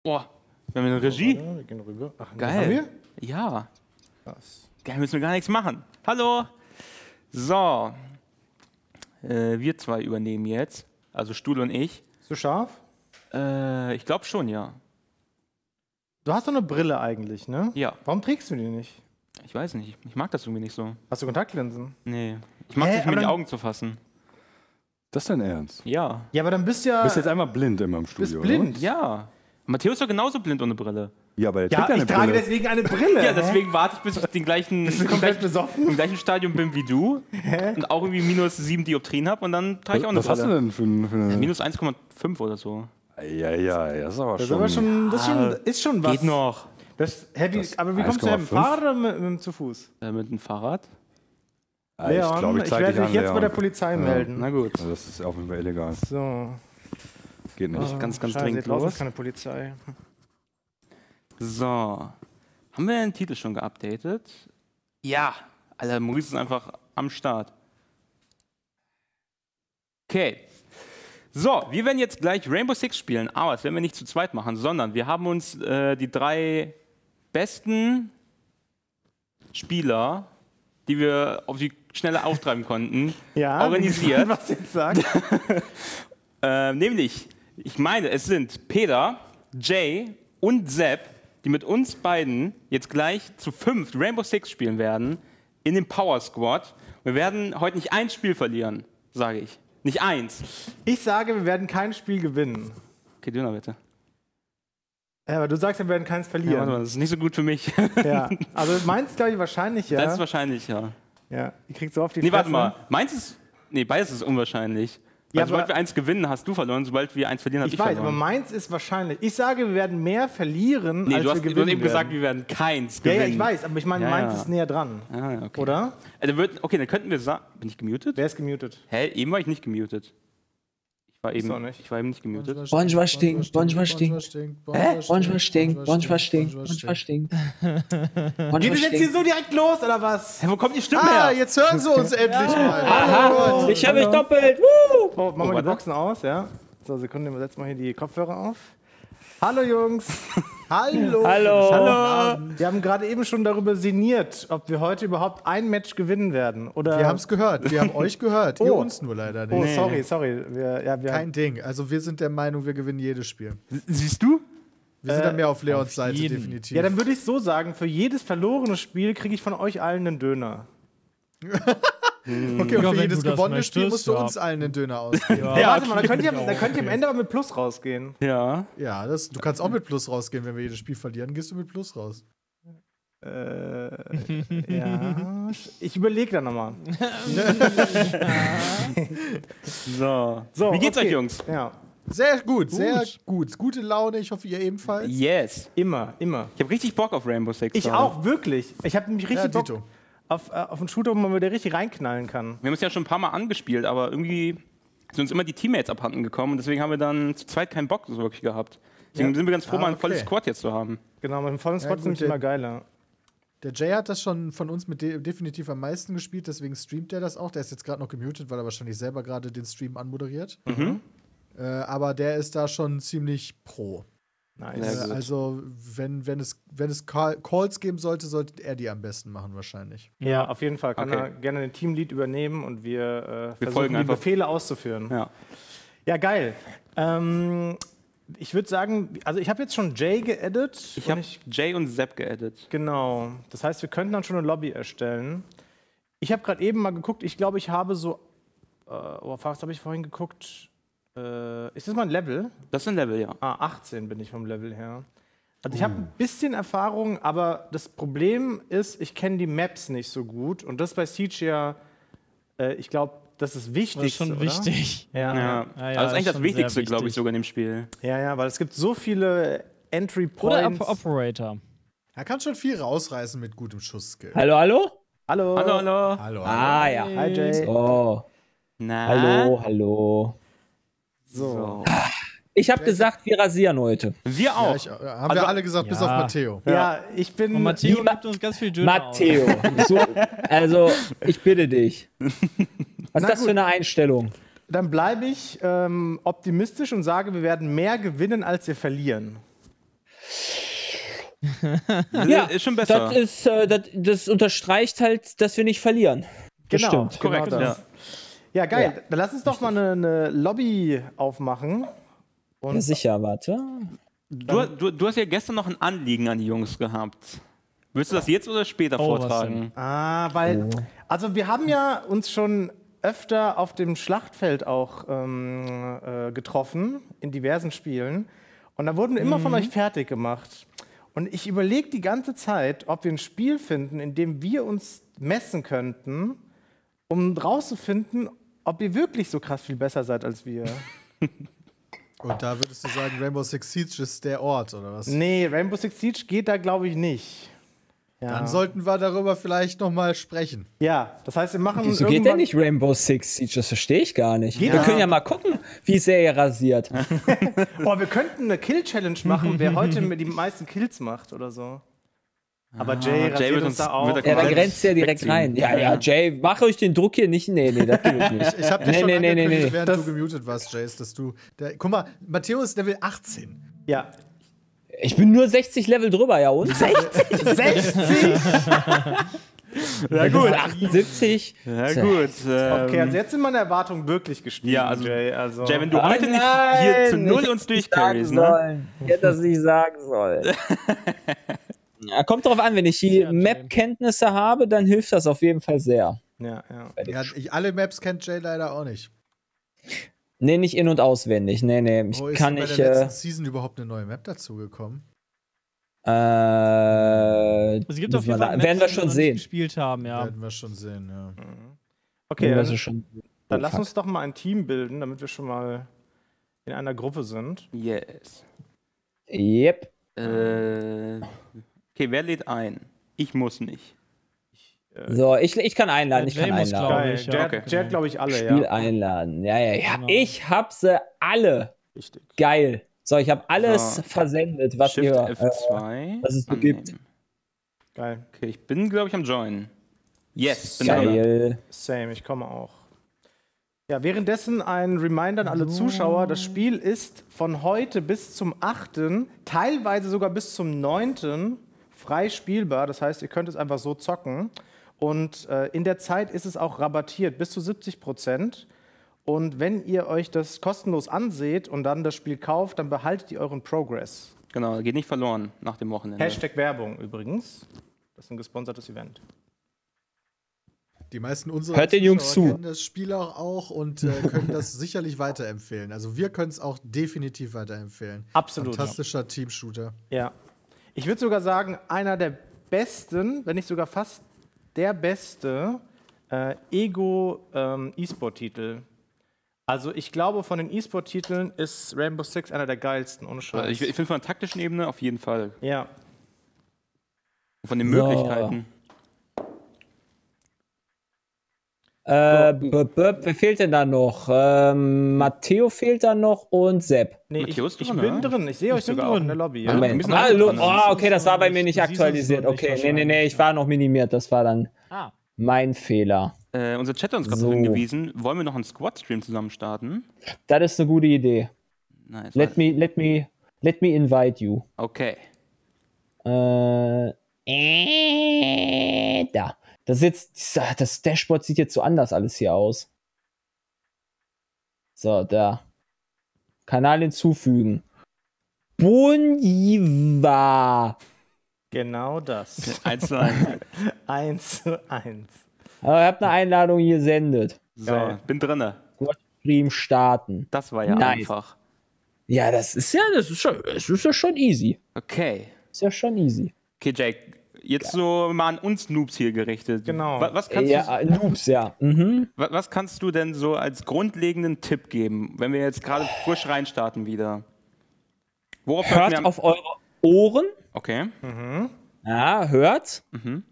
Boah, wir haben eine Regie. Wir gehen rüber. Ach, Geil. Haben wir? Ja. Krass. Geil, müssen wir gar nichts machen. Hallo. So. Wir zwei übernehmen jetzt. Also Stuhl und ich. Bist du scharf? Ich glaube schon, ja. Du hast doch eine Brille eigentlich, ne? Ja. Warum trägst du die nicht? Ich weiß nicht. Ich mag das irgendwie nicht so. Hast du Kontaktlinsen? Nee. Ich mag es nicht, mir in die Augen zu fassen. Das ist dein Ernst? Ja. Ja, aber dann bist ja. Du bist jetzt einmal blind immer im bist Studio, blind. Ja. Matthäus ist doch genauso blind ohne Brille. oder? Ja, aber er Ja, trägt ja ich eine trage Brille. deswegen eine Brille. Ja, deswegen warte ich, bis ich den gleichen, Bist du komplett besoffen? im gleichen Stadium bin wie du und auch irgendwie minus 7 Dioptrien habe und dann trage ich auch eine Was hast du Brille. denn für eine... Minus 1,5 oder so. Ja, das ist aber Das ist schon... aber schon, ist schon was. Geht noch. Das Heavy, Das aber wie kommst du her? Mit dem 1,5? Fahrrad oder zu Fuß? Mit dem Fahrrad? Ich Leon, glaube, ich ich zeig werde dich dich an, jetzt Leon. bei der Polizei melden. Na gut. Also das ist auf jeden Fall illegal. So. Geht nicht. Ganz Scheiße, dringend hier draußen los. ist keine Polizei. So. Haben wir den Titel schon geupdatet? Ja. Alter, Maurice ist einfach am Start. Okay. So, wir werden jetzt gleich Rainbow Six spielen, aber das werden wir nicht zu zweit machen, sondern wir haben uns die 3 besten Spieler, die wir auf die Schnelle auftreiben konnten, Ja, organisiert. was jetzt sagt. Nämlich, ich meine, es sind Peter, Jay und Sepp, die mit uns beiden jetzt gleich zu 5 Rainbow Six spielen werden in dem Power Squad. Wir werden heute nicht ein Spiel verlieren, sage ich. Nicht eins. Ich sage, wir werden kein Spiel gewinnen. Okay, Döner bitte. Ja, aber du sagst, wir werden keins Ja, warte verlieren. mal, das ist nicht so gut für mich. Ja, also meinst glaube ich wahrscheinlich, ja. Das ist wahrscheinlich, ja. Ja, ihr kriegt so auf die Nee, warte Fresse. mal. Meins ist. Nee, beides ist unwahrscheinlich. Ja, Weil sobald aber- wir eins gewinnen, hast du verloren. Sobald wir eins verlieren, hast Ich ich weiß, verloren. aber meins ist wahrscheinlich. Ich sage, wir werden mehr verlieren, Nee, als du wir hast gewinnen eben werden. gesagt, wir werden keins Ja, gewinnen. ja, ich weiß, aber ich meine, Ja, meins ja. ist näher dran. Ah, okay. Oder? Okay, dann könnten wir sagen. Bin ich gemutet? Wer ist gemutet? Hä? Eben war ich nicht gemutet. Ich war auch eben nicht. nicht gemutet. Bonjour stinkt, Bonjour stinkt. Bonjour stinkt, Bonjour stinkt, Bonjour stinkt. Geht es jetzt hier so direkt los, oder was? Hä, wo kommt die Stimme Ah, her? jetzt hören sie uns endlich mal. Aha, ich höre mich doppelt. Woo! Oh, machen wir die warte. Boxen aus, ja? So, Sekunde, wir setzen mal hier die Kopfhörer auf. Hallo Jungs, Hallo. Hallo. wir haben gerade eben schon darüber sinniert, ob wir heute überhaupt ein Match gewinnen werden. Oder Wir haben es gehört. Wir haben euch gehört. Ihr Oh. uns nur leider Oh, nicht. sorry. Wir Kein Ding. Also wir sind der Meinung, wir gewinnen jedes Spiel. Siehst du? Wir sind dann mehr auf Leons Seite, jeden. definitiv. ja, dann würde ich so sagen, für jedes verlorene Spiel kriege ich von euch allen einen Döner. okay, und Ja, für wenn jedes du das gewonnene Spiel möchtest, musst du ja. uns allen einen Döner ausgeben. Ja, warte mal, dann könnt ihr okay. am Ende aber mit Plus rausgehen. Ja. Ja, du kannst auch mit Plus rausgehen. Wenn wir jedes Spiel verlieren, gehst du mit Plus raus. Ja, ich überlege da nochmal. So. So, Wie geht's okay. euch, Jungs? Ja, Sehr gut, sehr gut. Gute Laune, ich hoffe, ihr ebenfalls. Yes. immer. Ich habe richtig Bock auf Rainbow Six. Ich gerade. auch, wirklich. Ich habe nämlich richtig Ja, Bock Dito. auf einen Shooter, wo man wieder richtig reinknallen kann. Wir haben es ja schon ein paar Mal angespielt, aber irgendwie sind uns immer die Teammates abhanden gekommen und deswegen haben wir dann zu zweit keinen Bock so wirklich gehabt. Deswegen sind wir ganz froh, mal ein volles okay. Squad jetzt zu haben. Genau, mit dem vollen Squad gut, ist nämlich der- immer geiler. Der Jay hat das schon von uns mit definitiv am meisten gespielt, deswegen streamt er das auch. Der ist jetzt gerade noch gemutet, weil er wahrscheinlich selber gerade den Stream anmoderiert. Aber der ist da schon ziemlich pro. Nice. Sehr gut. Also, wenn es Calls geben sollte, sollte er die am besten machen, wahrscheinlich. Ja, auf jeden Fall. Kann Okay. er gerne den Teamlead übernehmen und wir versuchen, folgen die einfach. Befehle auszuführen. Ja. Ja, geil. Ich würde sagen, also ich habe jetzt schon Jay geedit. Ich und habe Jay und Sepp geedit. Genau. Das heißt, wir könnten dann schon eine Lobby erstellen. Ich habe gerade eben mal geguckt. Ich glaube, ich habe so. Was habe ich vorhin geguckt? Ist das mal ein Level? Das ist ein Level, ja. 18 bin ich vom Level her. Also ich habe ein bisschen Erfahrung, aber das Problem ist, ich kenne die Maps nicht so gut. Und das bei Siege ja, ich glaube, das ist wichtig. Das ist schon wichtig. Ja. Ja. ja, Also das ist eigentlich ist das schon Wichtigste, sehr glaube ich, wichtig. sogar in dem Spiel. Ja, weil es gibt so viele Entry Oder Points. Operator. Er kann schon viel rausreißen mit gutem Schussskill. Hallo, hallo? Hallo. Hallo, hallo. Hallo. Ah, ja. Hi, Jay. Oh, Na? hallo. So. Ich habe gesagt, wir rasieren heute. Wir auch. Haben wir alle gesagt, bis auf Matteo. Ja, ich bin. Und Matteo Wie Ma- gibt uns ganz viel Döner aus. Matteo. So, also, ich bitte dich. Was Na ist das gut. für eine Einstellung? Dann bleibe ich optimistisch und sage, wir werden mehr gewinnen, als wir verlieren. Ja, ist schon besser. Das unterstreicht halt, dass wir nicht verlieren. Das stimmt. Korrekt, genau das. Ja, geil. Dann lass uns doch mal eine Lobby aufmachen. Und Ja, sicher, warte. Du hast ja gestern noch ein Anliegen an die Jungs gehabt. Willst du das jetzt oder später vortragen? Also wir haben ja uns schon öfter auf dem Schlachtfeld auch getroffen, in diversen Spielen. Und da wurden wir immer von euch fertig gemacht. Und ich überlege die ganze Zeit, ob wir ein Spiel finden, in dem wir uns messen könnten, um rauszufinden, ob ihr wirklich so krass viel besser seid als wir. Und da würdest du sagen, Rainbow Six Siege ist der Ort, oder was? Nee, Rainbow Six Siege geht da, glaube ich, nicht. Ja. Dann sollten wir darüber vielleicht noch mal sprechen. Ja, das heißt, wir machen Wieso geht denn nicht Rainbow Six Siege? Das verstehe ich gar nicht. Wir können ja mal gucken, wie sehr ihr rasiert. Oh, wir könnten eine Kill-Challenge machen, wer heute die meisten Kills macht oder so. Aber Jay rasiert wird uns da auch. wird Ja, da komplett grenzt ja direkt wegziehen. rein. Ja, Jay, mach euch den Druck hier nicht. Nee, das geht nicht. Ich habe dich schon Nee. angekündigt, während du gemutet warst, Jace, dass du... guck mal, Matteo ist Level 18. Ja. Ich bin nur 60 Level drüber, ja und? 60? Ja gut. 78. Ja, gut. Okay, also jetzt sind meine Erwartungen wirklich gestiegen, Ja, also- Jay. Also, Jay, wenn du heute nicht hier zu null uns durchcarries, ne? Ich hätte das nicht sagen sollen. Ja, kommt drauf an, wenn ich die Map-Kenntnisse habe, dann hilft das auf jeden Fall sehr. ja. Ja, alle Maps kennt Jay leider auch nicht. Nee, nicht in- und auswendig. Nee. Ich Ist kann bei nicht. der letzten Season überhaupt eine neue Map dazugekommen? Es gibt auf jeden Fall werden wir die schon noch nicht sehen. gespielt haben, ja. Werden wir schon sehen, ja. Okay, Werden wir dann, schon dann lass uns doch mal ein Team bilden, damit wir schon mal in einer Gruppe sind. Yes. Yep. Okay, wer lädt ein? Ich muss nicht. So, ich kann einladen. Ich Jay kann muss, einladen. glaub Geil. ich, ja. Jay Okay. hat, glaube ich, alle, Spiel ja. einladen. Ja. Genau. Ich hab sie alle. Richtig. Geil. So, ich habe alles So. versendet, was Shift ihr. F2. was es so gibt. Geil. Okay, ich bin, glaube ich, am Join. Yes, bin drin. Geil. Same, ich komme auch. Ja, währenddessen ein Reminder an alle Zuschauer. Das Spiel ist von heute bis zum 8., teilweise sogar bis zum 9. frei spielbar. Das heißt, ihr könnt es einfach so zocken. Und in der Zeit ist es auch rabattiert, bis zu 70%. Und wenn ihr euch das kostenlos anseht und dann das Spiel kauft, dann behaltet ihr euren Progress. Genau, geht nicht verloren nach dem Wochenende. Hashtag Werbung übrigens. Das ist ein gesponsertes Event. Die meisten unserer Hört den Jungs Zuschauer zu. kennen das Spiel auch und können das sicherlich weiterempfehlen. Also wir können es auch definitiv weiterempfehlen. Absolut. Fantastischer Team-Shooter. Ja. Ich würde sogar sagen, einer der besten, wenn nicht sogar fast der beste Ego-E-Sport-Titel. Also ich glaube, von den E-Sport-Titeln ist Rainbow Six einer der geilsten, ohne Scheiß. Ich finde von der taktischen Ebene auf jeden Fall. Ja. Und von den So. Möglichkeiten. Wer fehlt denn da noch? Matteo fehlt da noch und Sepp. Nee, Matthäus ich drin, bin ne? drin. Ich sehe euch bin sogar auch drin. in der Lobby. Ja. Ja. wir müssen Hallo. alle dran. Oh, okay, das war bei mir nicht Du siehst es aktualisiert. noch nicht Okay, nee, ich war noch minimiert. Das war dann Ah. mein Fehler. Unser Chat hat uns gerade So. hingewiesen. Wollen wir noch einen Squad-Stream zusammen starten? Das ist eine gute Idee. Nice. Let me invite you. Okay. Da. Das Dashboard sieht jetzt so anders alles hier aus. So, da. Kanal hinzufügen. Boniva. Genau das. 1:1. 1:1. Aber ihr habt eine Einladung gesendet. So, bin drinne. Stream starten. Das war ja Nice. einfach. Ja, das ist ja schon easy. Okay. Ist ja schon easy. Okay, Jake, jetzt so mal an uns Noobs hier gerichtet. Genau. Was kannst, Ja, Noobs, ja. Mhm. was kannst du denn so als grundlegenden Tipp geben, wenn wir jetzt gerade frisch reinstarten wieder? Worauf sollten wir Hört auf eure Ohren. Okay. Ja, hört.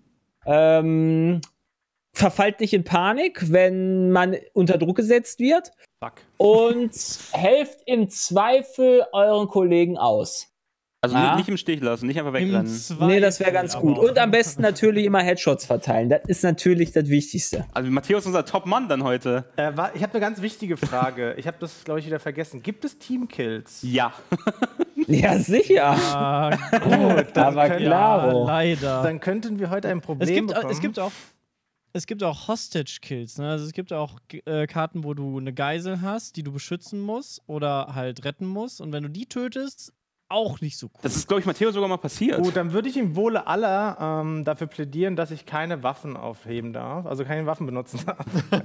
Verfallt nicht in Panik, wenn man unter Druck gesetzt wird. Fuck. Und helft im Zweifel euren Kollegen aus. Also Ja. nicht im Stich lassen, nicht einfach wegrennen. Nee, das wäre ganz gut. Und am besten natürlich immer Headshots verteilen. Das ist natürlich das Wichtigste. Also Matthäus ist unser Top-Mann dann heute. Ich habe eine ganz wichtige Frage. Ich habe das, glaube ich, wieder vergessen. Gibt es Teamkills? Ja. Ja, sicher. Ah, gut. Aber können- Ja, klaro. leider. Dann könnten wir heute ein Problem bekommen. Es gibt auch Hostage-Kills. Ne? Also es gibt auch Karten, wo du eine Geisel hast, die du beschützen musst oder halt retten musst. Und wenn du die tötest, auch nicht so cool. Das ist, glaube ich, Matteo sogar mal passiert. Gut, dann würde ich im Wohle aller dafür plädieren, dass ich keine Waffen aufheben darf, also keine Waffen benutzen darf.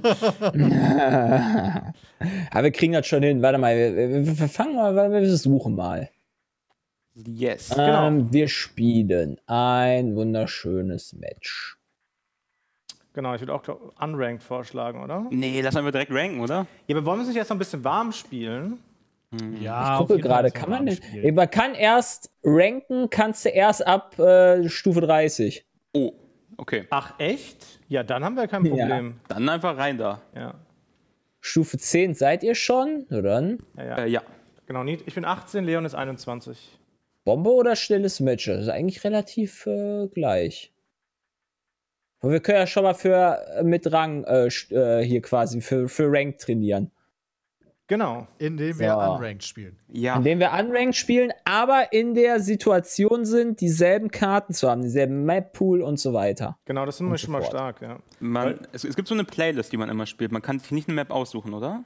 Aber wir kriegen das schon hin. Warte mal, wir fangen mal, wir suchen mal. Yes. Genau. Wir spielen ein wunderschönes Match. Genau, ich würde auch unranked vorschlagen, oder? Nee, lass mal direkt ranken, oder? Ja, aber wollen wir es nicht erst noch ein bisschen warm spielen? Ja, Ich gucke gerade, kann man denn? Man kann erst ranken, kannst du erst ab Stufe 30. Oh, okay. Ach, echt? Ja, dann haben wir kein Problem. Dann einfach rein da. Ja. Stufe 10 seid ihr schon, oder? Ja. Genau, ich bin 18, Leon ist 21. Bombe oder schnelles Match? Das ist eigentlich relativ gleich. Aber wir können ja schon mal mit Rang hier quasi für Rank trainieren. Genau. Indem wir So. Unranked spielen. Ja. Indem wir Unranked spielen, aber in der Situation sind, dieselben Karten zu haben, dieselben Map-Pool und so weiter. Genau, das sind wir so schon mal fort. stark, ja. Es gibt so eine Playlist, die man immer spielt. Man kann sich nicht eine Map aussuchen, oder?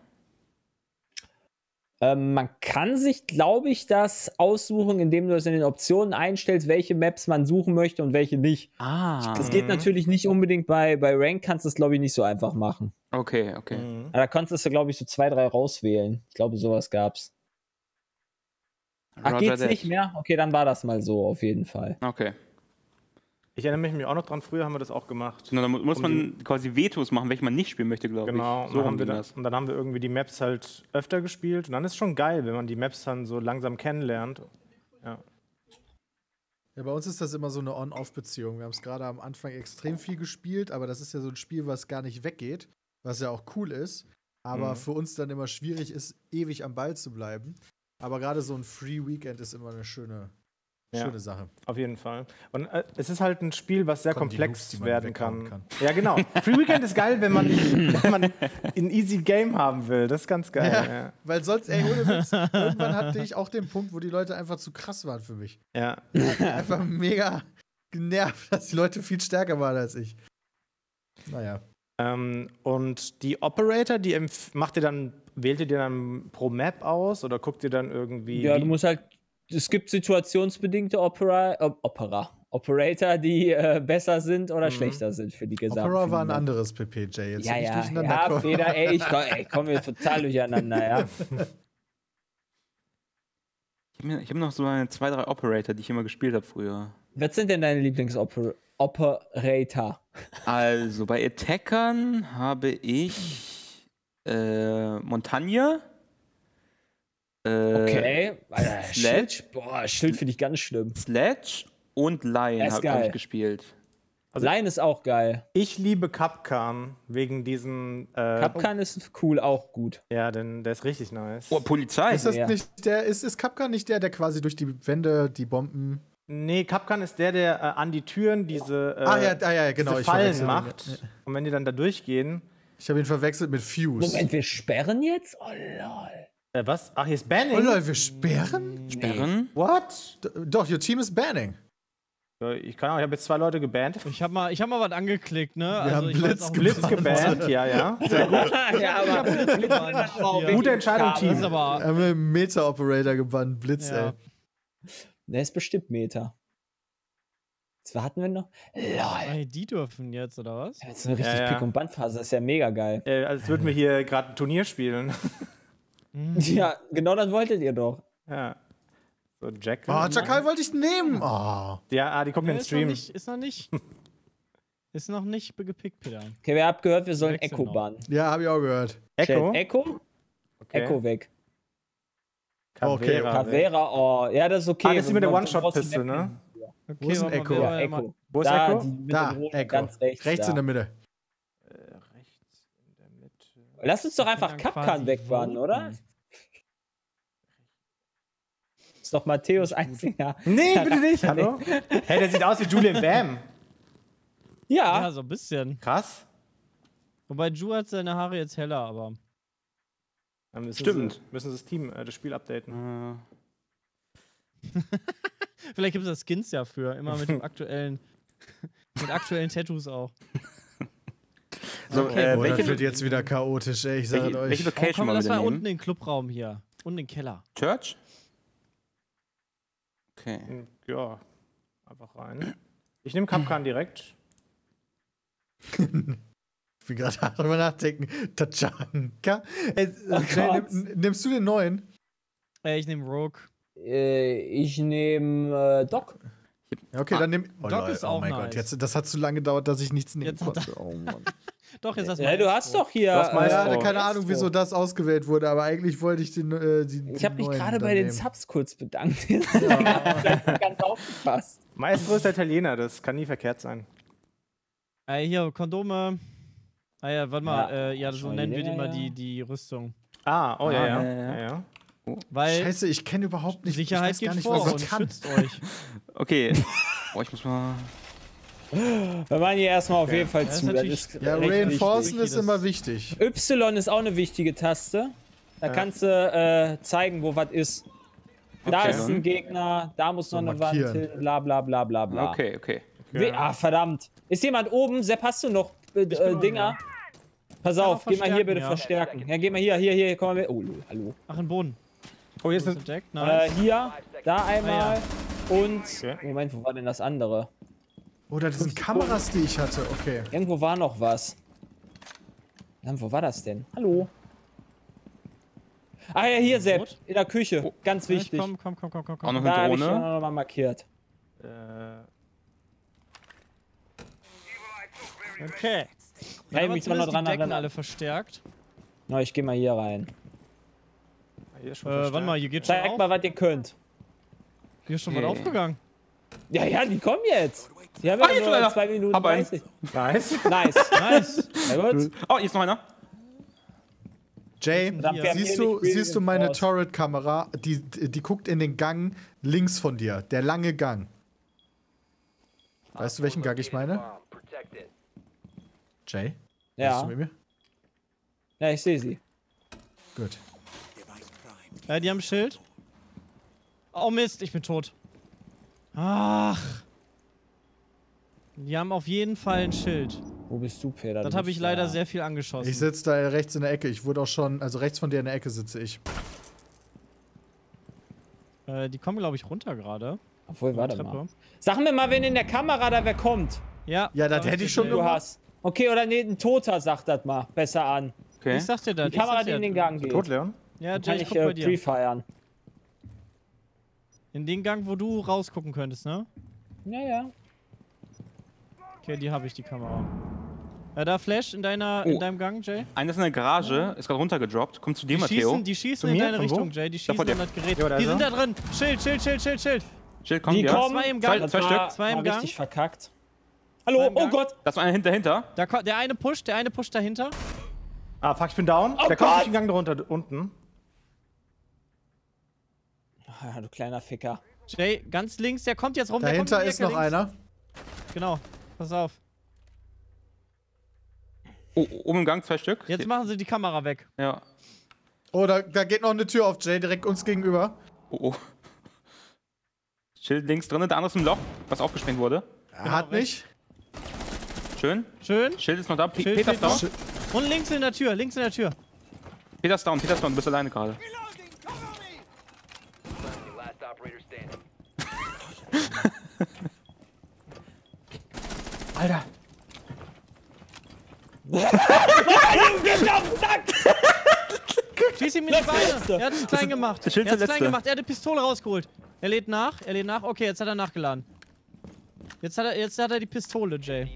Man kann sich, glaube ich, das aussuchen, indem du es in den Optionen einstellst, welche Maps man suchen möchte und welche nicht. Ah. Das geht natürlich nicht unbedingt bei Rank, kannst du es, glaube ich, nicht so einfach machen. Okay. Aber da konntest du, glaube ich, so 2, 3 rauswählen. Ich glaube, sowas gab's. Ach, Roger geht's that. nicht mehr? Okay, dann war das mal so, auf jeden Fall. Okay. Ich erinnere mich auch noch dran, früher haben wir das auch gemacht. Genau, dann muss man quasi Vetos machen, welche man nicht spielen möchte, glaube Genau, ich. und dann, haben wir das. Und dann haben wir irgendwie die Maps halt öfter gespielt. Und dann ist schon geil, wenn man die Maps dann so langsam kennenlernt. Ja. Ja, bei uns ist das immer so eine On-Off-Beziehung. Wir haben es gerade am Anfang extrem viel gespielt, aber das ist ja so ein Spiel, was gar nicht weggeht, was ja auch cool ist, aber für uns dann immer schwierig ist, ewig am Ball zu bleiben. Aber gerade so ein Free Weekend ist immer eine schöne Sache. Auf jeden Fall. Und es ist halt ein Spiel, was sehr Kommen die komplex Loops, die man werden weghauen kann. Ja, genau. Free Weekend ist geil, wenn man ein easy Game haben will. Das ist ganz geil. Ja. Weil sonst, ey, ohne Witz, irgendwann hatte ich auch den Punkt, wo die Leute einfach zu krass waren für mich. Ja. Einfach mega genervt, dass die Leute viel stärker waren als ich. Naja. Und die Operator, wählt ihr dann pro Map aus oder guckt ihr dann irgendwie. Ja, du musst halt. Es gibt situationsbedingte Operator, die besser sind oder schlechter sind für die gesamte. Opera war ein anderes PPJ. Jetzt Ja, nicht ja, durcheinander ja, kommen. Peter, ey, ich komme hier total durcheinander, ja. Ich habe noch so 2, 3 Operator, die ich immer gespielt habe früher. Was sind denn deine Lieblingsoperator? Also, bei Attackern habe ich Montagne. Okay. Alter, Sledge. Schild? Boah, Schild finde ich ganz schlimm. Sledge und Lion ist habe geil. ich gespielt. Lion ist auch geil. Ich liebe Kapkan wegen diesen. Kapkan ist cool, auch gut. Ja, denn der ist richtig nice. Oh, Polizei. Ist das Ja. nicht ist Kapkan nicht der quasi durch die Wände die Bomben. Nee, Kapkan ist der an die Türen diese, genau. diese Ich Fallen verwechsel macht. ihn. Und wenn die dann da durchgehen. Ich habe ihn verwechselt mit Fuse. Moment, wir sperren jetzt? Oh lol. Was? Ach, hier ist Banning. Oh Leute, wir sperren? Sperren. What? Doch, your team is banning. Ich habe jetzt 2 Leute gebannt. Ich hab mal was angeklickt, ne? Wir haben ich Blitz weiß auch- Blitz gebannt, ja. Sehr gut. Ja, aber Gute Entscheidung, Das ist Team. aber. Haben wir einen Meta-Operator gebannt. Blitz, Ja. ey. Der ist bestimmt Meter. Was hatten wir noch? Lol. Ey, die dürfen jetzt, oder was? Jetzt eine richtig Ja, ja. Pick- und Bandphase, das ist ja mega geil. Als würden wir hier gerade ein Turnier spielen. Ja, genau das wolltet ihr doch. Ja. So, Jack. Oh, Chakal wollte ich nehmen. Oh. Ja, die gucken den Stream. Ist noch nicht gepickt, Peter. Okay, wer habt gehört, wir sollen Wechseln Echo noch. bannen. Ja, habe ich auch gehört. Echo? Echo? Okay. Echo weg. Okay, Caveira, oh, ja, das ist okay. das ist die mit der Sonst brauchst du One-Shot-Piste, ne? Okay, Wo ist ein warte mal, Echo? wer Ja, war Echo. Wo ist Da, Echo? die mit Da, den roten Echo. ganz rechts. Rechts da. in der Mitte. Rechts in der Mitte. Lass uns doch Wir einfach können dann Kapkan quasi wegbannen, voten. oder? Ist doch Matthäus einziger. Nee, bitte nicht. Hallo? Hey, der sieht aus wie Julian Bam. Ja, Ja, so ein bisschen. Krass. Wobei Ju hat seine Haare jetzt heller, aber. Dann müssen Stimmt. Müssen sie das Team, das Spiel updaten. Vielleicht gibt es da Skins ja für. Immer mit dem aktuellen. Mit aktuellen Tattoos auch. So, Oh, das welche, wird jetzt wieder chaotisch, ey. Ich sage welche euch. Location Komm, wollen das wir war denn unten nehmen? den Clubraum hier. Und den Keller. Church? Okay. Ja, einfach rein. Ich nehme Kapkan direkt. Ich will gerade hart drüber nachdenken. Tachanka. Gott. Nimmst du den neuen? Ich nehme Rogue. Ich nehme Doc. Ja, okay, dann nimm. Doc ist auch mein nice. Gott, jetzt, das hat zu lange gedauert, dass ich nichts nehmen Jetzt hat konnte. Oh Mann. Doch, jetzt hast Ja, du hast doch hier. Du hast Maestro. Ja, keine Ahnung, wieso das ausgewählt wurde, aber eigentlich wollte ich den. Ich habe mich neuen gerade dann bei den nehmen. Subs kurz bedankt. Ganz aufgepasst. Maestro ist der Italiener, das kann nie verkehrt sein. Hier, Kondome. Ah ja, warte mal. Ja, Ja, so schon nennen wir länger, immer ja. die Rüstung. Oh ja, ja. ja. ja. Weil Scheiße, ich kenne überhaupt nicht. Sicherheit ich weiß gar geht nicht, vor was und ich kann. schützt euch. Okay. Oh, ich muss mal. Wir waren hier erstmal auf jeden Fall Das ist zu. Das natürlich- ist Ja, recht Reinforcen wichtig. ist immer wichtig. wichtig. Y ist auch eine wichtige Taste. Da kannst du zeigen, wo was ist. Da Okay. ist ein Gegner, da muss noch eine Wand markieren. hin, bla bla bla bla bla. Okay, okay. Verdammt. Ist jemand oben? Sepp, hast du noch Dinger? Pass auf, Kann geh man mal hier bitte verstärken, verstärken. Ja, geh mal hier, komm mal mit. Oh, hallo. Ach, ein Boden. Oh, hier ist Ist ein. entdeckt. Nice. Hier, da einmal und. Okay. Moment, wo war denn das andere? Oder das sind Kameras, die ich hatte. Okay. Irgendwo war noch was. Wo war das denn? Hallo. Ah ja, hier, Sepp, Rot? in der Küche. Ganz Ja, ich wichtig. komm. Auch noch Da eine habe ich schon Drohne. noch mal markiert. Okay. Kann ich mich doch noch dran die Decken erinnern. alle verstärkt. Na, ich geh mal hier rein. Hier ist schon Warte mal, hier geht schon Zeigt auf. mal, was ihr könnt. Hier ist schon was Okay. aufgegangen. Ja, die kommen jetzt. Die haben Ah, ja jetzt nur leider. 2 Minuten Hab einen. 30. Nice. Nice. Nice. Sehr gut. Oh, hier ist noch einer. Jay, Verdammt, wir haben siehst hier du, nicht siehst du meine Reinforced. Turret-Kamera? Die guckt in den Gang links von dir. Der lange Gang. Weißt du, welchen Gang ich meine? Jay? Bist du Ja. mit mir? Ja, ich sehe sie. Gut. Ja, die haben ein Schild. Oh Mist, ich bin tot. Ach. Die haben auf jeden Fall ein Schild. Wo bist du, Peter? Das Du habe bist ich leider da. sehr viel angeschossen. Ich sitze da rechts in der Ecke. Ich wurde auch schon, also rechts von dir in der Ecke sitze ich. Die kommen, glaube ich, runter gerade. Obwohl, warte Treppe. mal. Sag mir mal, wenn in der Kamera da wer kommt. Ja. Ja, das sag hätte dir ich schon schnell. Du gemacht. hast. Okay, oder nee, ein Toter sagt das mal besser an. Okay. Ich sag dir das. Die Kamera, die in den Gang geht. Tot, Leon? Ja, Kann Jay, ich ich guck bei dir. pre-feiern. In den Gang, wo du rausgucken könntest, ne? Ja, ja. Okay, die habe ich, die Kamera. Da Flash in deinem Gang, Jay. Einer ist in der Garage, ist gerade runtergedroppt. Kommt zu dir, Matteo. Die schießen Zu in mir? deine Von wo? Richtung, Jay. Die schießen vor dir. an das Gerät. Ja, da die ist sind er. da drin. Schild. Schild kommt, Die ja. kommen. Zwei im Gang. Das Zwei war- Stück. Zwei im war Gang. richtig verkackt. Hallo, Zwei im oh Gang. Gott. Das war einer hinter. Der eine pusht dahinter. Ah, fuck, ich bin down. Oh Der kommt Gott! durch den Gang drunter, unten. Ah, du kleiner Ficker. Jay, ganz links, der kommt jetzt rum. der kommt Dahinter in die ist Ecke noch links. einer. Genau, pass auf. Oh, oben im Gang 2 Stück. Jetzt machen sie die Kamera weg. Ja. Oh, da geht noch eine Tür auf, Jay, direkt uns gegenüber. Oh. Schild links drin, der andere ist im Loch, was aufgesprengt wurde. Hat nicht. Schön. Schön. Schild ist noch da. Schild Peter ist fehlt down. noch. Und links in der Tür, Peter ist down, du bist alleine gerade. Alter. Schieß ihm in die Beine. Er hat es klein gemacht. der Schild Er ist hat der es klein Letzte. gemacht. Er hat die Pistole rausgeholt. Er lädt nach. Okay, jetzt hat er nachgeladen. Jetzt hat er die Pistole, Jay.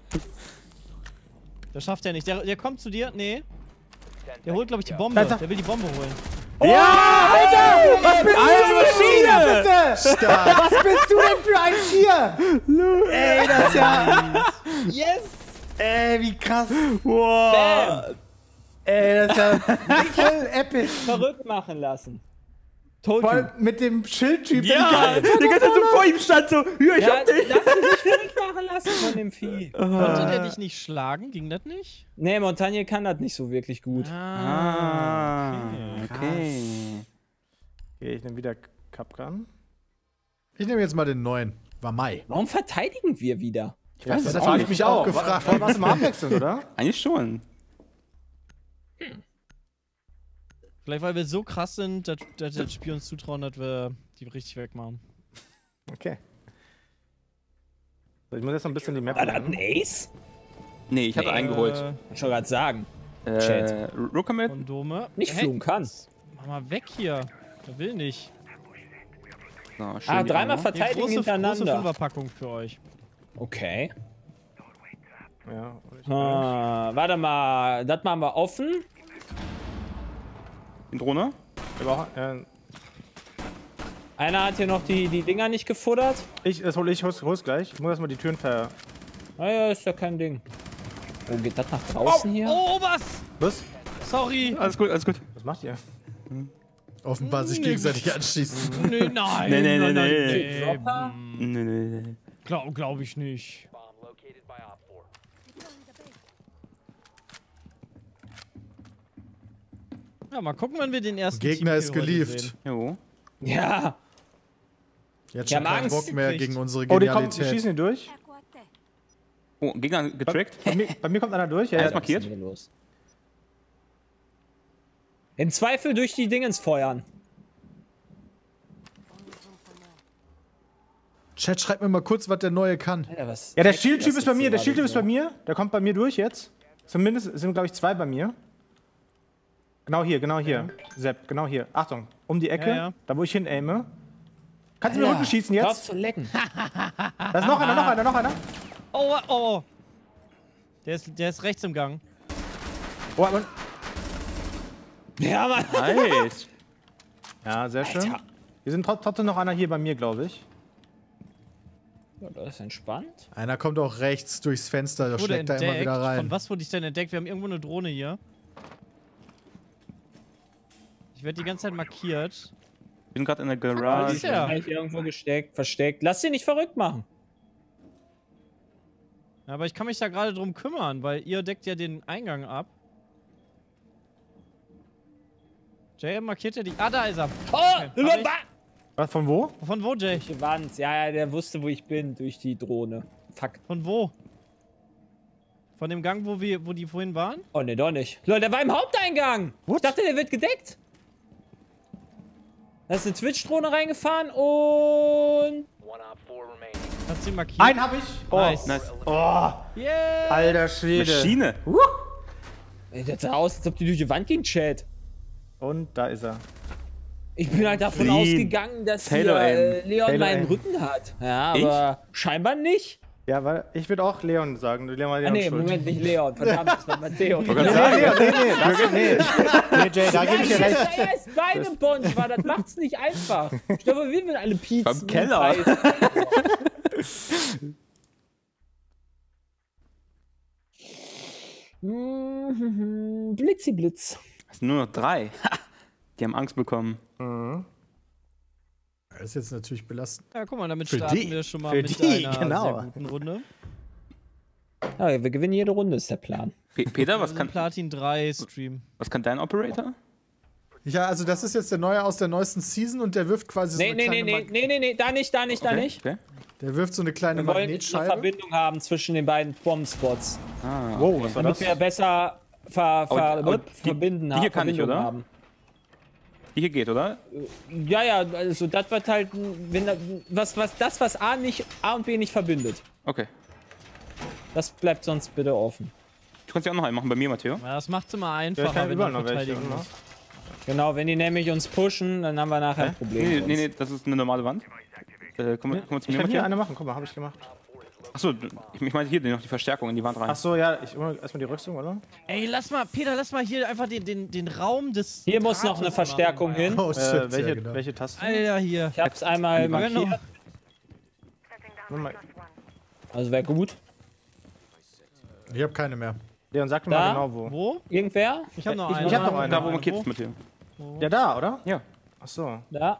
Das schafft er nicht. Der kommt zu dir. Nee. Der holt, glaube ich, die Bombe. Alter. Der will die Bombe holen. Ja, Alter! Was bist du Maschine! bitte? Stark. Was bist du denn für ein Tier? Ey, das ist ja... Yes! Ey, wie krass. Bam! Ey, das ist ja voll episch. Verrückt machen lassen. Told Vor you. allem mit dem Schildtyp. Ja, der ganze Zeit so vor ihm stand so, hier, ich Ja, hab dich. lass dich nicht verrückt machen lassen von dem Vieh. Konnte der dich nicht schlagen? Ging das nicht? Nee, Montagne kann das nicht so wirklich gut. Ah, okay. Okay, ich nehme wieder Kapkan. Ich nehme jetzt mal den neuen. War Mai. Warum verteidigen wir wieder? Ich weiß es Das auch habe ich nicht. mich auch gefragt. Warst du mal abwechselnd, oder? Eigentlich schon. Vielleicht, weil wir so krass sind, dass das Spiel uns zutrauen, dass wir die richtig wegmachen. Okay. So, ich muss jetzt noch ein bisschen die Map War das ein lernen. Ace? Nee, ich habe eingeholt. Ich schon gerade sagen. Chat. Rooker Kondome. Nicht fluchen kann. Mach mal weg hier. Der will nicht. So, schön Ah, die dreimal Arme. Hier, verteidigen große hintereinander. Fünferpackung für euch. Okay. Ja, Warte mal, das machen wir offen. Die Drohne? Einer hat hier noch die Dinger nicht gefuttert. hol's gleich. Ich muss erstmal die Türen ver... Naja, ist ja kein Ding. Oh, geht das nach draußen hier? Oh, was? Was? Sorry. Alles gut, alles gut. Was macht ihr? Offenbar sich gegenseitig anschießen. Nee, nein. Nee. Dropper? Nee. Glaub ich nicht. Ja, mal gucken, wann wir den ersten Gegner ist Teamkill heute gelieft. sehen. Jo. Ja. Jetzt Wir schon haben keinen Angst Bock mehr gekriegt. gegen unsere Oh, die Genialität. schießen hier durch. Oh, Gegner getrackt. Bei mir kommt einer durch. Ja, Alles ja. markiert. Was ist denn hier los? Im Zweifel durch die Dingens feuern. Chat, schreibt mir mal kurz, was der Neue kann. Alter, was Ja, der checkt Shield-Typ das ist bei jetzt mir. Der gerade Shield-Typ ist so? bei mir. Der kommt bei mir durch jetzt. Zumindest sind, glaube ich, 2 bei mir. Genau hier. Sepp, genau hier. Achtung, um die Ecke, Ja. da wo ich hin aime. Kannst du mir Rücken schießen Hör auf jetzt? zu lecken. Da ist noch einer. Oh. Der ist rechts im Gang. Oh, Mann. Ja, Mann. Nice. Ja, sehr schön. Alter. Hier sind trotzdem noch einer hier bei mir, glaube ich. Ja, das ist entspannt. Einer kommt auch rechts durchs Fenster, da Wurde schlägt er immer entdeckt. wieder rein. Von was wurde ich denn entdeckt? Wir haben irgendwo eine Drohne hier. Ich werde die ganze Zeit markiert. Wir sind gerade in der Wo Garage. ist er? Vielleicht irgendwo versteckt. Lass sie nicht verrückt machen. Ja, aber ich kann mich da gerade drum kümmern, weil ihr deckt ja den Eingang ab. JM markiert ja die. Ah, da ist er. Oh, hab ich. Was, von wo? Von wo, Jay? Die Wand. Ja, der wusste, wo ich bin, durch die Drohne. Fuck. Von wo? Von dem Gang, wo die vorhin waren? Oh, ne, doch nicht. Leute, der war im Haupteingang. Ich dachte, der wird gedeckt. Da ist eine Twitch-Drohne reingefahren und... Hast du ihn markiert? Einen hab ich. Oh, Nice. Nice. Yeah! alter Schwede. Maschine. Ey, das sah aus, als ob die durch die Wand ging, Chat. Und da ist er. Ich bin halt davon Clean. ausgegangen, dass Taylor hier, aim. Leon Taylor meinen aim. Rücken hat. Ja, aber scheinbar nicht. Ja, weil ich würde auch Leon sagen. Leon war Ah, Leon nee, schuld. Moment, nicht Leon. Verdammt, das war Matteo. Nee, Jay, da gebe ich dir recht. Ja, ist beide Bonch, war, das macht's nicht einfach. Ich glaube, wir sind alle Pizza. Beim Keller. Blitzi-Blitz. Es sind nur noch 3. Die haben Angst bekommen. Das ist jetzt natürlich belastend. Ja, guck mal, damit Für starten die. wir schon mal Für mit die, einer genau. sehr guten Runde. Ja, wir gewinnen jede Runde, ist der Plan. Peter, Das ist ein Platin 3 Stream. was kann dein Operator? Ja, also das ist jetzt der Neue aus der neuesten Season und der wirft quasi so Nee, eine nee, kleine nee, da nicht. Okay. Der wirft so eine kleine Wir wollen eine Magnetscheibe. Verbindung haben zwischen den beiden Bombspots. Ah, Wow, was war Damit das? wir besser Aber die- verbinden die hier kann ich, Verbindung oder? haben. die hier geht, oder? Ja, also das wird halt, wenn was A und B nicht verbindet. Okay. Das bleibt sonst bitte offen. Du kannst ja auch noch einen machen bei mir, Matteo. Ja, das macht's immer Ja, ich einfacher, kann wenn überall du noch welche. verteidigen musst. Genau, wenn die nämlich uns pushen, dann haben wir nachher ein Problem. Nee, das ist eine normale Wand. Komm mal zu Ich mir, kann hier Matteo. eine machen. Guck mal, habe ich gemacht. Achso, ich meine hier noch die Verstärkung in die Wand rein. Ach so, ja, ich hol erstmal die Rüstung, oder? Ey, Peter, lass mal hier einfach den Raum des. Hier muss noch eine Drahtes Verstärkung machen. hin. Oh shit, Welche, ja, genau. welche Taste? Alter, hier. Ich hab's einmal Genau. markiert, Moment. also wäre gut. Ich habe keine mehr. Leon, sag mir Da? mal genau wo. Wo? Irgendwer? Ich hab noch Ich einen. hab noch einen. Da, wo markiert ist, Matteo. Ja, da, oder? Ja. Ach so, Da.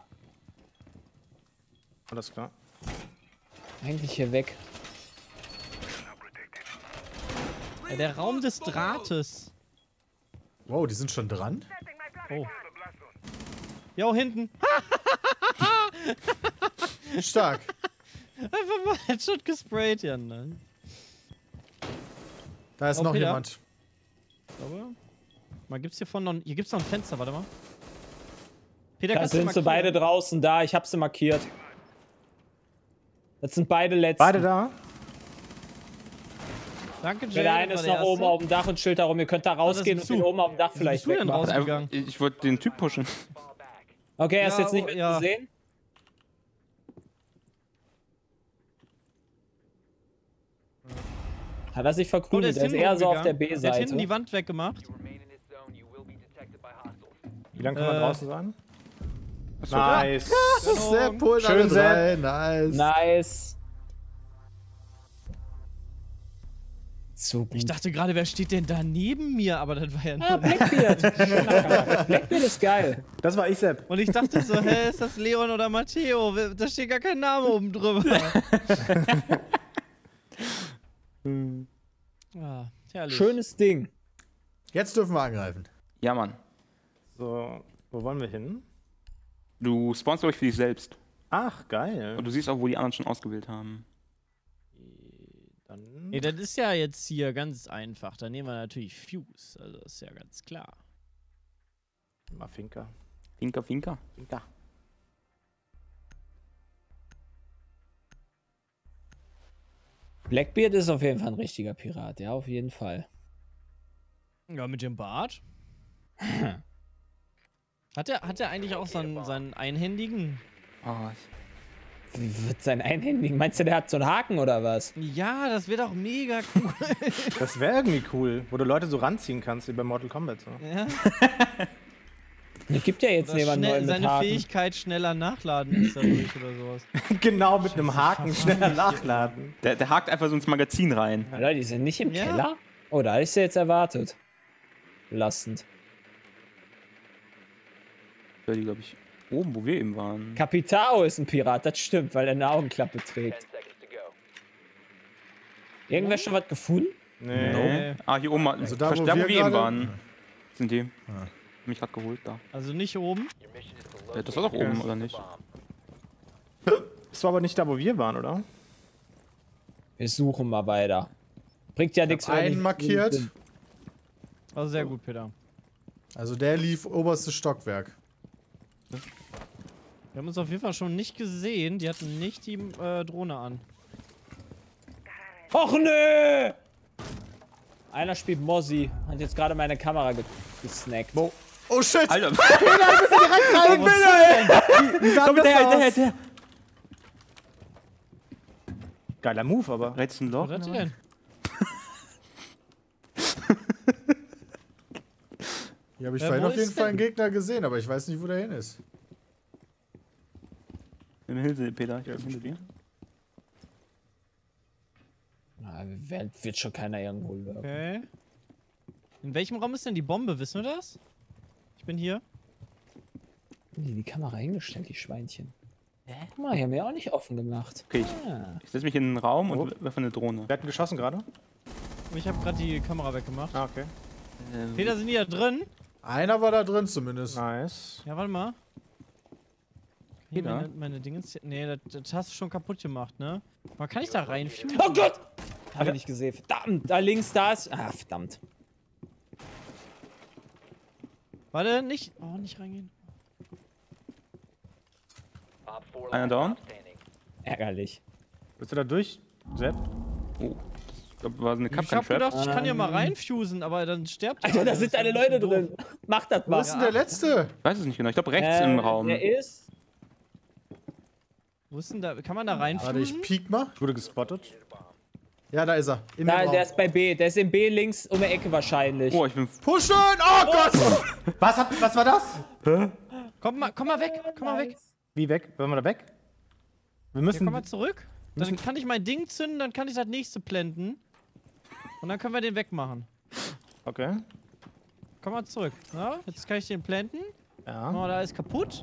alles klar. Eigentlich hier weg. Ja, der Raum des Drahtes. Wow, die sind schon dran? Jo, hinten. Stark. Einfach mal Headshot gesprayt, ja, ne? Da ist Oh, noch Peter. jemand. Aber. Mal gibt's hier vorne noch. Hier gibt's noch ein Fenster, warte mal. Peter, Da kannst du sind sie markieren? beide draußen da. Ich hab sie markiert. Das sind beide letzten. Beide da? Danke, Jay. Der eine war ist der noch oben Erste. auf dem Dach und Schild darum. Ihr könnt da rausgehen und sind den zu. oben auf dem Dach Wie vielleicht bist du denn wegmachen. rausgegangen? Ich wollte den Typ pushen. Okay, er ist Ja, jetzt nicht oh, mehr ja. zu sehen. Hat er sich Oh, verkrümelt? Der ist eher so auf der Der hat hinten die B-Seite. Wand weggemacht. Wie lange kann man draußen sein? Achso, Nice. Sepp holt Schön, alle Sepp. drei. Nice. Nice. So gut. Ich dachte gerade, wer steht denn da neben mir? Aber das war ja Ah, nur. Blackbeard. Blackbeard ist geil. Das war ich, Sepp. Und ich dachte so, hä, ist das Leon oder Matteo? Da steht gar kein Name oben drüber. Ah, herrlich. Schönes Ding. Jetzt dürfen wir angreifen. Ja, Mann. So, wo wollen wir hin? Du spawnst, glaube ich, für dich selbst. Ach, geil. Und du siehst auch, wo die anderen schon ausgewählt haben. Dann Nee, das ist ja jetzt hier ganz einfach. Da nehmen wir natürlich Fuse. Also ist ja ganz klar. mal Finker. Finker, Finker. Finker. Blackbeard ist auf jeden Fall ein richtiger Pirat. Ja, auf jeden Fall. Ja, mit dem Bart. Hat er eigentlich auch seinen einhändigen? Oh, Wie wird sein einhändigen? Meinst du, der hat so einen Haken oder was? Ja, das wäre doch mega cool. Das wäre irgendwie cool, wo du Leute so ranziehen kannst, wie bei Mortal Kombat. So. Ja. Es gibt ja jetzt Oder jemanden neuen mit seine Haken. Fähigkeit schneller nachladen ist dadurch oder sowas. Genau, mit einem Haken schneller nachladen. der hakt einfach so ins Magazin rein. Leute, die sind nicht im Ja. Keller? Oh, da hätte ich sie jetzt erwartet. Belastend. Ja, die, glaube ich, oben, wo wir eben waren. Capitao ist ein Pirat, das stimmt, weil er eine Augenklappe trägt. Irgendwer schon was gefunden? Nee. Ah, hier oben, Also da, wo da, wo wir wir eben gerade- waren. Sind die. Hab mich gerade geholt, da. Also nicht oben. Das war doch oben, oder nicht? Das war aber nicht da, wo wir waren, oder? Wir suchen mal weiter. Bringt ja nichts, wenn wir Einen nicht markiert. sind. Also sehr gut, Peter. Also der lief oberstes Stockwerk. Wir haben uns auf jeden Fall schon nicht gesehen. Die hatten nicht die Drohne an. Och nö! Einer spielt Mozzie. Hat jetzt gerade meine Kamera gesnackt. Oh shit! Alter, Wie sah komm das hinterher, aus? Geiler Move, aber. rechts ein Wo Loch. seid ihr denn? Hier habe ich Ja, vorhin wo auf jeden ist Fall einen denn? Gegner gesehen, aber ich weiß nicht, wo der hin ist. Nimm Hilfe, Peter. Ich bin hinter dir. Wird schon keiner irgendwo lurken. Okay. In welchem Raum ist denn die Bombe? Wissen wir das? Ich bin hier. Die Kamera hingestellt, die Schweinchen. Guck mal, die haben wir auch nicht offen gemacht. Okay, Ah. ich setze mich in den Raum und werfe eine Drohne. Wir hatten geschossen gerade. Ich habe gerade die Kamera weggemacht. Ah, okay. Peter, sind die da drin? Einer war da drin zumindest. Nice. Ja, warte mal. Hier, Peter? meine Dingens. Nee, das hast du schon kaputt gemacht, ne? Aber kann ich da reinfügen? Oh Gott! Hab ich nicht gesehen. Verdammt! Da links, da ist. Ah, verdammt. Warte, nicht. Oh, nicht reingehen. Einer down. Ärgerlich. Bist du da durch, Sepp? Oh, ich glaube, war eine Ich hab Capcan Trap. gedacht, ich kann hier mal reinfusen, aber dann stirbt ihr Alter, da alle. sind Das alle ist ein Leute bisschen drin. Mach das Wo mal. ist denn der letzte? Ich weiß es nicht genau. Ich glaube, rechts im Raum. Der ist. Wo ist denn da? Kann man da Warte, ich reinfusen? piek mal. Ich wurde gespottet. Ja, da ist er. In Da, dem der Raum. ist bei B. Der ist in B links um die Ecke wahrscheinlich. Oh, ich bin. Pushen! Oh Gott! Was war das? Komm mal weg, komm mal weg. Wie weg? Wollen wir da weg? Wir Ja, müssen. komm mal zurück. Dann kann ich mein Ding zünden, dann kann ich das nächste blenden. Und dann können wir den wegmachen. Okay. Komm mal zurück. Ja, jetzt kann ich den blenden. Ja. Oh, da ist kaputt.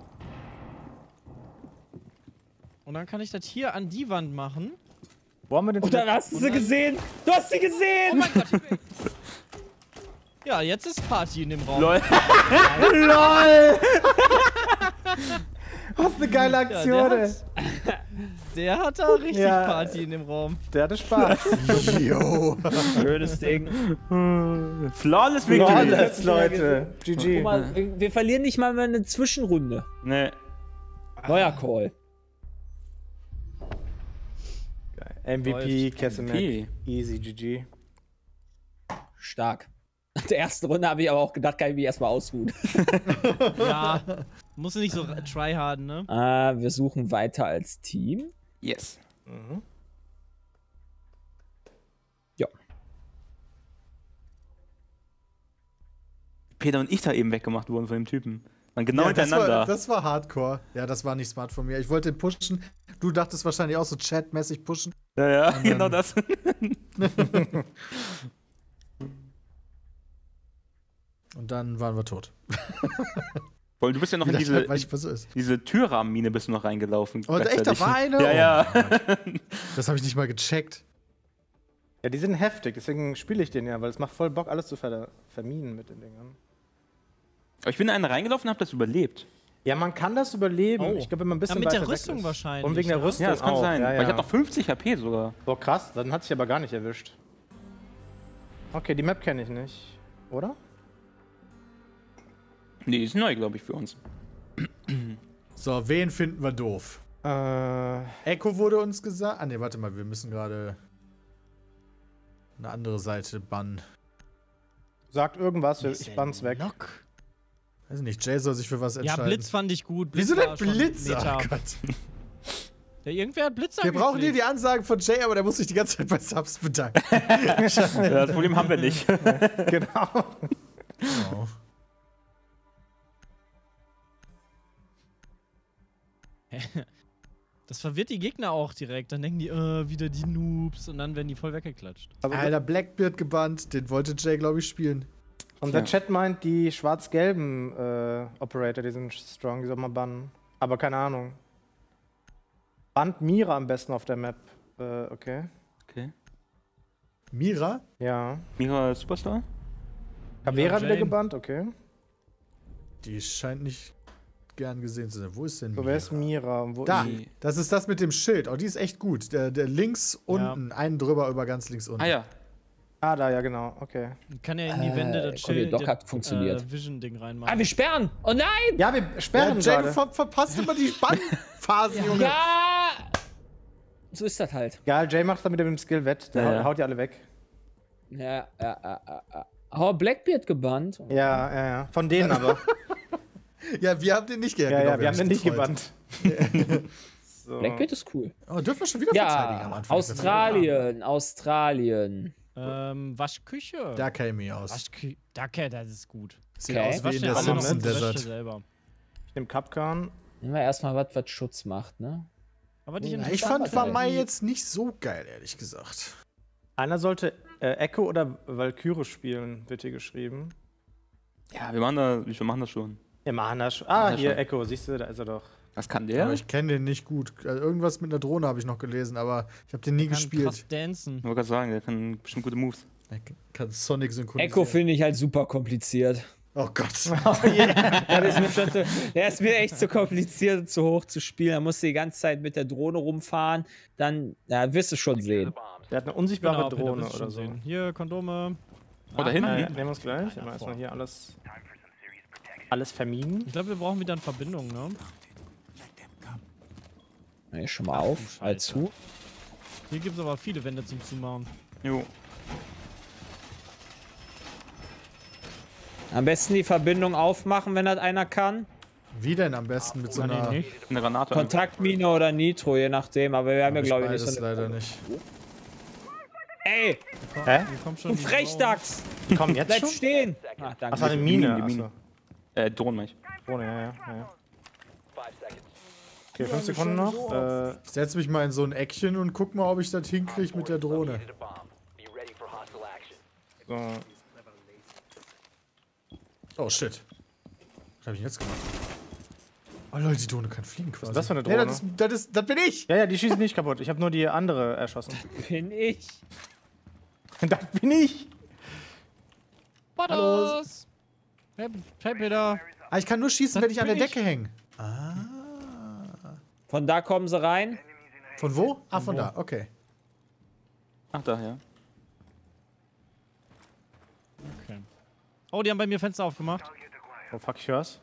Und dann kann ich das hier an die Wand machen. Wo haben wir den Und dann hast du sie gesehen. Du hast sie Oh gesehen. mein Gott. Ja, jetzt ist Party in dem Raum. Lol. LOL! Was eine geile Aktion, der, ey. der hat da richtig Ja. Party in dem Raum. Der hatte Spaß. Jo. Schönes Ding. Flawless Victory. Flawless, Leute. Guck GG. mal, wir verlieren nicht mal mehr eine Zwischenrunde. Nee. Neuer Call. MVP, Läuft. Kesselmack. MVP. Easy, GG. Stark. Nach der ersten Runde habe ich aber auch gedacht, kann ich mich erstmal ausruhen. Ja, musst du nicht so tryharden, ne? Wir suchen weiter als Team. Yes. Ja. Peter und ich da eben weggemacht wurden von dem Typen. Man genau Ja, hintereinander. das war Hardcore. Ja, das war nicht smart von mir. Ich wollte ihn pushen. Du dachtest wahrscheinlich auch so chatmäßig pushen. Ja, dann- genau das. Und dann waren wir tot. Weil du bist ja noch Wie in das halt manchmal so ist. diese Türrahmenmine bist du noch reingelaufen. Und echt, da gleichzeitig. war eine? Ja, ja. Das habe ich nicht mal gecheckt. Ja, die sind heftig, deswegen spiele ich den ja, weil es macht voll Bock, alles zu verminen mit den Dingern. Aber ich bin in einen reingelaufen und hab das überlebt. Ja, man kann das überleben. Oh. Ich glaube, wenn man ein bisschen Ja, mit der weiter weg Rüstung ist. wahrscheinlich, Und wegen der ja. Rüstung Ja, das kann auch. sein. Ja, Weil ja. ich hab noch 50 HP sogar. Boah, krass, dann hat sich aber gar nicht erwischt. Okay, die Map kenne ich nicht. Oder? Nee, die ist neu, glaube ich, für uns. So, wen finden wir doof? Echo wurde uns gesagt. Ah, ne, warte mal, wir müssen gerade eine andere Seite bannen. Sagt irgendwas, ich bann's weg. Lock. Weiß nicht, Jay soll sich für was Ja, entscheiden. Blitz fand ich gut. Wieso denn war schon Blitz? Meta. Oh Gott. Ja, irgendwer hat Blitz Wir brauchen hier angeklickt. die Ansagen von Jay, aber der muss sich die ganze Zeit bei Subs bedanken. Ja, das Problem haben wir nicht. Genau. Oh. Das verwirrt die Gegner auch direkt. Dann denken die, wieder die Noobs und dann werden die voll weggeklatscht. Alter, Blackbeard gebannt. Den wollte Jay, glaube ich, spielen. Und der Chat meint, die schwarz-gelben Operator, die sind strong, die soll man bannen. Aber keine Ahnung. Bannt Mira am besten auf der Map. Okay. Okay. Mira? Ja. Mira Superstar? Caveira wieder Jane. gebannt, okay. Die scheint nicht gern gesehen zu sein. Wo ist denn So, wer ist Mira? Wo Da, Die- das ist das mit dem Schild. Oh, die ist echt gut. Der links unten, einen drüber über ganz links unten. Ah ja. Ah, da, ja, genau, okay. Man kann ja in die Wände das komm, der Schild, Dock hat funktioniert. Vision-Ding Ah, reinmachen. wir sperren! Oh nein! Ja, wir Ja, sperren Jay, du gerade. verpasst immer die Spannphasen, Junge. Ja! So ist das halt. Geil, Jay macht damit mit dem Skill wett. Der Ja, ja. haut die alle weg. Ja. Oh, Blackbeard gebannt. Ja, ja, ja. Von denen aber. Ja, wir haben den nicht Ja, genau, ja, wir haben den nicht gefreut. gebannt. So. Blackbeard ist cool. Oh, dürfen wir schon wieder verteidigen am Ja, Anfang? Australien. Waschküche. Da käme ich aus. Waschküche. Danke, das ist gut. Sieht Okay. aus wie Waschen in ja der alle noch Simpson unsere Wäsche Desert. selber. Ich nehme Kapkan. Nehmen wir erstmal was Schutz macht, ne? Aber nicht Ja, ich fand Vamai jetzt nicht so geil, ehrlich gesagt. Einer sollte Echo oder Valkyrie spielen, wird hier geschrieben. Ja, wir machen das schon. Ja, machen das schon. Ah, Ja, hier, schon. Echo, siehst du, da ist er doch. Was kann Aber der? ich kenne den nicht gut. Also irgendwas mit einer Drohne habe ich noch gelesen, aber ich habe den nie Kann gespielt. krass dancen. Ich wollte gerade sagen, der kann bestimmt gute Moves. Er kann Sonic synchronisieren. Echo finde ich halt super kompliziert. Oh Gott. Der ist mir echt zu kompliziert und zu hoch zu spielen. Da musst du die ganze Zeit mit der Drohne rumfahren. Dann wirst du schon sehen. Der hat eine unsichtbare Peter, Drohne wirst du oder schon so. sehen. Hier, Kondome. Oh, da hinten? Nehmen wir uns gleich. Immer erstmal hier alles vermieden. Ich glaube, wir brauchen wieder eine Verbindung, ne? Nee, schon mal auf. du Halt Scheiße. zu. Hier gibt es aber viele Wände zum Zumachen. Jo. Am besten die Verbindung aufmachen, wenn das einer kann. Wie denn am besten mit so einer... Eine Granate. Kontaktmine oder Nitro, je nachdem. Aber wir haben ja, Hab ich glaube ich, nicht beides so eine... leider nicht. Ey, Hä? Hier kommt schon du die Frechdachs! Die kommen jetzt Bleib schon? stehen! Ah, danke. Ach, war eine Mine. Die Mine. Achso. Drohnen, meine ich. Drohne, ja. Okay, 5 Sekunden noch. Ich setze mich mal in so ein Eckchen und guck mal, ob ich das hinkriege mit der Drohne. So. Oh shit. Was habe ich denn jetzt gemacht? Oh Leute, die Drohne kann fliegen quasi. ist das für eine Nee, Drohne? das bin ich! Ja, die schießen nicht kaputt. Ich habe nur die andere erschossen. Bin ich. Das bin ich. Fotos! Hey Peter! Ah, ich kann nur schießen, Das wenn ich an der bin ich. Decke hänge. Ah. Von da kommen sie rein. Von wo? Ah, von da, okay. Ach, da, ja. Okay. Oh, die haben bei mir Fenster aufgemacht. Oh, fuck, ich hör's.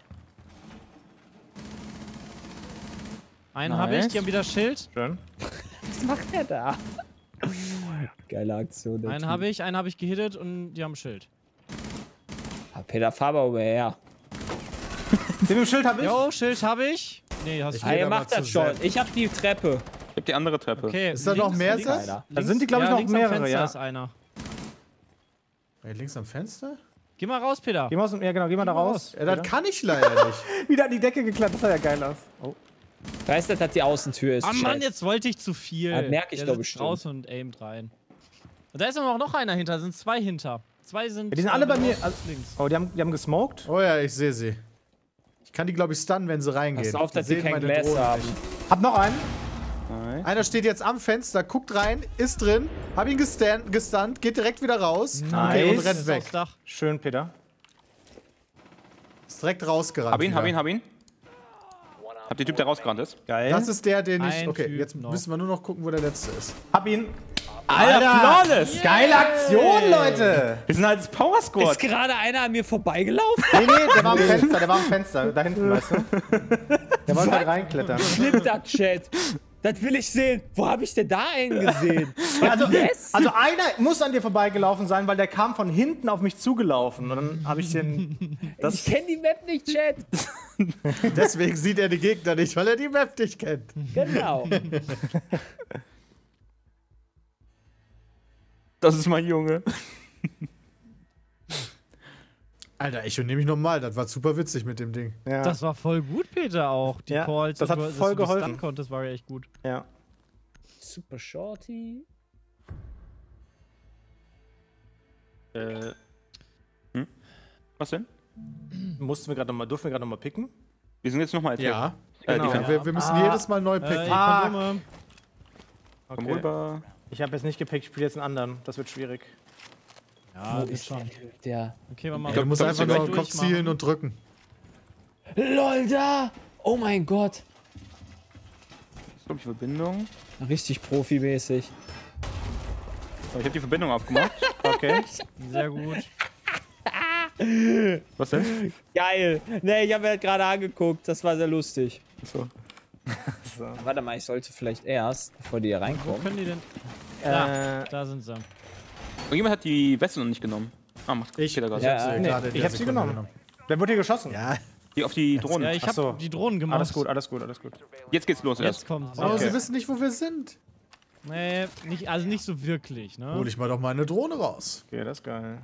Einen habe ich, die haben wieder Schild. Schön. Was macht der da? Geile Aktion. der Einen Typ. habe ich gehittet und die haben Schild. Ah, Peter Faber über her. Den mit dem Schild hab ich. Jo, Schild habe ich. Nee, hast Ich du. Ah, geh ihr da mal macht das zu schon. Sepp. Ich hab die Treppe. Ich hab die andere Treppe. Okay, Ist da noch mehr, Sepp? Alter. Da sind die, glaub ich, noch links am mehrere, Fenster ja. ist einer. Hey, links am Fenster? Geh mal raus, Peter. Geh mal aus dem, ja, genau, geh mal da raus. Ja, das kann ich leider nicht. Wieder an die Decke geklappt, das sah ja geil aus. Oh. Weißt du, dass die Außentür ist? Ah Mann, Chat. jetzt wollte ich zu viel. Das merk ich Der doch sitzt bestimmt. draußen und aimt rein. Und da ist aber auch noch einer hinter, sind zwei hinter. Zwei sind. Ja, die sind alle bei mir. Also, links. oh, die haben gesmoked. Oh ja, ich sehe sie. Ich kann die, glaube ich, stunnen, wenn sie reingehen. Pass auf, dass die sehen kein meine Glas Drohne haben. nicht. Hab noch einen. Einer steht jetzt am Fenster, guckt rein, ist drin, hab ihn gestunt, geht direkt wieder raus. Okay, und Nice. rennt Ist weg. aufs Dach. Schön, Peter. Ist direkt rausgerannt. Hab ihn. wieder. Hab den Typ, der rausgerannt ist. Geil. Das ist der, den ich. Ein Okay, Typ jetzt noch. müssen wir nur noch gucken, wo der letzte ist. Hab ihn. Alter, flawless! Geile Aktion, Leute. Wir sind halt das Power Squad. Ist gerade einer an mir vorbeigelaufen? Nee, der war am Fenster, da hinten, weißt du? Der wollte halt reinklettern. Nimm das, Chat. Das will ich sehen. Wo habe ich denn da einen gesehen? Ja, also, Yes. also einer muss an dir vorbeigelaufen sein, weil der kam von hinten auf mich zugelaufen. Und dann habe ich den. Ich kenne die Map nicht, Chat. Deswegen sieht er die Gegner nicht, weil er die Map nicht kennt. Genau. Das ist mein Junge. Alter, ich nehme mich nochmal, das war super witzig mit dem Ding. Ja. Das war voll gut, Peter, auch. Die Ja, Calls, das hat dass voll du das geholfen. stunnen konntest, war ja echt gut. ja. Super Shorty. Was denn? Durften wir gerade nochmal picken? Wir sind jetzt nochmal Ja. Genau. Defense. Wir müssen jedes Mal neu picken. Kondome. Komm rüber. Ich habe jetzt nicht gepickt, ich spiele jetzt einen anderen. Das wird schwierig. Ja, Wo das ist schon. der? Okay, wir machen. Du musst einfach nur gleich den Kopf durchmachen. zielen und drücken. LOL, da! Oh mein Gott. Das ist, glaube ich, Verbindung. Richtig profimäßig. Ich habe die Verbindung aufgemacht. Okay. Sehr gut. Was denn? Geil. Nee, ich habe mir das gerade angeguckt. Das war sehr lustig. Achso. Warte mal, ich sollte vielleicht erst, bevor die hier Wo reinkommen. können die denn? Da sind sie. Irgendjemand hat die Weste noch nicht genommen. Ah, macht Ich Peter gerade. Ja, hab sie nee, gerade in ich der hab sie Sekunde genommen. Wer wurde hier geschossen? Ja. Die auf die Drohne. Ja, ich Ach so. hab die Drohnen gemacht. Alles gut, alles gut, alles gut. Jetzt geht's los Jetzt erst. kommt sie. Aber Okay. sie wissen nicht, wo wir sind. Nee, also nicht so wirklich, ne? Hol ich mal doch mal eine Drohne raus. Okay, das ist geil.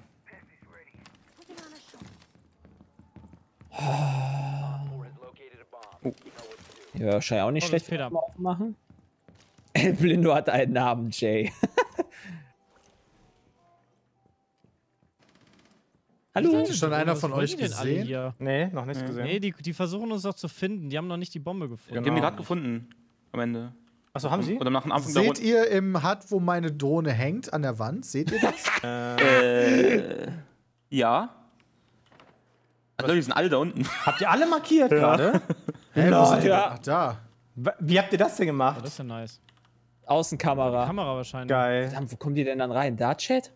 Ja, wahrscheinlich auch nicht Oh, das schlecht, ist Peter. wenn wir aufmachen. El Blindo hat einen Namen, Jay. Hallo? Hat schon einer Was von wollen euch die denn alle gesehen? hier? Nee, noch nichts gesehen. Nee, die versuchen uns doch zu finden. Die haben noch nicht die Bombe gefunden. Die haben die gerade gefunden. Am Ende. Achso, haben sie? Oder nach dem Anfang der Seht Runde. ihr im Hut, wo meine Drohne hängt, an der Wand? Seht ihr das? Ja. Also, die sind alle da unten. Habt ihr alle markiert gerade? Hä, wo sind die? Ja. Ach, da. Wie habt ihr das denn Oh, gemacht? das ist ja nice. Außenkamera. Kamera wahrscheinlich. Geil. Verdammt, wo kommen die denn dann rein? Da, Chat?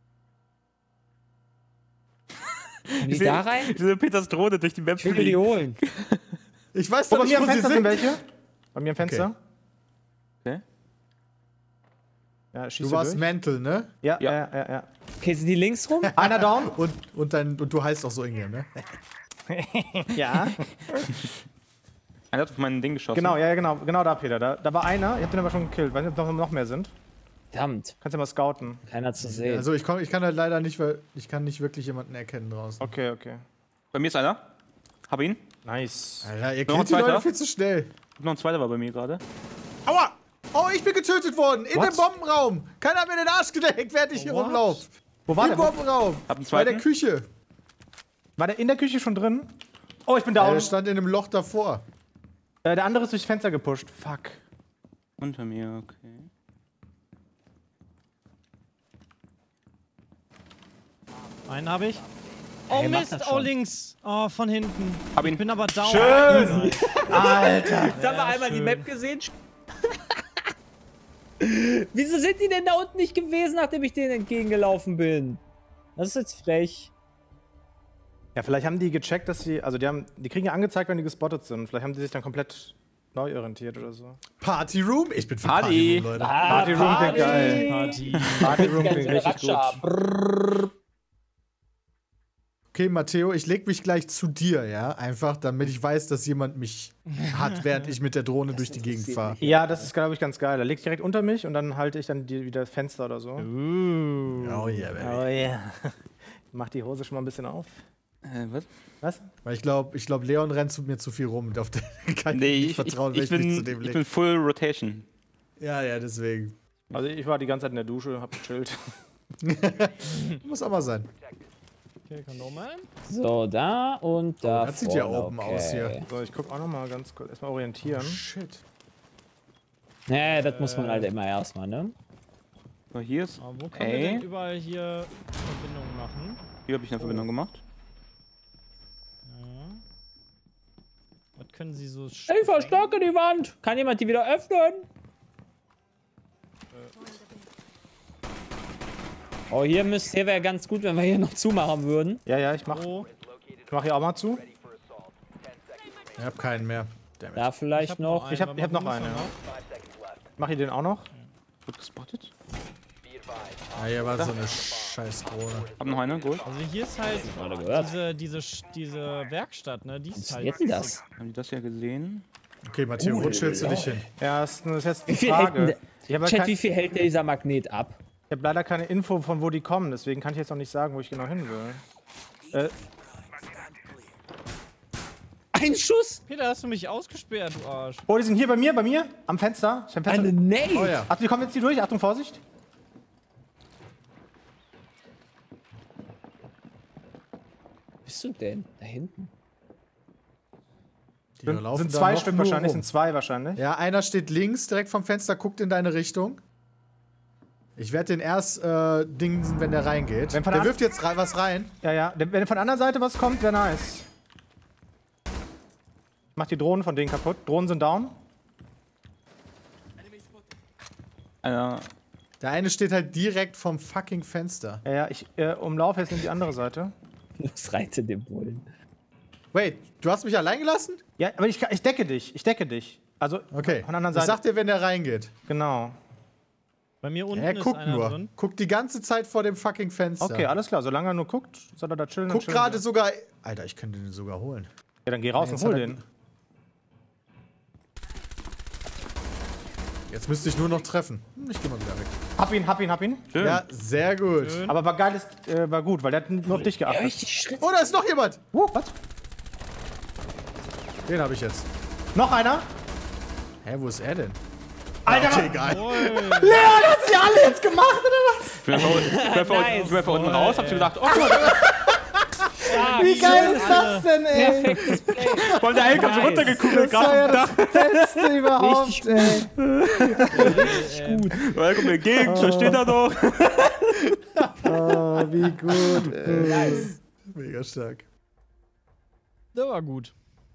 Kommen die da rein? Ich sehe Peters Drohne durch die Map Ich will mir die holen. Ich weiß Oh, doch bei nicht, mir am wo sie Fenster sind sind. welche. Bei mir am Fenster. Okay. Ja, schießt Du du warst durch? mental, ne? Ja, Ja. ja. Okay, sind die links rum? Einer down? Und du heißt auch so Ingame, ne? Ja. Einer hat auf mein Ding geschossen. Genau, ja, genau. Genau da, Peter. Da war einer. Ihr habt den aber schon gekillt. Weiß nicht, ob noch mehr sind. Verdammt, Kannst ja mal scouten. keiner zu sehen. Also ich kann halt leider nicht, weil ich kann nicht wirklich jemanden erkennen draußen. Okay, okay. Bei mir ist einer. Hab ihn. Nice. Alter, ihr Noch ein killt die Leute zweiter? viel zu schnell. Noch ein zweiter war bei mir gerade. Aua! Oh, ich bin getötet worden! In What? dem Bombenraum! Keiner hat mir den Arsch gedeckt, während ich hier What? rumlaufe. Wo war Im der? Bombenraum! Hab einen Bei der zweiten. Küche. War der in der Küche schon drin? Oh, ich bin down. Der stand in einem Loch davor. Der andere ist durchs Fenster gepusht. Fuck. Unter mir, okay. Einen habe ich. Oh Ey, mach Mist, das oh schon. links. Oh, von hinten. Hab ihn. Ich bin aber down. Schön! Alter! Jetzt haben wir einmal die Map gesehen. Wieso sind die denn da unten nicht gewesen, nachdem ich denen entgegengelaufen bin? Das ist jetzt frech. Ja, vielleicht haben die gecheckt, dass sie. Also, die kriegen ja angezeigt, wenn die gespottet sind. Vielleicht haben die sich dann komplett neu orientiert oder so. Party Room? Ich bin für Party. Party Room, Leute. Party Room klingt geil. Party. Party Room klingt richtig gut. Okay, Matteo, ich leg mich gleich zu dir, ja? Einfach, damit ich weiß, dass jemand mich hat, während ich mit der Drohne durch die Gegend fahre. Ja, das ist, glaube ich, ganz geil. Da leg ich direkt unter mich und dann halte ich dann wieder das Fenster oder so. Oh yeah, baby. Oh yeah. Mach die Hose schon mal ein bisschen auf. Was? Was? Weil ich glaube, Leon rennt mir zu viel rum. Auf den kann ich Nee, nicht vertrauen, wenn ich ich mich zu bin, dem ich leg. bin Full Rotation. Ja, deswegen. Also, ich war die ganze Zeit in der Dusche, hab gechillt. Muss aber sein. Okay, Kondome. So, da und da. das sieht ja vorne, open aus hier. So, ich guck auch noch mal ganz kurz. Erstmal orientieren. Shit. Nee, das muss man halt immer erstmal, ne? So, hier ist Aber wo können wir denn überall hier Verbindungen machen? Hier habe ich eine Verbindung gemacht. Ja. Was können sie so Ich verstärke die Wand. Kann jemand die wieder öffnen? Oh, hier wäre ganz gut, wenn wir hier noch zumachen würden. Ja, ich mach hier auch mal zu. Ich hab keinen mehr. Damn it. Da vielleicht noch. Ich hab noch einen, ja. Mach ich den auch noch? Gut gespottet. Ah, hier war so eine scheiß Drohne. Hab noch eine, gut. Also hier ist halt Gerade gehört. diese Werkstatt, ne? Die ist halt. Jetzt das. Haben die das ja gesehen? Okay, Matteo, wo stellst du dich hin? Ja, das ist jetzt die Wie viel hält denn Frage. Ich habe Chat, wie viel hält dieser Magnet ab? hab leider keine Info, von wo die kommen. Deswegen kann ich jetzt noch nicht sagen, wo ich genau hin will. Ein Schuss? Peter, hast du mich ausgesperrt, du Arsch? Oh, die sind hier bei mir, am Fenster. Ich hab Fenster. Eine Nade. Oh ja. Achtung, die kommen jetzt hier durch. Achtung, Vorsicht. Wo bist du denn? Da hinten. Die Sind da zwei noch Stück nur wahrscheinlich, rum. sind zwei wahrscheinlich. Ja, einer steht links, direkt vom Fenster, guckt in deine Richtung. Ich werde den erst dingsen, wenn der reingeht. Wenn von Der der wirft jetzt was rein. Ja. Wenn von der anderen Seite was kommt, wäre nice. Ich mach die Drohnen von denen kaputt. Drohnen sind down. Einer. Der eine steht halt direkt vom fucking Fenster. Ja, ich umlaufe jetzt in die andere Seite. Los, reite den Bullen. Wait, du hast mich allein gelassen? Ja, aber ich decke dich. Ich decke dich. Also Okay. von der anderen Ich Seite. sag dir, wenn der reingeht. Genau. Bei mir unten Er ist guckt einer nur. drin. Guckt die ganze Zeit vor dem fucking Fenster. Okay, alles klar. Solange er nur guckt, soll er da chillen. Guckt chillen gerade wir. sogar. Alter, ich könnte den sogar holen. Ja, dann geh raus Jetzt und hol hat er- den. Jetzt müsste ich nur noch treffen. Ich geh mal wieder weg. Hab ihn. Schön. Ja, sehr gut. Aber war geil, war gut, weil der hat nur auf dich geachtet. Richtig Schritt. Oh, da ist noch jemand. Was? Den habe ich jetzt. Noch einer? Hä, wo ist er denn? Alter, Okay, egal. Leon, hast du die alle jetzt gemacht, oder was? Ich bin einfach unten raus, hab so gedacht, oh, Wie geil ist das denn, ey? Perfektes Play. voll der Helm kam so runtergekugelt, Das war gerade ja am Dach. das Beste überhaupt, Richtig ey. Er kommt mir entgegen, schon steht er doch. Oh, wie gut. Nice. Mega stark. Der war gut.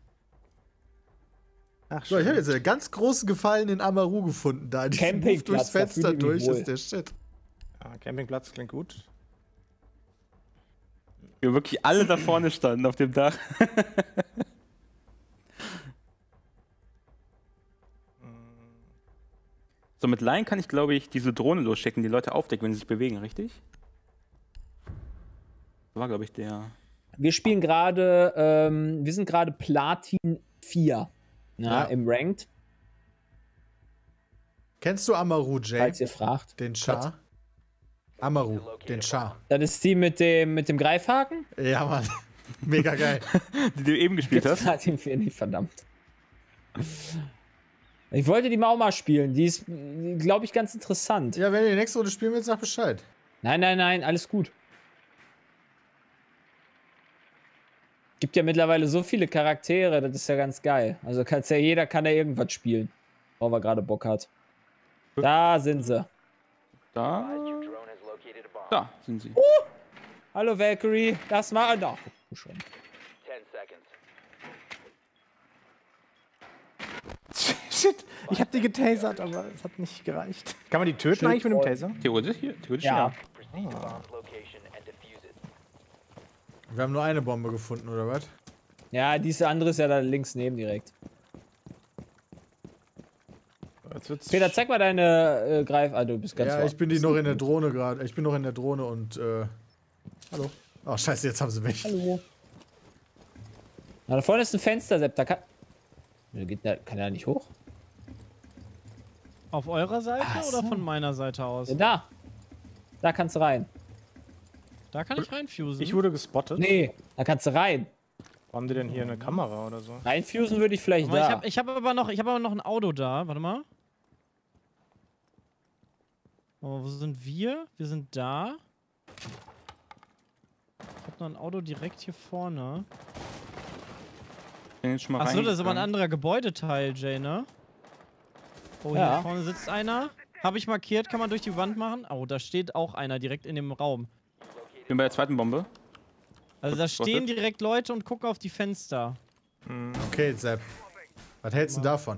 Ach, So, ich habe jetzt einen ganz großen Gefallen in Amaru gefunden. Da die Campingplatz, durchs da Fenster fühle ich mich durch wohl. ist der Shit. Ja, Campingplatz klingt gut. Wir wirklich alle da vorne standen auf dem Dach. So, mit Line kann ich, glaube ich, diese Drohne losschicken, die Leute aufdecken, wenn sie sich bewegen, richtig? Das war, glaube ich, der. Wir spielen gerade, wir sind gerade Platin 4 Ja. im Ranked, Kennst du Amaru, Jay? falls ihr fragt. Den Char? Amaru, den Char. Das ist die mit dem Greifhaken? Ja, Mann. Mega geil. Die du eben gespielt hast. Platin 4 nicht, verdammt. Ich wollte die mal auch mal spielen. Die ist, glaube ich, ganz interessant. Ja, wenn ihr die nächste Runde spielen willst, sag Bescheid. Nein, alles gut. Gibt ja mittlerweile so viele Charaktere, das ist ja ganz geil. Also jeder kann ja irgendwas spielen, worauf er gerade Bock hat. Da sind sie. Da. Da sind sie. Hallo Valkyrie, das mal. Doch, schon. 10 seconds. Shit, ich hab die getasert, aber es hat nicht gereicht. Kann man die töten eigentlich mit dem Taser? Theoretisch Ja. Proceed to bomb's location and defuse it. Wir haben nur eine Bombe gefunden, oder was? Ja, diese andere ist ja da links neben direkt. Jetzt wird's Peter, zeig mal deine du bist ganz Ja, weit. ich bin noch in der Drohne gerade. Ich bin noch in der Drohne und, hallo. Oh, scheiße, jetzt haben sie mich. Hallo. Na, da vorne ist ein Fenster, Sepp. Da kann. Kann er nicht hoch? Auf eurer Seite Ach so. oder von meiner Seite aus? Ja, da. Da kannst du rein. Da kann ich reinfusen. Ich wurde gespottet. Nee, da kannst du rein. Wo haben die denn hier eine Kamera oder so? Reinfusen würde ich vielleicht Aber da. ich hab aber noch ein Auto da. Warte mal. Oh, wo sind wir? Wir sind da. Ich hab noch ein Auto direkt hier vorne. bin jetzt schon mal Achso, das ist aber ein reingegangen. anderer Gebäudeteil, Jay, ne? Oh, Ja. hier vorne sitzt einer. Habe ich markiert, kann man durch die Wand machen. Oh, da steht auch einer direkt in dem Raum. Ich bin bei der zweiten Bombe. Also da Was stehen ist? direkt Leute und gucken auf die Fenster. Okay, Sepp. Was hältst du davon?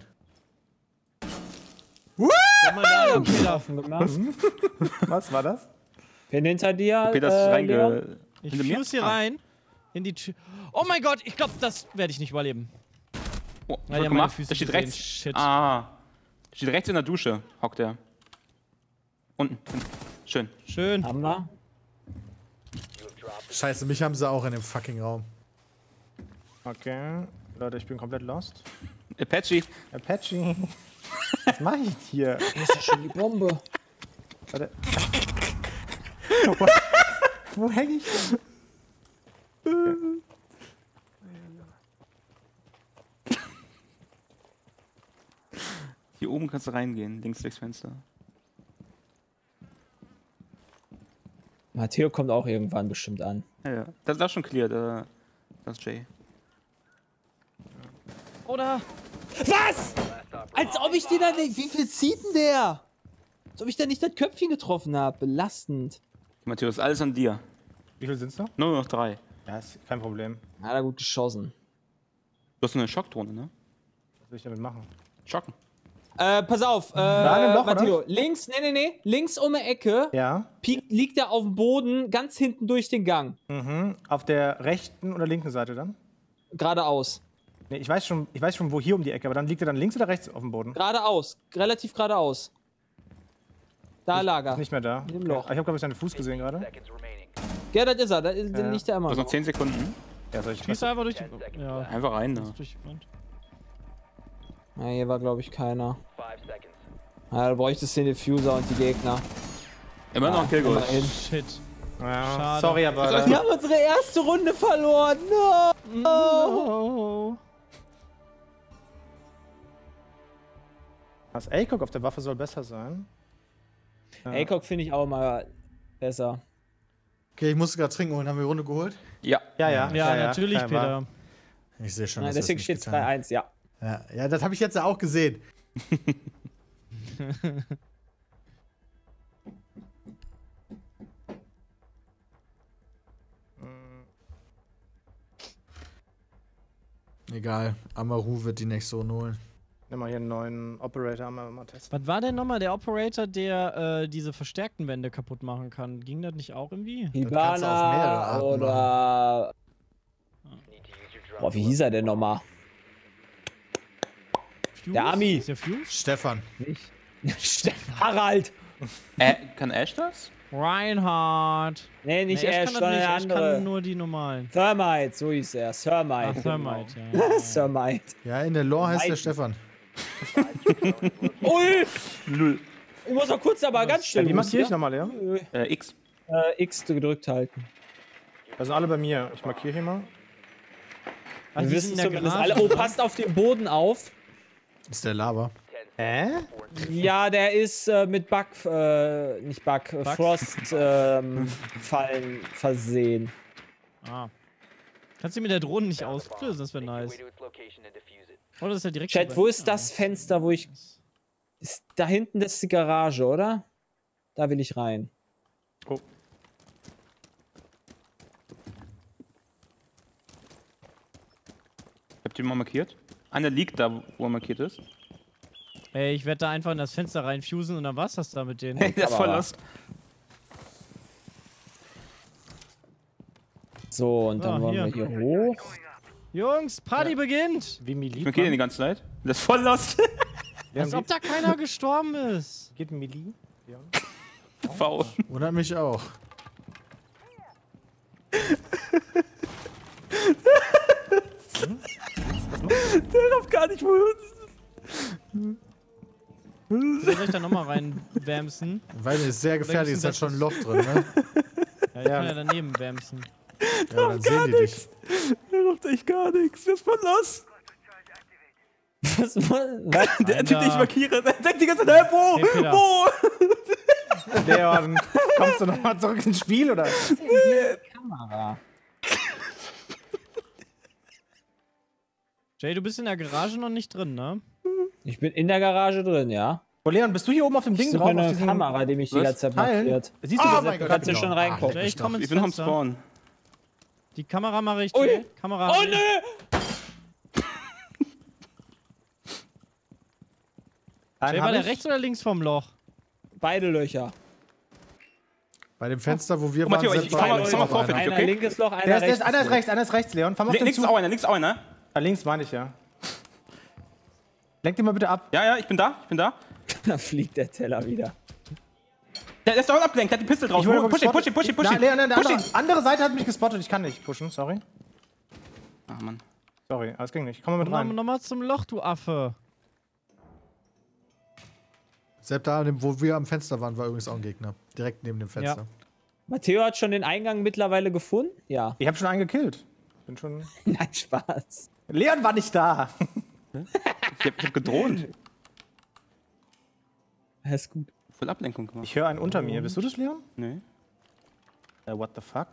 Guck mal da, Peter. Gemacht. Was war das? Bin hinter dir. Peter ist Leon. reinge... Ich hinter mir? fuse hier rein. In die Tür. Oh mein Gott, ich glaube, das werde ich nicht überleben. Oh, Ja, die haben meine gemacht. Füße Der steht gesehen. rechts. Shit. Ah. Der steht rechts in der Dusche, hockt der. Unten. Schön. Schön. Haben wir. Scheiße, mich haben sie auch in dem fucking Raum. Okay. Leute, ich bin komplett lost. Apache. Apache. Was mache ich hier? Das ist ja schon die Bombe. Warte. Wo hänge ich denn? Hier oben kannst du reingehen, links durchs Fenster. Matteo kommt auch irgendwann bestimmt an. Ja, ja. Das ist schon clear, das ist Jay. Oder? Was? Als ob ich den da nicht. Wie viel zieht denn der? Als ob ich da nicht das Köpfchen getroffen habe. Belastend. Matthäus, alles an dir. Wie viel sind's noch? Nur noch 3. Ja, ist kein Problem. Hat er gut geschossen. Du hast nur eine Schockdrohne, ne? Was will ich damit machen? Schocken. Pass auf, ein Loch, Matteo, oder? links, nee, links um die Ecke Ja. liegt er auf dem Boden, ganz hinten durch den Gang. Mhm. Auf der rechten oder linken Seite dann? Geradeaus. Nee, ich weiß schon, wo hier um die Ecke, aber dann liegt er dann links oder rechts auf dem Boden? Geradeaus, relativ geradeaus. Da lag er. Ist nicht mehr da. Im Loch. Ich habe, glaube ich, seinen Fuß gesehen gerade. Seconds remaining. Ja, das ist er, da Ja. liegt er immer Du hast noch noch. 10 Sekunden. Ja, soll ich Schieß einfach durch die. Ja, Einfach rein, ne? durch die Wand. Na, hier war, glaube ich, keiner. 5 seconds. Ja, da bräuchtest du den Diffuser und die Gegner. Immer noch ein Killgold. immerhin. Shit. Ja, Schade. sorry, aber. Wir haben unsere erste Runde verloren. No! Oh. Das ACOG auf der Waffe soll besser sein. Ja. ACOG finde ich auch mal besser. Okay, ich musste gerade trinken holen. Haben wir die Runde geholt? Ja. Ja, Ja, natürlich, scheinbar. Peter. Ich sehe schon. Ja, dass das deswegen nicht steht es getan 3-1, ja. hat. Ja, das habe ich jetzt ja auch gesehen. Egal, Amaru wird die nächste Runde holen. Nimm mal hier einen neuen Operator, mal testen. Was war denn nochmal der Operator, der diese verstärkten Wände kaputt machen kann? Ging das nicht auch irgendwie? kannst du auf mehrere Hibana Arten oder. Need to use your drone. Boah, wie hieß er denn nochmal? Fuse? Der Ami. Ist der Fuse? Stefan. Harald! Kann Ash das? Reinhard. Nee, nicht Nee, Ash, kann das sondern nicht. der Ash kann andere. nur die normalen. Thermite, so hieß er. Ah, Thermite. Thermite, ja. Thermite. Ja, in der Lore heißt der Nein. Stefan. Ui! Ich muss noch kurz aber ganz schnell. Wie markiere ich husten, nochmal, ja? X. ja? X gedrückt halten. Da sind alle bei mir. Ich markiere hier mal. Ah, Wir die wissen sind in der zumindest Garage, alle. Oh, oder? passt auf den Boden auf. Ist der Lava. Ja, der ist mit Bug, nicht Bug, Frost Fallen versehen. Ah. Kannst du mit der Drohne nicht auslösen? Das wäre Make your nice. way to its location and defuse it. Oder ist der direkt Chat, dabei? wo ist das Fenster, wo ich. Ist da hinten, das ist die Garage, oder? Da will ich rein. Oh. Habt ihr ihn mal markiert? Einer liegt da, wo er markiert ist. Ey, ich werde da einfach in das Fenster reinfusen und dann war's das da mit denen. Hey, der ist voll Kamera. lost. So, und dann Ah, wollen wir hier. hier hoch. Jungs, Party beginnt! Wie Ich Melee? markiere den die ganze Zeit. Der ist voll lost. Als ob da keiner gestorben ist. Geht Melee? Ja. V. Wundert mich auch. Der darf gar nicht wohl. Soll ich da nochmal reinwämsen? Weil es ist sehr gefährlich, ist ist halt denn schon ein Loch drin, ne? Ja, ich kann ja daneben wämsen. Ja, dann sehen die dich. Der macht echt gar nichts. Der ist voll lost. Was? Der Typ, den ich markiere, der denkt die ganze Zeit, wo? Hey, Peter. Wo? Leon, kommst du nochmal zurück ins Spiel, oder? Kamera. Jay, du bist in der Garage noch nicht drin, ne? Ich bin in der Garage drin, ja. Oh, Leon, bist du hier oben auf dem Das Ding ist drauf? Auf meine diesen Kamera, die mich die Was? ganze Zeit Teilen? markiert. Siehst du Oh das? mein Gott, kannst du genau. schon reingucken. Jay, ich komme ins Ich bin am Fenster. Spawn. Die Kamera mache ich, Ui. Jay. Kamera. Oh nö! Jay, war der rechts oder links vom Loch? Beide Löcher. Bei dem Fenster, wo wir Oh, waren, Matteo, sind ich fahr mal beide vor auf für dich, einer. Einer okay? linkes Loch, einer Der ist, rechts. einer ist rechts, Leon. Fahr mal auf den Links ist zu. auch einer, links ist auch einer. Ah, links meine ich, ja. Lenk den mal bitte ab. Ja, ja, ich bin da, ich bin da. Da fliegt der Teller wieder. Der ist doch abgelenkt, der hat die Pistole drauf. Ich wurde Push ihn, gespottet. push ihn, push ihn, push Na, ihn. Leon, der Push ihn. andere Seite hat mich gespottet. Ich kann nicht pushen, sorry. Ach, Mann. Sorry, aber es ging nicht. Komm mal mit rein. Nochmal zum Loch, du Affe. Selbst da, wo wir am Fenster waren, war übrigens auch ein Gegner. Direkt neben dem Fenster. Matteo hat schon den Eingang mittlerweile gefunden? Ja. Ich habe schon einen gekillt. Bin schon. Nein, Spaß. Leon war nicht da. Ich hab gedroht. Das ist gut. Voll Ablenkung gemacht. Ich höre einen unter mir. Bist du das, Leon? Nee. What the fuck?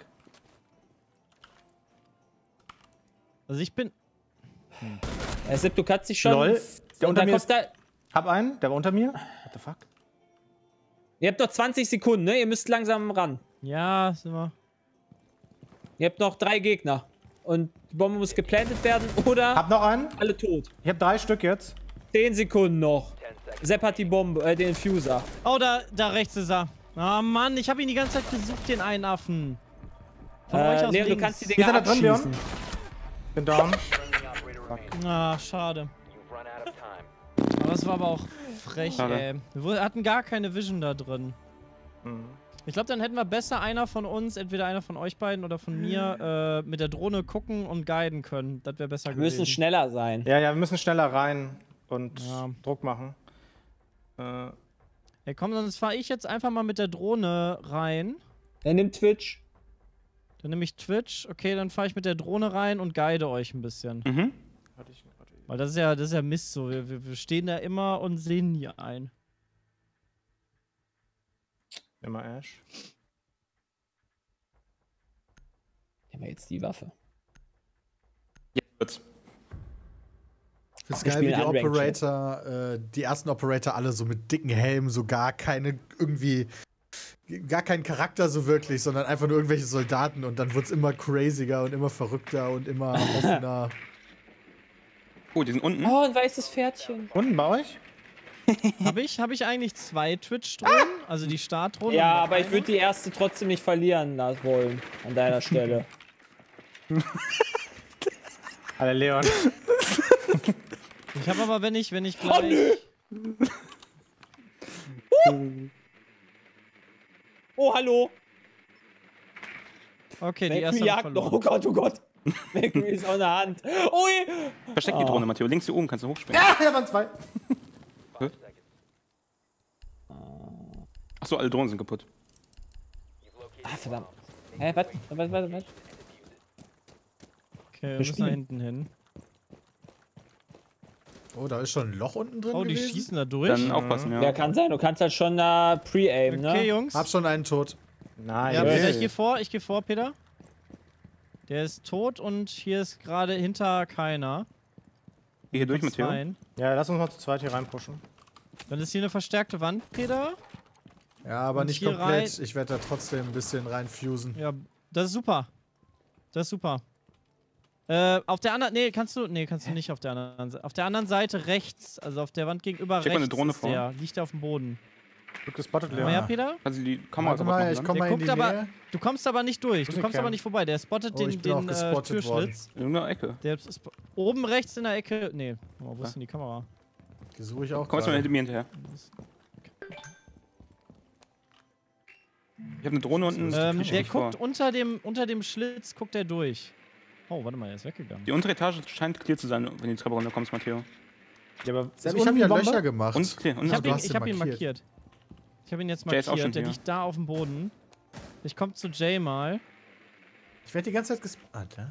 Also ich bin. Sepp, du kannst dich schon. Lol, der unter da mir kommt da, Hab einen, der war unter mir. What the fuck? Ihr habt noch 20 Sekunden, ne? Ihr müsst langsam ran. Ja, sind wir. Ihr habt noch 3 Gegner. Und die Bombe muss geplantet werden oder Hab noch einen. alle tot. Ich habe 3 Stück jetzt. 10 Sekunden noch. 10 seconds. Sepp hat die Bombe, den Infuser. Oh, da rechts ist er. Ah, Mann, ich habe ihn die ganze Zeit gesucht, den einen Affen. Von euch aus Leon, du links. kannst die Ist Dinger er da drin, Leon? abschießen. Bin down. Friendly operator remaining. Ah, schade. You've run out of time. Aber es war aber auch frech, Schade. ey. Wir hatten gar keine Vision da drin. Ich glaube, dann hätten wir besser einer von uns, entweder einer von euch beiden oder von mir, mit der Drohne gucken und guiden können. Das wäre besser Wir müssen gewesen. schneller sein. Ja, wir müssen schneller rein und Ja. Druck machen. Ey, komm, sonst fahre ich jetzt einfach mal mit der Drohne rein. Er nimmt Twitch. Dann nehme ich Twitch. Okay, dann fahre ich mit der Drohne rein und guide euch ein bisschen. Mhm. Weil das ist ja Mist so. Wir stehen da immer und sehen nie ein. Immer Ash. Ich habe jetzt die Waffe. Jetzt wird's. Ich find's Wir geil, wie die spielen Unranked, Operator, die ersten Operator alle so mit dicken Helmen, so gar keinen Charakter so wirklich, sondern einfach nur irgendwelche Soldaten und dann wird's immer craziger und immer verrückter und immer offener. Oh, die sind unten. Oh, ein weißes Pferdchen. Unten bei euch? Hab ich eigentlich 2 Twitch-Drohnen? Also die Startdrohne? Ja, und noch aber ich eine? würde die erste trotzdem nicht verlieren wollen. An deiner Stelle. Alter, Leon. Ich habe aber, wenn ich gleich. Oh, nö. Oh, hallo. Okay, die Mercury erste jagt haben noch. verloren. Oh Gott, oh Gott. Mercury ist auf der Hand. Ui. Versteck die Drohne, Matteo. Links hier oben kannst du hochspringen. Ja, da waren 2. 5 seconds. Achso, alle Drohnen sind kaputt. You've located Ah, verdammt. Hä, was? Okay, wir müssen spielen. da hinten hin. Oh, da ist schon ein Loch unten drin Oh, die gewesen? schießen da durch. Dann aufpassen, ja. Ja, kann sein. Du kannst halt schon da pre-aim, Okay, ne? Jungs. Hab schon einen tot. Nein. Ja, Hey. Peter, ich geh vor, Peter. Der ist tot und hier ist gerade hinter keiner. Geh hier durch, Von Matteo. zweien. Ja, lass uns mal zu zweit hier reinpushen. Dann ist hier eine verstärkte Wand, Peter. Ja, aber Und nicht hier komplett. rein- Ich werde da trotzdem ein bisschen reinfusen. Ja, das ist super. Das ist super. Auf der anderen, nee, kannst du nicht auf der anderen Seite. Auf der anderen Seite rechts, also auf der Wand gegenüber Schick mal rechts eine Drohne ist vor. der, liegt der auf dem Boden. Gut gespottet, Komm mal her, Leon. Peter. Kannst du die Kamera Warte mal, ich kaputt komm Der mal in die guckt aber, Nähe. du kommst aber nicht durch. Du Muss kommst ich aber kämen. nicht vorbei. Der spottet Oh, ich bin auch den gespottet worden. Türschlitz. In irgendeiner Ecke. Der ist oben rechts in der Ecke. Nee, wo ist denn die Kamera? Die suche ich auch Komm jetzt mal gerade. hinter mir hinterher. Ich habe eine Drohne unten. Der nicht vor. guckt unter dem Schlitz, guckt er durch. Oh, warte mal, er ist weggegangen. Die untere Etage scheint clear zu sein, wenn du die Treppe runter kommst, Matteo. Ja, aber Ich habe ja Löcher gemacht. Und clear. Und Ich habe du ihn, hast ich ihn hab ihn markiert. markiert. Ich habe ihn jetzt Jay ist auch schon markiert. Der hier. liegt da auf dem Boden. Ich komme zu Jay mal. Ich werde die ganze Zeit da.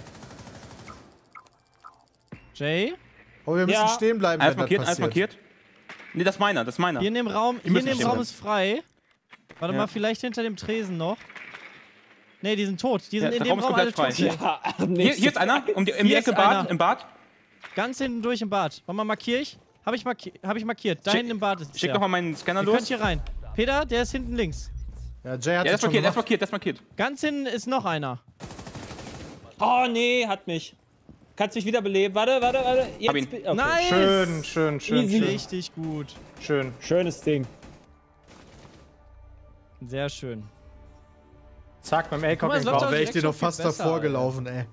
Jay, Oh, wir müssen Ja. stehen bleiben, Alles wenn markiert, das alles passiert. markiert. Nee, das ist meiner, das ist meiner. hier in dem Raum, müssen stehen bleiben. ist frei. Warte Ja. mal, vielleicht hinter dem Tresen noch. Nee, die sind tot. Die sind Ja, in der dem Raum ist Raum alle komplett tot. frei. Jay. Hier ist einer, um die Hier Ecke ist Bad, einer. im Bad. Ganz hinten durch im Bad. Warte mal, markiere ich? Hab ich markiert. Da Schick- hinten im Bad ist Schick der. doch mal meinen Scanner Ihr los. könnt hier rein. Peter, der ist hinten links. Ja, Jay hat Ja, das das schon markiert, das gemacht. markiert, das markiert. Ganz hinten ist noch einer. Oh, nee, hat mich. Kannst mich wiederbeleben. Warte. Jetzt Hab ihn. Okay. Nice! Schön. Easy. Richtig gut. Schön. Schönes Ding. Sehr schön. Zack, beim Guck mal, es A-Cocking läuft Oh, doch wäre ich direkt dir schon noch fast viel besser, davor Alter. gelaufen, ey.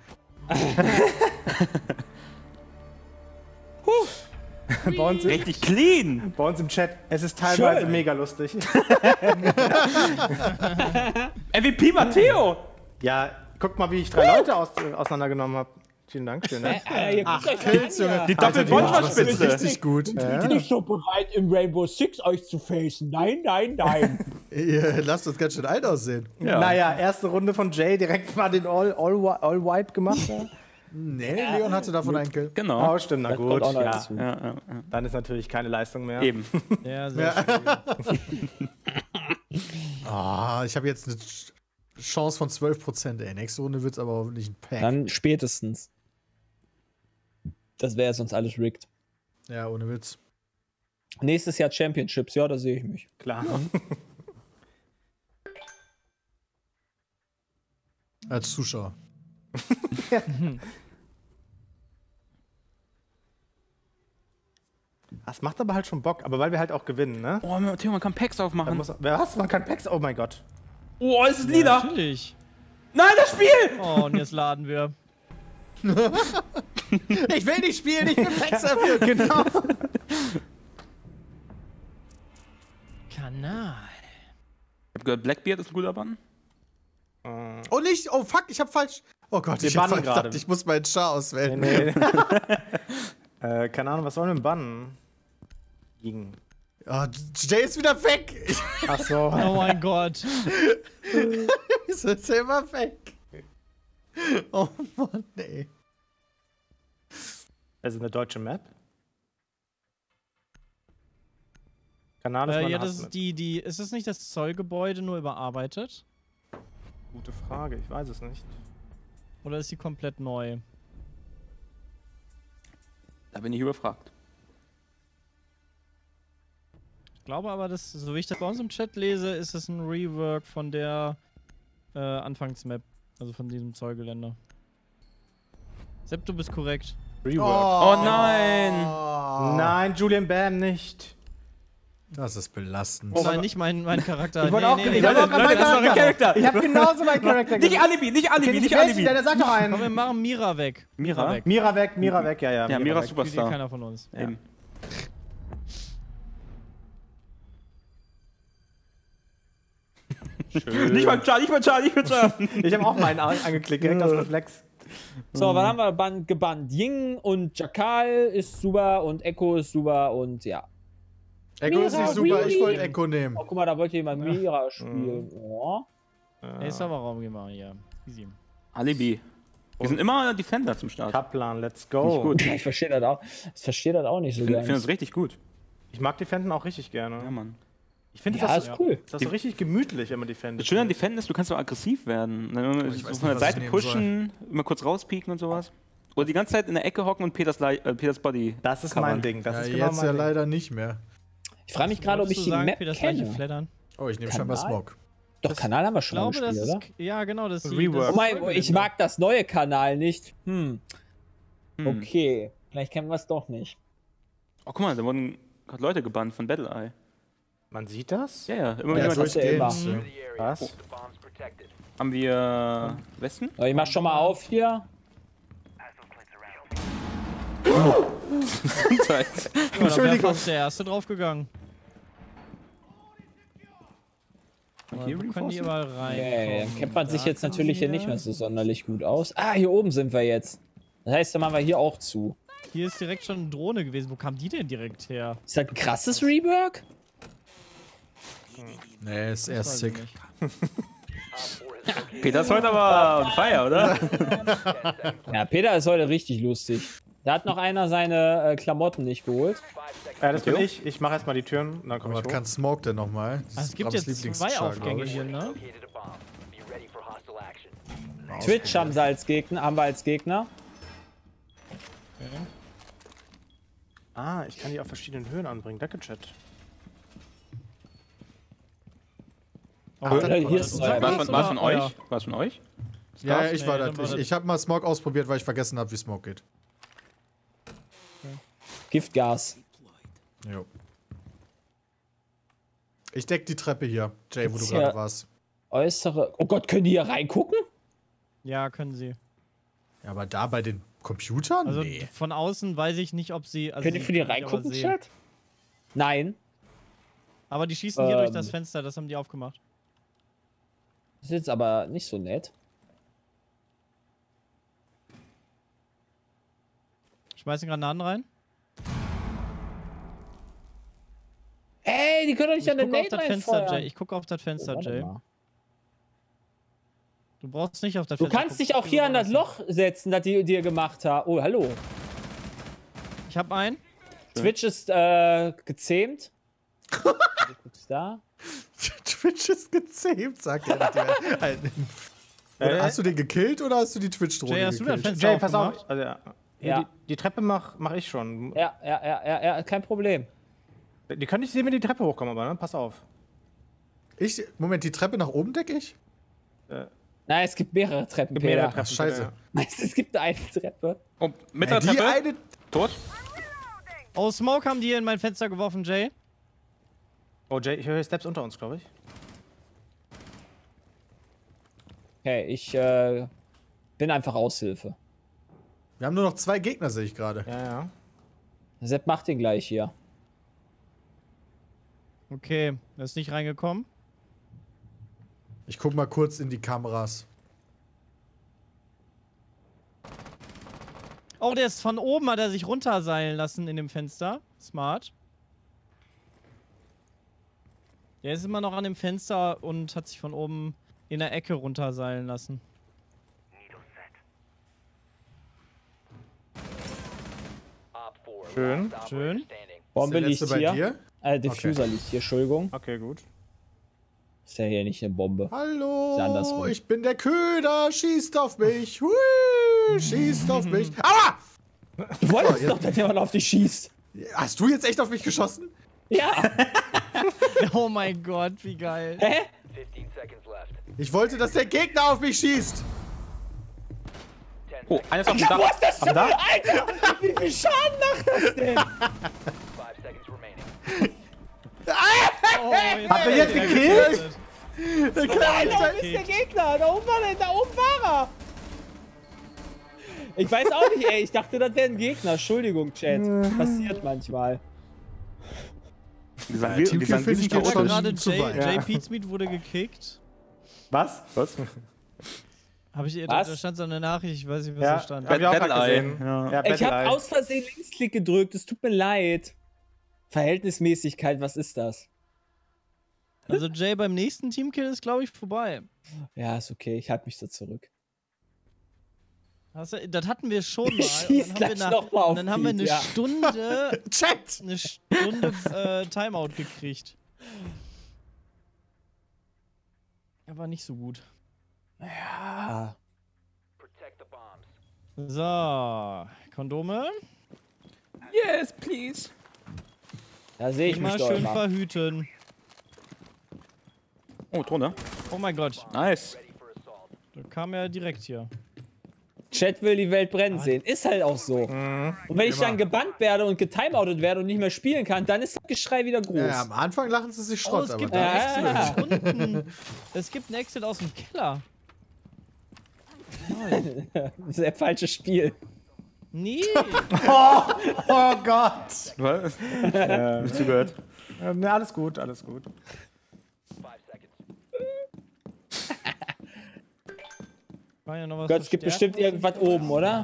bei, uns, Richtig clean. bei uns im Chat. Es ist teilweise Schön. mega lustig. MVP Matteo. Ja, guck mal, wie ich 3 Leute auseinandergenommen habe. Vielen Dank, schön. Ne? Kills, Junge. Die Alter, die machen das Doppel-Bonschspitze. richtig gut. Bin ich so bereit, im Rainbow Six euch zu facen? Nein. Ihr lasst uns ganz schön alt aussehen. Ja. Naja, erste Runde von Jay, direkt mal den All-Wipe gemacht. Ja. Nee, Leon hatte davon einen Kill. Genau. Oh, stimmt, na Das gut. kommt auch noch Ja. dazu. Ja. Dann ist natürlich keine Leistung mehr. Eben. Ja, sehr schön. Ah, ich habe jetzt eine Chance von 12%, ey. Nächste Runde wird's aber hoffentlich ein Pack. Dann spätestens. Das wäre sonst alles rigged. Ja, ohne Witz. Nächstes Jahr Championships, ja, da sehe ich mich. Klar. Als Zuschauer. Das macht aber halt schon Bock, aber weil wir halt auch gewinnen, ne? Oh, Matteo, man kann Packs Da aufmachen. was? Man kann Packs. Oh mein Gott. Oh, es ist lila. Natürlich. Nein, das Spiel. Oh, und jetzt laden wir. Ich will nicht spielen, ich bin Packs dafür. Genau. Kanal. Ich hab gehört, Blackbeard ist ein guter Bann. Oh, nicht. Oh, fuck, ich hab falsch. Oh Gott, Wir ich hab bannen gedacht, gerade. ich muss meinen Char auswählen. Nee. Keine Ahnung, was sollen wir denn bannen? Gegen. Oh, Jay ist wieder weg. Ach so. Oh mein Gott. Wieso ist er immer weg? Oh Mann, ey. Das ist eine deutsche Map. Kanal ist Ja, meine das Hassmap. ist ist es nicht das Zollgebäude nur überarbeitet? Gute Frage, ich weiß es nicht. Oder ist sie komplett neu? Da bin ich überfragt. Ich glaube aber, so wie ich das bei uns im Chat lese, ist es ein Rework von der Anfangsmap. Also von diesem Zollgelände. Sepp, du bist korrekt. Rework. Oh nein. Nein, Julian Bam nicht. Das ist belastend. Oh, nein, nicht mein Charakter. Ich wollte auch, ich Leute, hab auch gerade Leute, das ist meinen doch ein Charakter. Ich hab genauso meinen Charakter Nicht Alibi, nicht Alibi, nicht Alibi. Der sagt doch Komm, wir einen. machen Mira weg. Mira? weg. Mira weg, ja. Ja, Mira weg. Spielt Superstar. keiner von uns. Eben. Schön. Nicht mal Charlie, nicht mal Charlie, nicht mal Charlie. Ich habe auch meinen angeklickt, direkt aus Reflex. So, was haben wir gebannt? Ying und Jakal ist super und Echo ist super und ja. Echo ist nicht super, ich wollte Echo nehmen. Oh, guck mal, da wollte jemand Mira spielen. Oh. Ey, Serverraum gehen wir hier. Easy. Alibi. Wir sind immer Defender zum Start. Kaplan, let's Nicht go. gut. Ich verstehe das auch. Ich verstehe das auch nicht so Ich finde ganz. das richtig gut. Ich mag Defenden auch richtig gerne. Ja, Mann. Ich finde, Ja, das ist cool. ist so richtig gemütlich, immer Defenden. Das Schöne an Defenden ist, du kannst so aggressiv werden. Dann ich so weiß von der nicht, was Seite ich nehmen pushen, immer kurz rauspieken und sowas. Oder die ganze Zeit in der Ecke hocken und Peters Body. Das ist covern. mein Ding. Das Ja, ist genau jetzt mein ja Ding. leider nicht mehr. Ich frage mich gerade, ob ich Wolltest die du sagen, Map für das gleiche kenne. Flattern? Oh, ich nehme Kanal? scheinbar Smoke. Doch, Kanal haben wir schon mal Ich glaube, das gespielt, ist. oder? Ja, genau, das ist Rework. Oh mein, ich mag das neue Kanal nicht. Okay, vielleicht kennen wir es doch nicht. Oh, guck mal, da wurden gerade Leute gebannt von Battle.eye. Man sieht das? Ja, ja, immer Ja, wieder. das ist ja immer. The area. Was? The bomb's protected. Haben wir Westen? So, ich mach schon mal auf hier. Entschuldigung. Der erste draufgegangen. Hier Wo können die überall rein? Okay, dann kennt man sich jetzt natürlich hier nicht mehr so sonderlich gut aus. Ah, hier oben sind wir jetzt. Das heißt, dann machen wir hier auch zu. Hier ist direkt schon eine Drohne gewesen. Wo kam die denn direkt her? Ist das ein krasses Rework? Nee, ist erst sick. Op 4 has located Peter ist heute aber on fire, oder? 10 seconds. Ja, Peter ist heute richtig lustig. Da hat noch einer seine Klamotten nicht geholt. 5 seconds. Ja, das bin ich. Ich mache erstmal die Türen und dann komme Was ich hoch. kann Smoke denn nochmal? Also es gibt jetzt 2 Aufgänge hier, ne? Located a bomb. Be ready for hostile action. Twitch haben wir als Gegner. Ah, ich kann die auf verschiedenen Höhen anbringen. Danke, Chat. Oder hier ist unser euer War Gegner. es von Oder euer? euch? War es von euch? Ja, Nee, ich war dann war das. das- Ich habe mal Smoke ausprobiert, weil ich vergessen habe, wie Smoke geht. Giftgas. Jo. Ich deck die Treppe hier, Jay, wo du Gibt's gerade hier- warst. Äußere. Oh Gott, können die hier reingucken? Ja, können sie. Ja, aber da bei den Computern? Also Nee. von außen weiß ich nicht, ob sie. Also Könnt ihr sie für die können mich aber reingucken, sehen. Chat? Nein. Aber die schießen hier durch Ähm. das Fenster, das haben die aufgemacht. Das ist jetzt aber nicht so nett. Schmeißen Granaten rein. Ey, die können doch nicht Ich an den gucke auf Nate das Fenster, reinfeuern. Jay. Ich gucke auf das Fenster, Oh, warte Jay. mal. Du brauchst nicht auf das Du Fenster. kannst gucken. dich auch hier an das Loch setzen, das die dir gemacht haben. Oh, hallo. Ich hab einen. Twitch ist gezähmt. Du guckst da. Twitch ist gezähmt, sagt er. Oder hast du den gekillt oder hast du die Twitch-Drohne Jay, hast du das gekillt? Fenster Jay, pass auf. aufgemacht? Also, ja. Ja. Die Treppe mach ich schon. Ja, kein Problem. Die können nicht sehen, wenn die Treppe hochkommen, aber ne? Pass auf. Moment, die Treppe nach oben deck ich? Nein, es gibt mehrere Treppen, Gibt mehrere Peter. Treppen. Scheiße. Ja. Meinst du, es gibt eine Treppe? Oh, mittlere Die Treppe. eine. Tot. Oh, Smoke haben die hier in mein Fenster geworfen, Jay. Oh, Jay, ich höre Steps unter uns, glaube ich. Okay, ich bin einfach Aushilfe. Wir haben nur noch 2 Gegner, sehe ich gerade. Ja, ja. Sepp macht den gleich hier. Okay, er ist nicht reingekommen. Ich guck mal kurz in die Kameras. Oh, der ist von oben, hat er sich runterseilen lassen in dem Fenster. Smart. Der ist immer noch an dem Fenster und hat sich von oben in der Ecke runterseilen lassen. Op 4. Schön. last operator Schön. standing. Bombe Ist der liegt letzte bei hier. dir? Diffuser liegt hier, Entschuldigung. Okay, gut. Ist ja hier nicht eine Bombe. Hallo, Ist andersrum. ich bin der Köder, schießt auf mich. Hui, schießt auf mich. Aua! Du wolltest doch, dass jemand auf dich schießt. Hast du jetzt echt auf mich geschossen? Ja. Oh mein Gott, wie geil. Hä? 15 seconds left. Ich wollte, dass der Gegner auf mich schießt. 10 Oh, seconds. einer ist auf dem Wo Dach. ist das denn? Alter, wie viel Schaden macht das denn? 5 seconds remaining. Oh, jetzt Habt ihr jetzt gekillt? Nein, da oben ist der Gegner. Da oben war er. Ich weiß auch nicht, ey. Ich dachte, das wäre ein Gegner. Entschuldigung, Chat. Passiert manchmal. Die sind, Teamkill die sind finde ich riesen geht Oh, schon gerade zu Jay, weit. Jay Pizmeat wurde gekickt. Was? Was? Hab ich, Was? da stand so eine Nachricht, ich weiß nicht, was Ja, da stand. hab ich auch grad Battle-Eye. gesehen. Ja. Ja, Ich habe Battle-Eye. aus Versehen Linksklick gedrückt. Es tut mir leid. Verhältnismäßigkeit, was ist das? Also Jay, beim nächsten Teamkill ist, glaube ich, vorbei. Ja, ist okay. Ich halte mich so zurück. Das hatten wir schon mal. Ich schieß gleich noch mal auf und dann haben wir Pete, eine ja. Stunde, Chat! Timeout gekriegt. Aber nicht so gut. Ja. Protect the bombs. So, Kondome. Yes, please. Da sehe ich mich Immer doch schön immer. verhüten. Oh, Drohne. Oh mein Gott, Nice. da kam er direkt hier. Chat will die Welt brennen sehen. Ist halt auch so. Und wenn ich dann gebannt werde und getimeoutet werde und nicht mehr spielen kann, dann ist das Geschrei wieder groß. Ja, am Anfang lachen sie sich Oh, Schrott, es aber gibt dann einen ist es Exit aus unten. Es gibt einen Exit aus dem Keller. Das ist das falsche Spiel. Nee. Oh Gott! Was? Nicht zugehört. Ne, alles gut, alles gut. 5 seconds. War ja noch was Gott, es gibt verstärkt? bestimmt irgendwas oben, oder?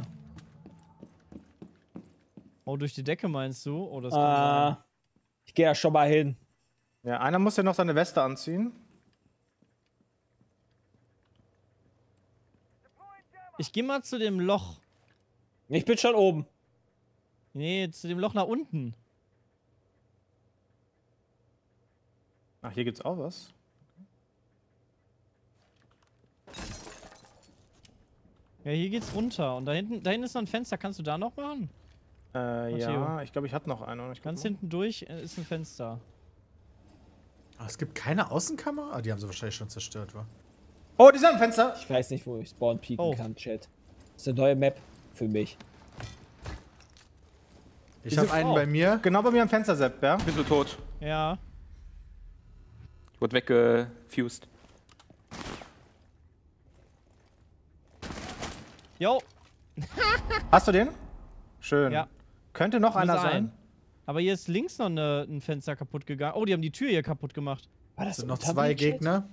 Oh, durch die Decke meinst du? Oh, das kann sein. Ich gehe da schon mal hin. Ja, einer muss ja noch seine Weste anziehen. Ich geh mal zu dem Loch. Ich bin schon oben. Nee, zu dem Loch nach unten. Ach, hier gibt's auch was. Ja, hier geht's runter. Und da hinten ist noch ein Fenster. Kannst du da noch machen? Ja, ich glaube, ich hatte noch einen. Ich guck Ganz mal. hinten durch ist ein Fenster. Ah, es gibt keine Außenkamera? Ah, die haben sie wahrscheinlich schon zerstört, wa? Oh, die sind am Fenster! Ich weiß nicht, wo ich Spawn pieken Oh. kann, Chat. Das ist eine neue Map für mich. Ich habe einen bei mir. Genau bei mir am Fenster, Sepp, ja? Bist du tot? Ja. Wurde weggefused. Jo. Hast du den? Schön. Ja. Könnte noch einer Muss sein. Aber hier ist links noch ein Fenster kaputt gegangen. Oh, die haben die Tür hier kaputt gemacht. War das Sind noch unter zwei mir, Chat? Gegner.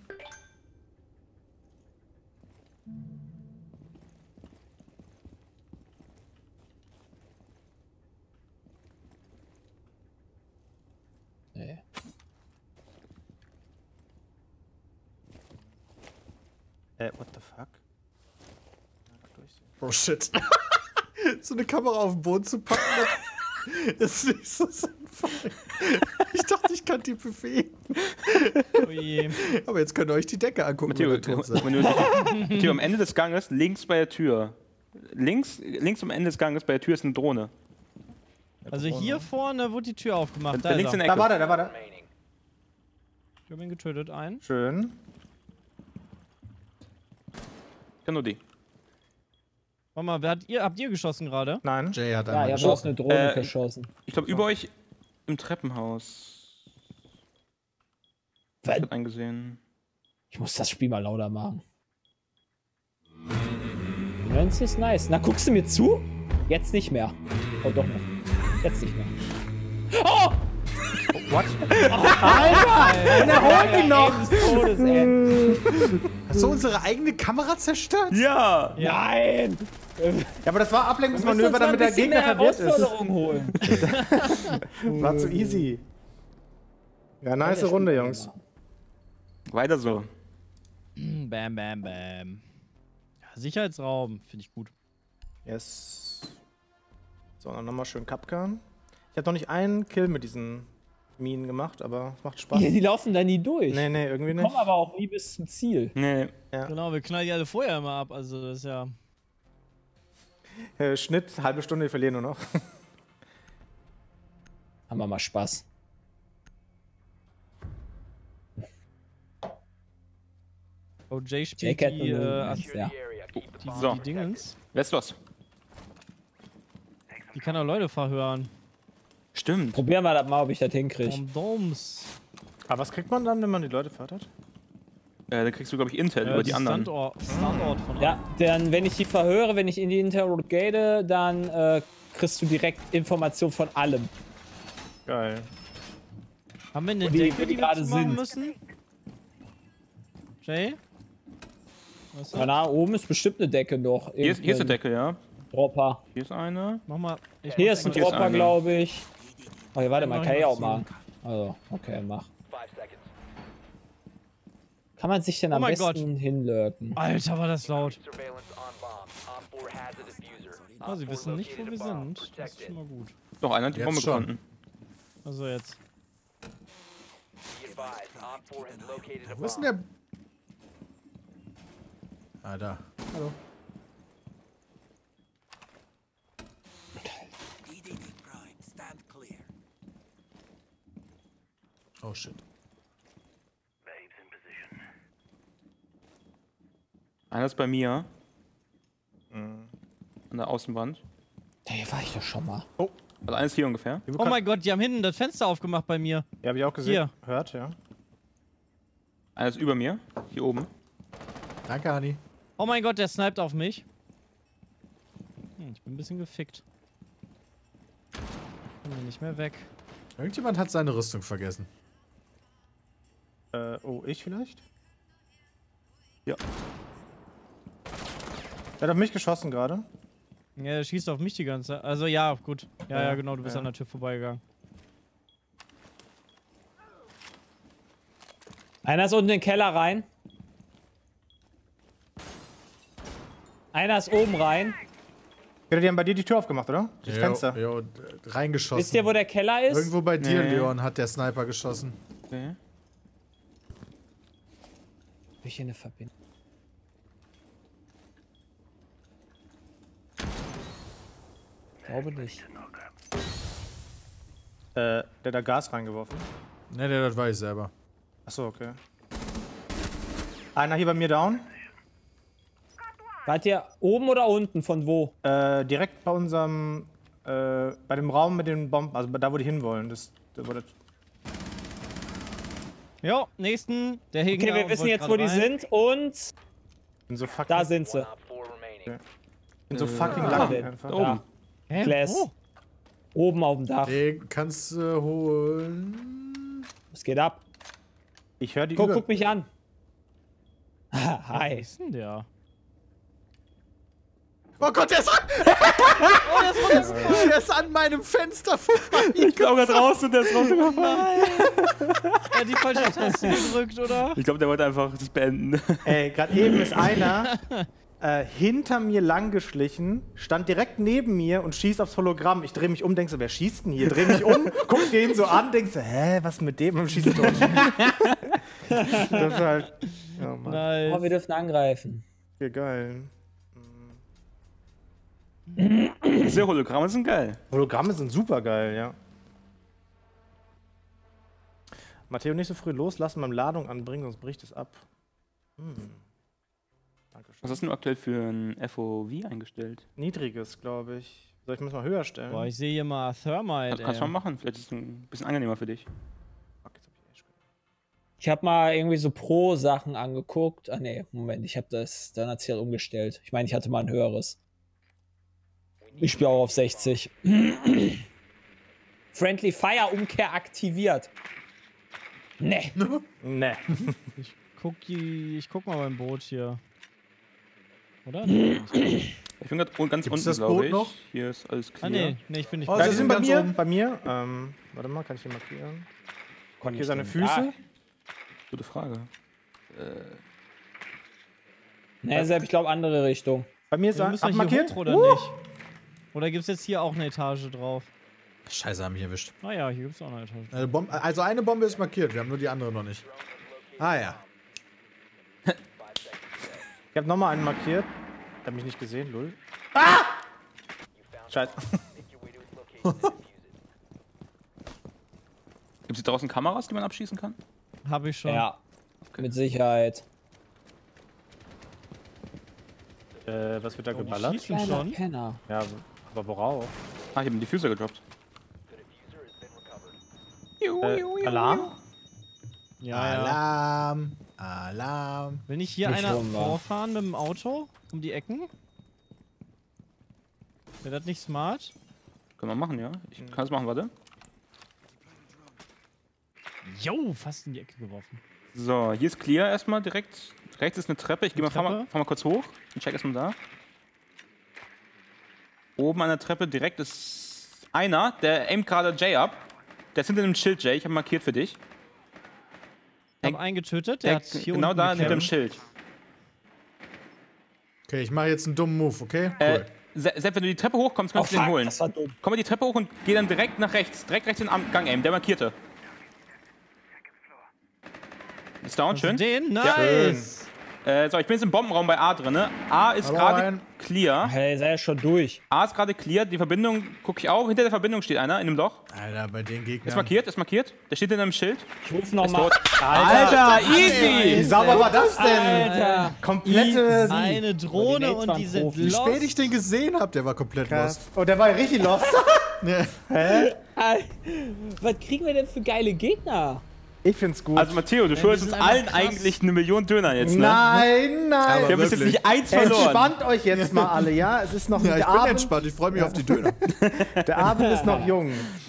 Nee. What the fuck? Oh shit. So eine Kamera auf den Boden zu packen, das ist nicht so sinnvoll. Ich dachte, ich kann die befehlen. Oh je. Aber jetzt könnt ihr euch die Decke angucken, Matteo, wenn ihr tot seid. Matteo, am Ende des Ganges, links bei der Tür. Links am Ende des Ganges bei der Tür ist eine Drohne. Also hier vorne wurde die Tür aufgemacht. Da, Da links ist in er. der Da war Ecke. der, da war der. Remaining. Ich hab ihn getötet, einen. Schön. Ja, nur die. Warte mal, habt ihr geschossen gerade? Nein. Jay hat Ja, einmal ich habe aus geschossen. eine Drohne geschossen. Ich glaube, über euch im Treppenhaus. Ich Was? hab eingesehen. Ich muss das Spiel mal lauter machen. Das ist nice. Na, guckst du mir zu? Jetzt nicht mehr. Oh, doch noch. Jetzt nicht mehr. Oh! What? Alter! Und er holt ihn noch! Des Todes, ey. Hast du unsere eigene Kamera zerstört? Ja! Nein! Ja, aber das war Wir Ablenkungsmanöver, müssen uns mal damit der ein bisschen Gegner mehr verwirrt ist. Herausforderung holen. War zu easy. Ja, nice Runde, Jungs. Weiter so. Bam, bam, bam. Ja, Sicherheitsraum, finde ich gut. Yes. So, dann nochmal schön Kapkan. Ich habe noch nicht einen Kill mit diesen Minen gemacht, aber es macht Spaß. Ja, die laufen da nie durch. Nee, nee, irgendwie Die nicht. kommen aber auch nie bis zum Ziel. Nee. Genau, wir knallen die alle vorher immer ab. Also das ist ja. Schnitt, halbe Stunde, wir verlieren nur noch. Haben wir mal Spaß. Oh, Jay spielt Jake hat die, ja. Secure the area. Keep the bomb So. die Dingens. Wer ist los? Die kann auch Leute verhören. Stimmt. Probieren wir das mal, ob ich das hinkriege. Kondoms. Aber was kriegt man dann, wenn man die Leute fördert? Da kriegst du, glaube ich, Intel über die anderen. Standort von Ja, dann, wenn ich die verhöre, wenn ich in die interrogate, dann kriegst du direkt Information von allem. Geil. Haben wir eine Wie- Decke, wie die die wir gerade zumachen sind. müssen? Jay? Was ist Ja, na, oben ist bestimmt eine Decke noch. Hier ist eine Decke, ja. Dropper. Hier ist eine. Mach mal. Hier ist ein Und hier ist Dropper, eine. glaube ich. Oh, hier, warte mal, mach kann ich ich mal auch zu. machen. Also, okay, mach. 5 seconds. Kann man sich denn Oh am mein besten hinlurken? Alter, war das laut. Surveillance on bomb. Op 4 has a diffuser. Oh, sie Op 4 wissen nicht, wo located wir a bomb. sind. Das Protect ist it. schon mal gut. Doch, einer hat die Jetzt Bombe schon. gefunden. Also jetzt. Be advised, Op 4 has located a Wo ist denn bomb. der? Ah, da. Hallo. Oh shit. Einer ist bei mir. An der Außenwand. Hier war ich doch schon mal. Also einer ist hier ungefähr. Oh mein Gott, die haben hinten das Fenster aufgemacht bei mir. Ja, hab ich auch gesehen. Hier. Hört, ja. Einer ist über mir. Hier oben. Danke, Hani. Oh mein Gott, der sniped auf mich. Ich bin ein bisschen gefickt. Bin hier nicht mehr weg. Irgendjemand hat seine Rüstung vergessen. Oh, ich vielleicht? Ja. Der hat auf mich geschossen gerade. Ja, der schießt auf mich die ganze Zeit. Also ja, gut. Ja, Ja, genau, du bist ja. an der Tür vorbeigegangen. Einer ist unten in den Keller rein. Einer ist oben rein. Peter, die haben bei dir die Tür aufgemacht, oder? Das Fenster. Jo, reingeschossen. Wisst ihr, wo der Keller ist? Irgendwo bei dir, Nee. Leon, hat der Sniper geschossen. Okay. Hab ich hier eine Verbindung? Glaube nicht. Der hat da Gas reingeworfen. Ne, das weiß ich selber. Achso, okay. Einer hier bei mir down. Wart ihr oben oder unten? Von wo? Direkt bei unserem, bei dem Raum mit den Bomben, also da, wo die hinwollen. Jo, nächsten. Der hing Okay, da wir und wissen wollte jetzt, grad wo die rein. sind und Bin so fucking, da sind sie. Op 4 remaining. bin so fucking lang einfach. Da oben. Hä? Glass. Wo? Oben auf dem Dach. Den kannst du holen. Es geht ab. Ich höre die Guck mich an. Wo Hi. ist denn der? Oh Gott, der ist an! Der ist an meinem Fenster vorbei. Ich glaube gerade raus und der ist runtergefallen. Er hat die falsche Taste gedrückt, oder? Ich glaube, der wollte einfach das beenden. Ey, gerade eben ist einer hinter mir lang geschlichen, stand direkt neben mir und schießt aufs Hologramm. Ich drehe mich um, denk so, wer schießt denn hier? Dreh mich um, guck den so an, denk so, hä, was mit dem? Und schießt tot. Das ist halt. Oh Mann. Nice. Oh, wir dürfen angreifen. Ja, geil. Diese Hologramme sind geil. Hologramme sind super geil, ja. Matteo, nicht so früh loslassen beim Ladung anbringen, sonst bricht es ab. Dankeschön. Was hast du denn aktuell für ein FOV eingestellt? Niedriges, glaube ich. Soll ich mal mal höher stellen? Boah, ich sehe hier mal Thermite, Kannst du ey. mal machen. Vielleicht ist es ein bisschen angenehmer für dich. Fuck, jetzt hab ich echt gehört. Ich habe mal irgendwie so Pro-Sachen angeguckt. Ah nee, Moment, ich habe das dann erzählt umgestellt. Ich meine, ich hatte mal ein höheres. Ich spiele auch auf 60. Friendly Fire Umkehr aktiviert. Nee. Ne. Ich guck mal beim Boot hier. Oder? Ich bin gerade ganz Gibt's unten, das glaube Boot ich. noch? Hier ist alles Ah, clear. nee, ich bin nicht Oh, Ja, sie die sind sind bei ganz mir. oben. Bei mir. Warte mal, kann ich hier markieren? Hier seine Füße. Gute Frage. Nee, Sepp, ich glaube andere Richtung. Bei mir ist Wir er müssen wir abmarkiert. hier hoch oder nicht? Oder gibt's jetzt hier auch eine Etage drauf? Scheiße, haben mich erwischt. Ah ja, hier gibt's auch eine Etage. Also eine Bombe ist markiert, wir haben nur die andere noch nicht. Ah ja. Ich habe nochmal einen markiert. Der hat mich nicht gesehen, lol. Ah! Scheiße. Gibt es hier draußen Kameras, die man abschießen kann? Hab ich schon. Ja, mit Sicherheit. Was wird da Die geballert? schießen Kleiner schon. Penner. Ja, aber worauf? Ah, ich habe den Diffuser gedroppt. Alarm? Ja, ja. Alarm. Alarm. Will nicht hier Nicht einer rum, wa? vorfahren mit dem Auto? Um die Ecken? Wäre das nicht smart? Können wir machen, ja. Ich kann es machen, warte. Jo, fast in die Ecke geworfen. So, hier ist clear erstmal direkt. Rechts ist eine Treppe. Ich fahr mal kurz hoch und check erstmal da. Oben an der Treppe direkt ist einer, der aimt gerade Jay ab. Der ist hinter einem Schild, Jay. Ich habe markiert für dich. Ich hab einen getötet, der hat hier genau unten da hinter dem geklemmt. Schild. Okay, ich mache jetzt einen dummen Move, okay? Sepp, wenn du die Treppe hochkommst, kannst du den holen. Das war dumm. Komm mal die Treppe hoch und geh dann direkt nach rechts. Direkt rechts in den Gang aimen. Der markierte. Ist down, Hast du schön. Den? Ja. Nice! So, ich bin jetzt im Bombenraum bei A drin. Ne? A ist Hallo, gerade Ryan. clear. Hey, sei ja schon durch. A ist gerade clear. Die Verbindung gucke ich auch. Hinter der Verbindung steht einer in einem Loch. Alter, bei den Gegnern. Ist markiert, ist markiert. Der steht in einem Schild. Ich ruf Ist nochmal. tot. Alter, easy! Wie sauber war das denn? Alter. Komplette. Eine Drohne Mates und waren die sind Profis. Wie spät lost. ich den gesehen habe, der war komplett Krass. lost. Oh, der war ja richtig lost. Was kriegen wir denn für geile Gegner? Ich find's gut. Also Matteo, du schuldest uns sind einfach allen krass. eigentlich 1 Million Döner jetzt, ne? Nein, nein. Wir haben bis jetzt Wirklich. nicht eins verloren. Entspannt euch jetzt mal alle, ja? Es ist noch Ja, ich der bin Abend. entspannt, ich freue mich auf die Döner. Der Abend ist noch jung.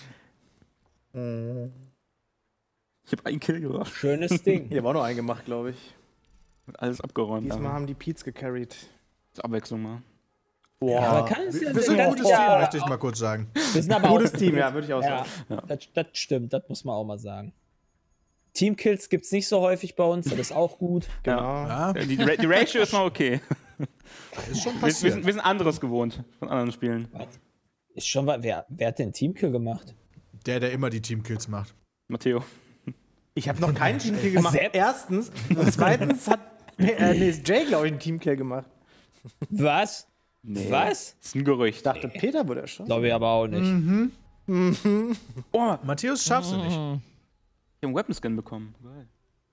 Ich habe einen Kill gemacht. Schönes Ding. Hier war noch einen gemacht, glaube ich. Alles abgeräumt. Diesmal haben die Pete's gecarried. Zur Abwechslung mal. Aber kann es ja Wir sind ein gutes ja, Team, möchte ich mal kurz sagen. Wir sind aber Gutes auch Team, ja, würde ich auch Ja, sagen. das stimmt, das muss man auch mal sagen. Teamkills gibt's nicht so häufig bei uns, das ist auch gut. Genau. Ja, Die Ratio ist noch okay. ist schon Wir passiert. sind anderes gewohnt von anderen Spielen. Ist schon was. Wer hat denn Teamkill gemacht? Der immer die Teamkills macht. Matteo. Ich habe noch keinen Teamkill gemacht. Sepp? Erstens. Und zweitens hat ist Jay, glaube ich, einen Teamkill gemacht. Was? Nee. Was? Das ist ein Gerücht. Ich dachte, Peter wurde erschossen. Glaube ich aber auch nicht. Oh, Matthäus schaffst du nicht. ich habe einen Weapon-Skin bekommen. Geil.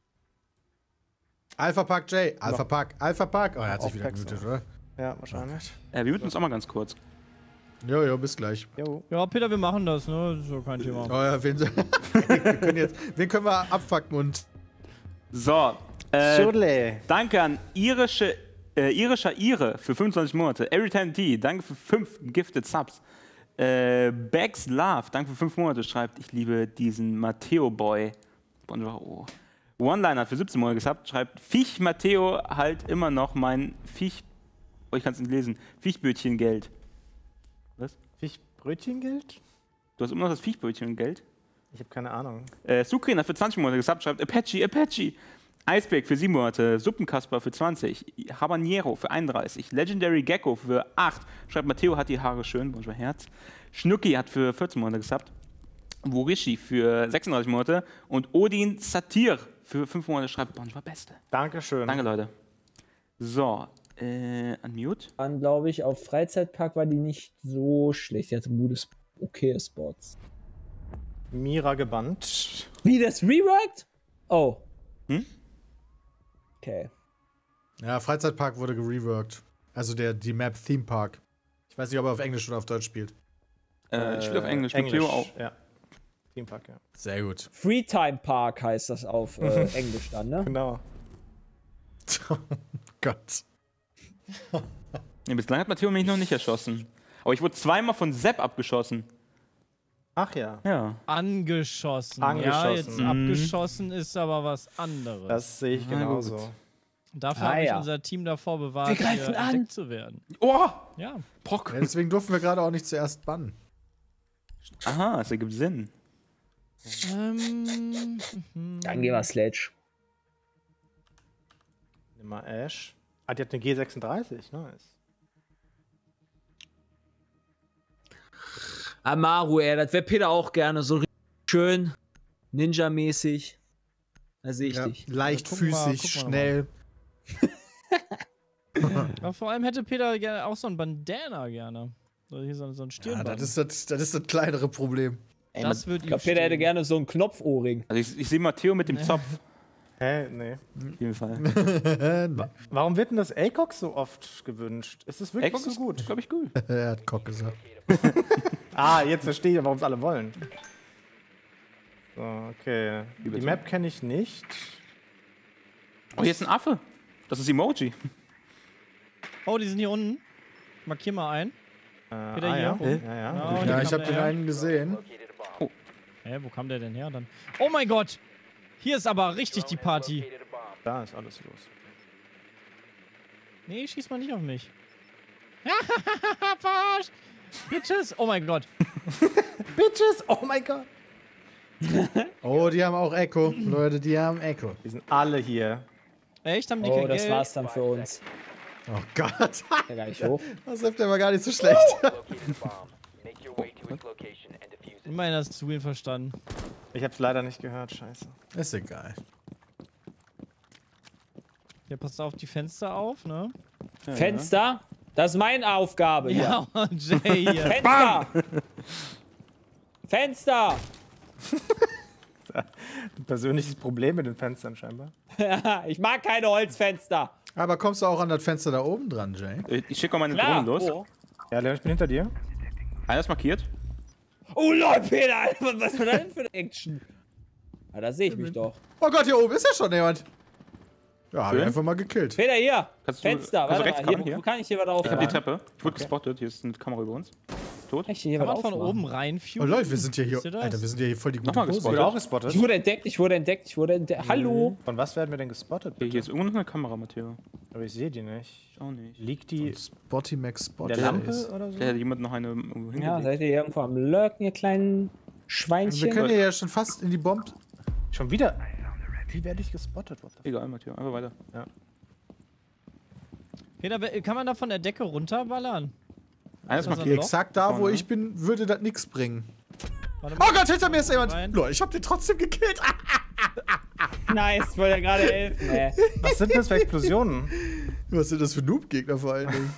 Alpha Park J, Alpha Park, Alpha Park. Oh, er hat sich Auf wieder Packs gemutet, noch. oder? Ja, wahrscheinlich. Wir muten uns auch mal ganz kurz. Jo, bis gleich. Jo. Ja, Peter, wir machen das, ne? Das ist ja kein Thema. Oh ja, wen können wir abfucken und. So. Schudle. Danke an irischer Ire für 25 Monate. Everytime D, danke für 5 Gifted Subs. Bags Love, danke für 5 Monate, schreibt, ich liebe diesen Matteo Boy. Oh. One-Liner für 17 Monate gesubbt, schreibt, Viech Matteo halt immer noch mein Viech. Oh, ich kann es nicht lesen. Viechbötchen-Geld. Was? Fischbrötchengeld? Du hast immer noch das Viechbrötchen-Geld? Ich habe keine Ahnung. Sukrina für 20 Monate gesubbt, schreibt Apache. Iceberg für 7 Monate, Suppenkasper für 20, Habanero für 31, Legendary Gecko für 8, schreibt Matteo hat die Haare schön, bonjour Herz. Schnucki hat für 14 Monate gesubbt, Worishi für 36 Monate und Odin Satir für 5 Monate schreibt bonjour Beste. Dankeschön. Danke Leute. So, unmute. Dann glaube ich, auf Freizeitpark war die nicht so schlecht. Die hatte gutes, okay Spots. Mira gebannt. Wie, das reworked? Oh. Hm? Okay. Ja, Freizeitpark wurde gereworked. Also die Map Theme Park. Ich weiß nicht, ob er auf Englisch oder auf Deutsch spielt. Ich spiele auf Englisch, mit Theo auch. Ja. Teampark, ja. Sehr gut. Freetime Park heißt das auf Englisch dann, ne? Genau. Oh Gott. Ja, bislang hat Matteo mich noch nicht erschossen. Aber ich wurde zweimal von Sepp abgeschossen. Ach ja. Ja. Angeschossen. Ja, Angeschossen. jetzt abgeschossen ist aber was anderes. Das sehe ich Na genauso. gut. Dafür habe ich ja. unser Team davor bewahrt, Wir greifen hier an. entdeckt zu werden. Oh! Ja. Pock. Ja, deswegen durften wir gerade auch nicht zuerst bannen. Aha, das ergibt Sinn. Mhm. Dann gehen wir Sledge. Nimm mal Ash. Ah, die hat eine G36. Nice. Amaru, das wäre Peter auch gerne. So richtig schön Ninja-mäßig. Da sehe ich Ja, dich. leichtfüßig, guck mal schnell. Aber vor allem hätte Peter gerne auch so ein Bandana gerne. So, hier so ein Ja, Stirnband. das ist das kleinere Problem. Ey, das wird Ich glaube, Peter hätte gerne so einen Knopfohrring. Also ich sehe Matteo mit dem Zopf. Hä? Nee. Auf jeden Fall. Warum wird denn das ACOG so oft gewünscht? Ist es wirklich Ex so ist gut? glaube ich, gut. Er hat Cock gesagt. Ah, jetzt verstehe ich, warum es alle wollen. So, okay. Die bitte? Map kenne ich nicht. Oh, hier ist ein Affe. Das ist Emoji. Oh, die sind hier unten. Markier mal ein. Peter, ja. hier. Ja, ja. Oh, Ja, hier ich kam habe der den her. einen gesehen. Hä, wo kam der denn her dann? Oh mein Gott! Hier ist aber richtig die Party. Da ist alles los. Nee, schieß mal nicht auf mich. Verarscht! Bitches! Oh mein Gott. Bitches! Oh mein Gott! Oh, die haben auch Echo. Leute, die haben Echo. Die sind alle hier. Echt? Haben die Oh, kein das Geld? war's dann für uns. Oh Gott. Ja, gar nicht hoch. Das läuft ja mal gar nicht so schlecht. Ich meine, hast du ihn verstanden. Ich hab's leider nicht gehört, scheiße. Ist egal. Ja, passt auf die Fenster auf, ne? Ja, Fenster? Das ist meine Aufgabe hier. Ja, und Jay hier. Fenster! Fenster! Ein persönliches Problem mit den Fenstern scheinbar. Ich mag keine Holzfenster. Aber kommst du auch an das Fenster da oben dran, Jay? Ich schicke mal meine Klar. Drohnen los. Oh. Ja, Leon, ich bin hinter dir. Einer ist markiert. Oh Leute, Peter, Alter, was war das denn für eine Action? Ah, da sehe ich mich doch. Oh Gott, hier oben ist ja schon jemand. Ja, hab ich Schön. einfach mal gekillt. Peter, hier. Kannst du- Fenster. kannst du Warte rechts mal, hier, kommen, hier? wo kann ich hier was drauf? Ich habe die Treppe. Ich wurde gespottet. Hier ist eine Kamera über uns. Tot. Kann ich hier Kann was man von aufmachen? oben reinführen? Oh Leute, wir sind ja hier. Wisst ihr das? Alter, wir sind ja hier voll die gute Nochmal Pose. gespottet. Wurde auch gespottet. Ich wurde entdeckt, ich wurde entdeckt, ich wurde entdeckt. Hallo? Von was werden wir denn gespottet? Hier ist irgendwo noch eine Kamera, Matteo. Aber ich sehe die nicht. Ich auch nicht. Liegt die Spotty Max in Spotty. der Lampe oder so? Da hat jemand noch eine irgendwo Ja, hingelegt. seid ihr irgendwo am Lurken, ihr kleinen Schweinchen? Wir können hier ja schon fast in die Bombe. Schon wieder? Wie werde ich gespottet? What the Egal, Matteo. Einfach weiter. Peter, kann man da von der Decke runterballern? Einer ist das markiert. Loch? Exakt da, wo Vorne. ich bin, würde das nichts bringen. Warte Oh mal. Gott, hinter mir ist jemand. Rein. Lol, ich hab den trotzdem gekillt. Nice, wollte ja gerade helfen, ey. Was sind das für Explosionen? Was sind das für Noob-Gegner vor allen Dingen?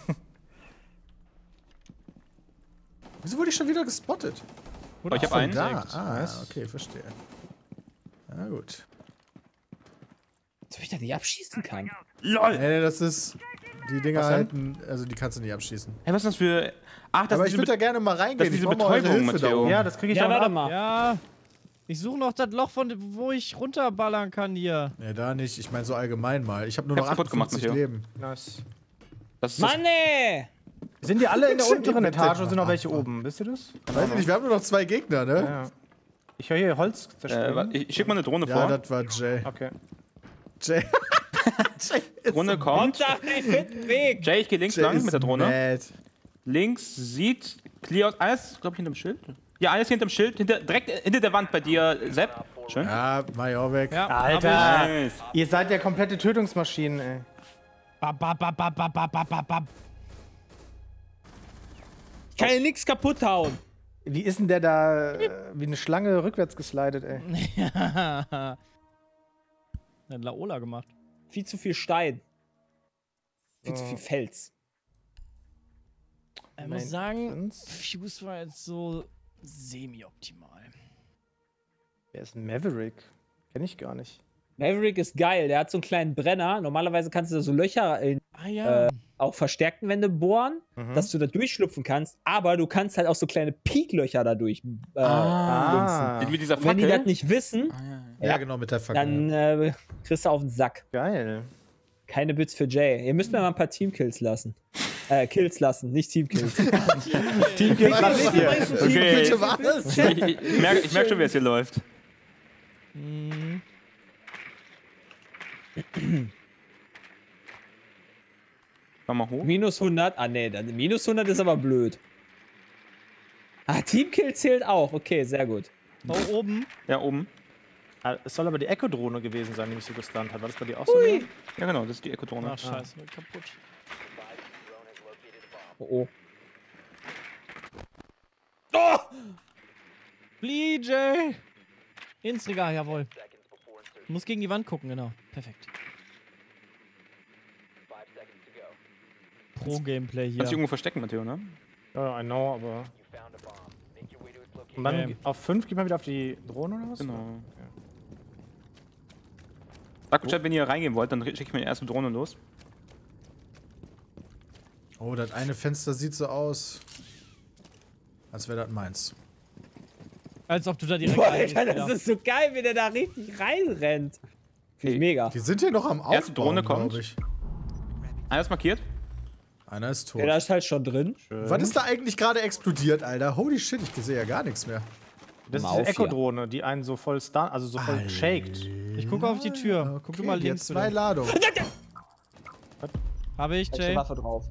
Wieso wurde ich schon wieder gespottet? Oh, ich habe Von einen. da. Ah, okay, verstehe. Na gut. Als ob ich da nicht abschießen kann. LOL! Nee, das ist. Die Dinger Was denn? halten. Also, die kannst du nicht abschießen. Hey, was ist das für. Ach, das Aber ist ich würde da gerne mal reingehen. das ist diese Ich brauch mal eure Betäubung, Hilfe da Matteo. oben. Ja, das kriege ich Ja, auch warte ab. mal. Ja. Ich suche noch das Loch, wo ich runterballern kann hier. Nee, da nicht. Ich meine so allgemein mal. Ich habe nur Ich noch hab's kaputt gemacht, 58 Matteo. Leben. Nice. das ist Mann, ey! Sind die alle in der Schon unteren die Etage oder sind noch Bitte. welche oben? Wisst ihr das? Weiß ich nicht, wir haben nur noch 2 Gegner, ne? Ja. Ich höre hier Holz zerstört. ich schick mal eine Drohne Ja, vor. das war Jay. Okay. Jay. Jay ist Drohne kommt. Kommt auf den fitten Weg! Jay, ich gehe links Jay lang ist mit der Drohne. mad. Links sieht clear aus. Alles, glaube ich, hinterm Schild. Ja, alles hinterm Schild. Direkt hinter der Wand bei dir, Sepp. Schön. Ja, mach ich auch weg. Ja, Alter. Nice. Ihr seid ja komplette Tötungsmaschinen, ey. Bab, bab, bab, bab, bab, bab, bab, bab. Ich kann hier nichts kaputt hauen. Wie ist denn der da wie eine Schlange rückwärts geslidet, ey? Ja. Hat Laola gemacht. Viel zu viel Stein. Viel zu viel Fels. Ich muss sagen, Maintenance. Fuse war jetzt so semi-optimal. Wer ist ein Maverick? Kenn ich gar nicht. Maverick ist geil, der hat so einen kleinen Brenner. Normalerweise kannst du da so Löcher in Ah ja. auch verstärkten Wände bohren, dass du da durchschlupfen kannst, aber du kannst halt auch so kleine Peaklöcher dadurch Ah, Mit dieser Wenn die Fackel. das nicht wissen, Ja, genau, mit der Fackel. dann kriegst du auf den Sack. geil. Keine Bits für Jay. Ihr müsst mir mal ein paar Teamkills lassen. Kills lassen, nicht Teamkills. Teamkills lass ich dir. Okay. Bitte was? Ich merk schon, wie es hier läuft. Mach mal hoch. Minus 100. Ah, nee, dann, minus 100 ist aber blöd. Ah, Teamkill zählt auch. Okay, sehr gut. Oh, oben. Ja, oben. Ah, es soll aber die Echo-Drohne gewesen sein, die mich so gestunt hat. War das bei dir auch so? Ui. Ja, genau, das ist die Echo-Drohne. Ach, scheiße, wird kaputt. Oh, oh. Flee, Jay! Ins Regal, jawohl. Du musst gegen die Wand gucken, genau. Perfekt. Pro-Gameplay hier. Kannst dich irgendwo verstecken, Matteo, ne? Ja, I know, aber. Und dann Okay. auf 5 geht man wieder auf die Drohne oder was? Genau. Sag Bescheid, wenn ihr reingehen wollt, dann schicke ich mir die erste Drohne los. Oh, das eine Fenster sieht so aus, als wäre das meins. Als ob du da direkt Boah, reingehst, Alter, das ja. ist so geil, wie der da richtig reinrennt. Finde ich mega. Die sind hier noch am Erste Aufbauen, Drohne kommt. glaub ich. Einer ist markiert. Einer ist tot. Ja, da ist halt schon drin. Was ist da eigentlich gerade explodiert, Alter? Holy shit, ich sehe ja gar nichts mehr. Das ist Mal diese auf hier. Echo-Drohne, die einen so voll stun, also so voll shakt. Ich gucke auf die Tür. Guck du mal die hat links. 2 bitte. Ladungen. Habe ich, Jay? Waffe drauf.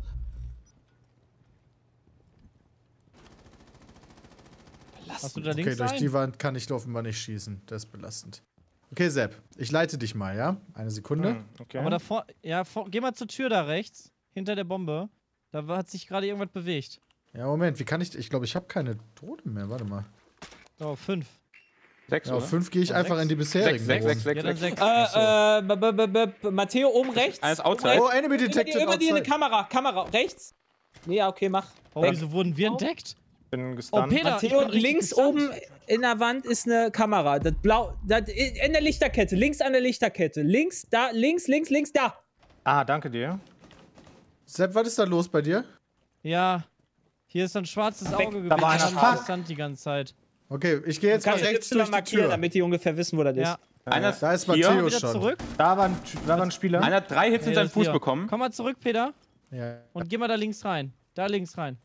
Hast du da Okay, links durch ein? die Wand kann ich offenbar nicht schießen. Das ist belastend. Okay, Sepp, ich leite dich mal, ja? Eine Sekunde. Okay. Aber davor, ja, geh mal zur Tür da rechts, hinter der Bombe. Da hat sich gerade irgendwas bewegt. Ja, Moment, wie kann ich. Ich glaube, ich habe keine Drohne mehr. Warte mal. So, 5. 6, Ja, auf oder? 5 gehe ich einfach in die bisherigen. 6, 6, 6, Runden. 6, Ja, dann 6. 6. Matteo, oben rechts. Eines Oben outside. rechts. Oh, Enemy detected Über dir eine outside. Kamera, rechts. Nee, ja, okay, mach. Oh, wieso wurden wir entdeckt? Bin Oh, gestunt. Peter, ich Matteo, bin richtig links gestunt. oben in der Wand ist eine Kamera. Das blau, das in der Lichterkette, links an der Lichterkette. Links, da, links, da. Ah, danke dir. Sepp, was ist da los bei dir? Ja. Hier ist ein schwarzes Weg, Auge da war einer. gewesen. Fuck. Stand die ganze Zeit. Okay, ich gehe jetzt mal Kannst du rechts Y durch die markieren, Tür. damit die ungefähr wissen, wo das Ja. ist. Einer Da ist hier. Matteo Wieder schon. zurück. Da war ein Spieler. Einer hat 3 Hits in Nee, seinen das ist Fuß hier. bekommen. Komm mal zurück, Peter. Ja. Und geh mal da links rein. Da links rein.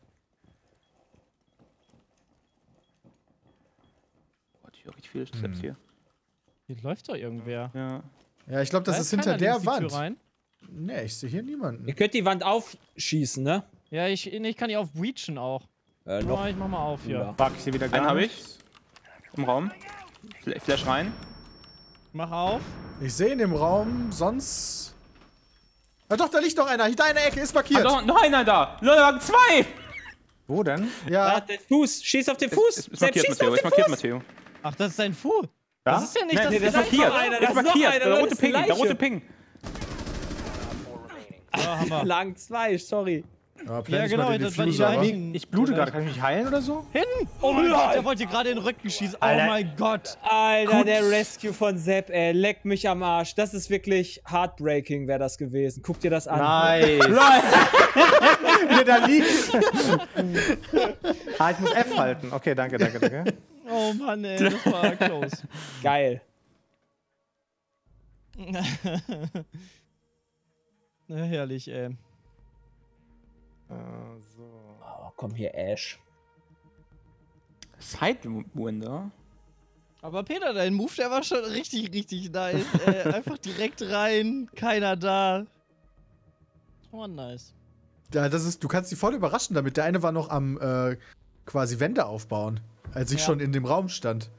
Gott, ich höre richtig viele Steps hier. Hier läuft doch irgendwer. Ja. Ja, ich glaube, das Da ist hinter keiner der links die Tür Wand. rein. Nee, ich sehe hier niemanden. Ihr könnt die Wand aufschießen, ne? Ja, ich kann die auf breachen auch. Noch. Oh, ich mach mal auf hier. Ja. Fuck, ich sehe wieder gar Einen habe nichts. ich. Im Raum. Flash rein. Mach auf. Ich sehe in dem Raum sonst. Ah doch, da liegt noch einer. Da in der Ecke ist Ah, markiert. noch einer da. Leute, 2. Wo denn? Ah, Ja, der Fuß, schieß auf den Fuß. Ist Sepp, markiert, schieß Matteo. auf Ist den markiert, Fuß. Matteo. Ach, das ist sein Fu. Da? Das ist ja nicht Nein, das. nee, der ist da ist markiert. noch einer, Der da ist ist noch markiert. einer, Der das rote ist die Ping. Der Leiche. rote Ping. Ja, Hammer. Lang 2, sorry. ja, Ja, ich genau, mal den das war die Diffuser ab. Leichen. Ich blute gerade. Kann ich mich heilen oder so? Hin! Oh mein Gott, der wollte gerade in den Rücken schießen. Oh Alter. mein Gott. Alter, der Rescue von Sepp, ey, leck mich am Arsch. Das ist wirklich heartbreaking, wäre das gewesen. Guck dir das an. Nice. Wie der da liegt. Ah, ich muss F halten. Okay, danke. Oh Mann, ey, das war close. Geil. Na, herrlich, ey. So. Oh, komm hier, Ash. Sidewinder. Aber Peter, dein Move, der war schon richtig, richtig nice. Einfach direkt rein, keiner da. Oh, nice. Ja, das ist, du kannst die voll überraschen damit. Der eine war noch am quasi Wände aufbauen, als ich Ja. schon in dem Raum stand.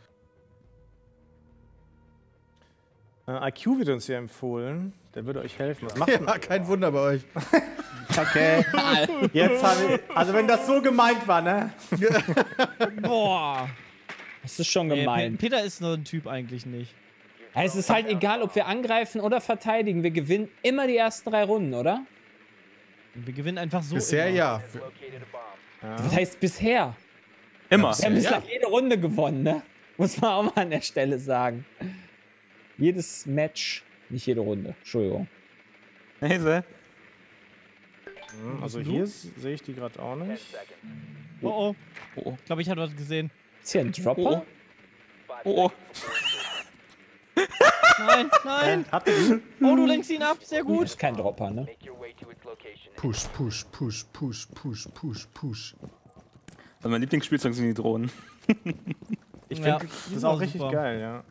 IQ wird uns hier empfohlen. Der würde euch helfen. Was macht denn? Ja, kein Wunder bei euch. Okay. Jetzt habe ich. Also, wenn das so gemeint war, ne? Boah. Das ist schon Nee, gemein. Peter ist so ein Typ eigentlich nicht. Ja, es ist halt egal, ob wir angreifen oder verteidigen. Wir gewinnen immer die ersten 3 Runden, oder? Wir gewinnen einfach so. Bisher immer. ja. Located a bomb. Das heißt bisher. Immer. Wir haben bislang jede Runde gewonnen, ne? Muss man auch mal an der Stelle sagen. Jedes Match, nicht jede Runde. Entschuldigung. Hey, Also, hier sehe ich die gerade auch nicht. Oh, oh. Oh, Ich glaube, ich hatte was gesehen. Ist hier ein Dropper? oh. Oh, Nein, nein. Habt ihr die? Oh, du lenkst ihn ab. Sehr Das gut. ist kein Dropper, ne? Make your way to its location. Push, push, push, push, push, push, push. Also mein Lieblingsspielzeug sind die Drohnen. Ich Ja, finde die das ist sind auch auch richtig super. geil, ja.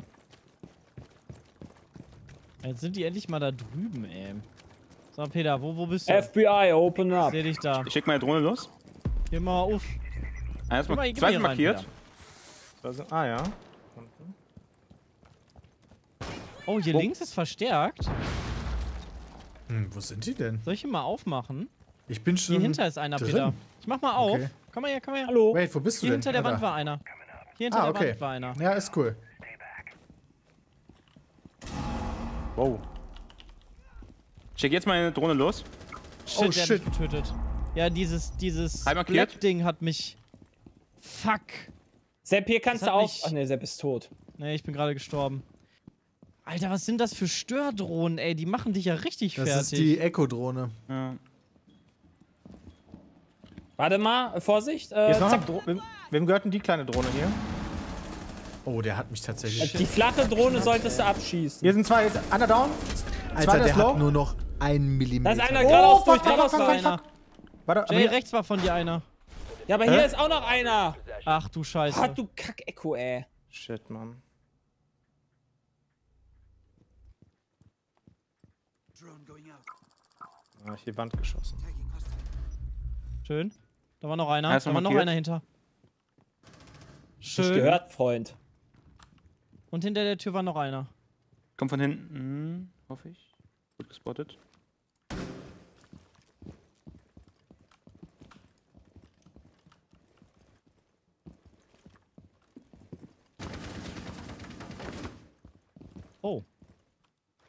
Jetzt sind die endlich mal da drüben, ey. So, Peter, wo bist du? FBI, open up. Ich seh dich da. Ich schicke meine Drohne los. Geh mal auf. Einer ist Geh mal hier zwei sind rein, markiert. Peter. Ah, ja. Oh, hier links ist verstärkt. Wo sind die denn? Soll ich ihn mal aufmachen? Ich bin schon. Hier hinter ist einer, drin. Peter. Ich mach mal auf. Okay. Komm mal her, komm mal her. Hallo. Wait, wo bist du Hier denn? hinter der Ah, Wand da. war einer. Hier hinter der okay. Wand war einer. Ja, ist cool. Wow. Ich schicke jetzt meine Drohne los. Shit, Oh, der hat shit. mich getötet. Ja, dieses Halb markiert. Black-Ding hat mich... Fuck. Sepp, hier kannst Das du hat auch. mich- Ach ne, Sepp ist tot. Nee, ich bin gerade gestorben. Alter, was sind das für Stördrohnen, ey? Die machen dich ja richtig Das fertig. ist die Echo-Drohne. Ja. Warte mal, Vorsicht. Hier ist noch Zack. eine Wem gehört denn die kleine Drohne hier? Oh, der hat mich tatsächlich. Die flache Drohne solltest du abschießen. Hier sind zwei. Ist einer down? Alter, Zweiter der Slow. hat nur noch 1 Millimeter. Da ist einer geradeaus durch, fuck, geradeaus fuck, war fuck, durch. einer. Warte, aber Jay, hier, rechts war von dir einer. Ja, aber hier ist auch noch einer. Ach du Scheiße. Hat du Kack-Echo, ey. Shit, Mann. Ah, ich die Wand geschossen. Schön. Da war noch einer. Ja, ist Da noch war noch markiert. einer hinter. Nicht Schön. gehört, Freund. Und hinter der Tür war noch einer. Kommt von hinten, hoffe ich. Gut gespottet.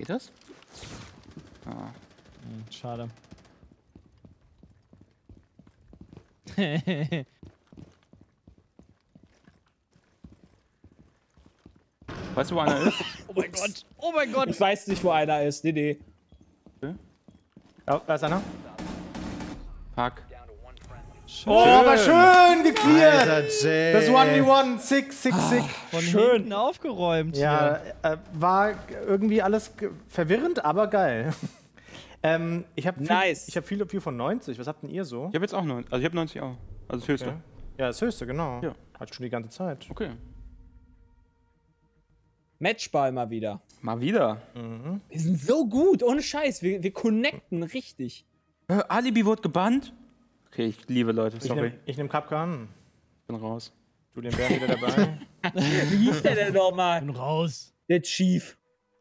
das? Schade. Weißt du, wo einer ist? Oh mein Gott! Oh mein Gott! Ich weiß nicht, wo einer ist. Nee. Oh, da ist einer. Fuck. Oh, aber schön geklärt. Alter, Jay. Das 1v1, sick. Von hinten aufgeräumt. Ja, war irgendwie alles verwirrend, aber geil. Ich habe Nice. Ich habe viel von 90. Was habt denn ihr so? Ich habe jetzt auch 90. Also ich habe 90 auch. Also das höchste. Ja. Ja, das höchste, genau. Ja. Hat schon die ganze Zeit. Okay. Matchball mal wieder. Mal wieder. Wir sind so gut, ohne Scheiß. Wir connecten richtig. Alibi wurde gebannt. Okay, ich liebe Leute, sorry. Ich nehm Kapkan. Bin raus. Julian Bär wieder dabei. Wie hieß der denn nochmal? Bin raus. Der Chief.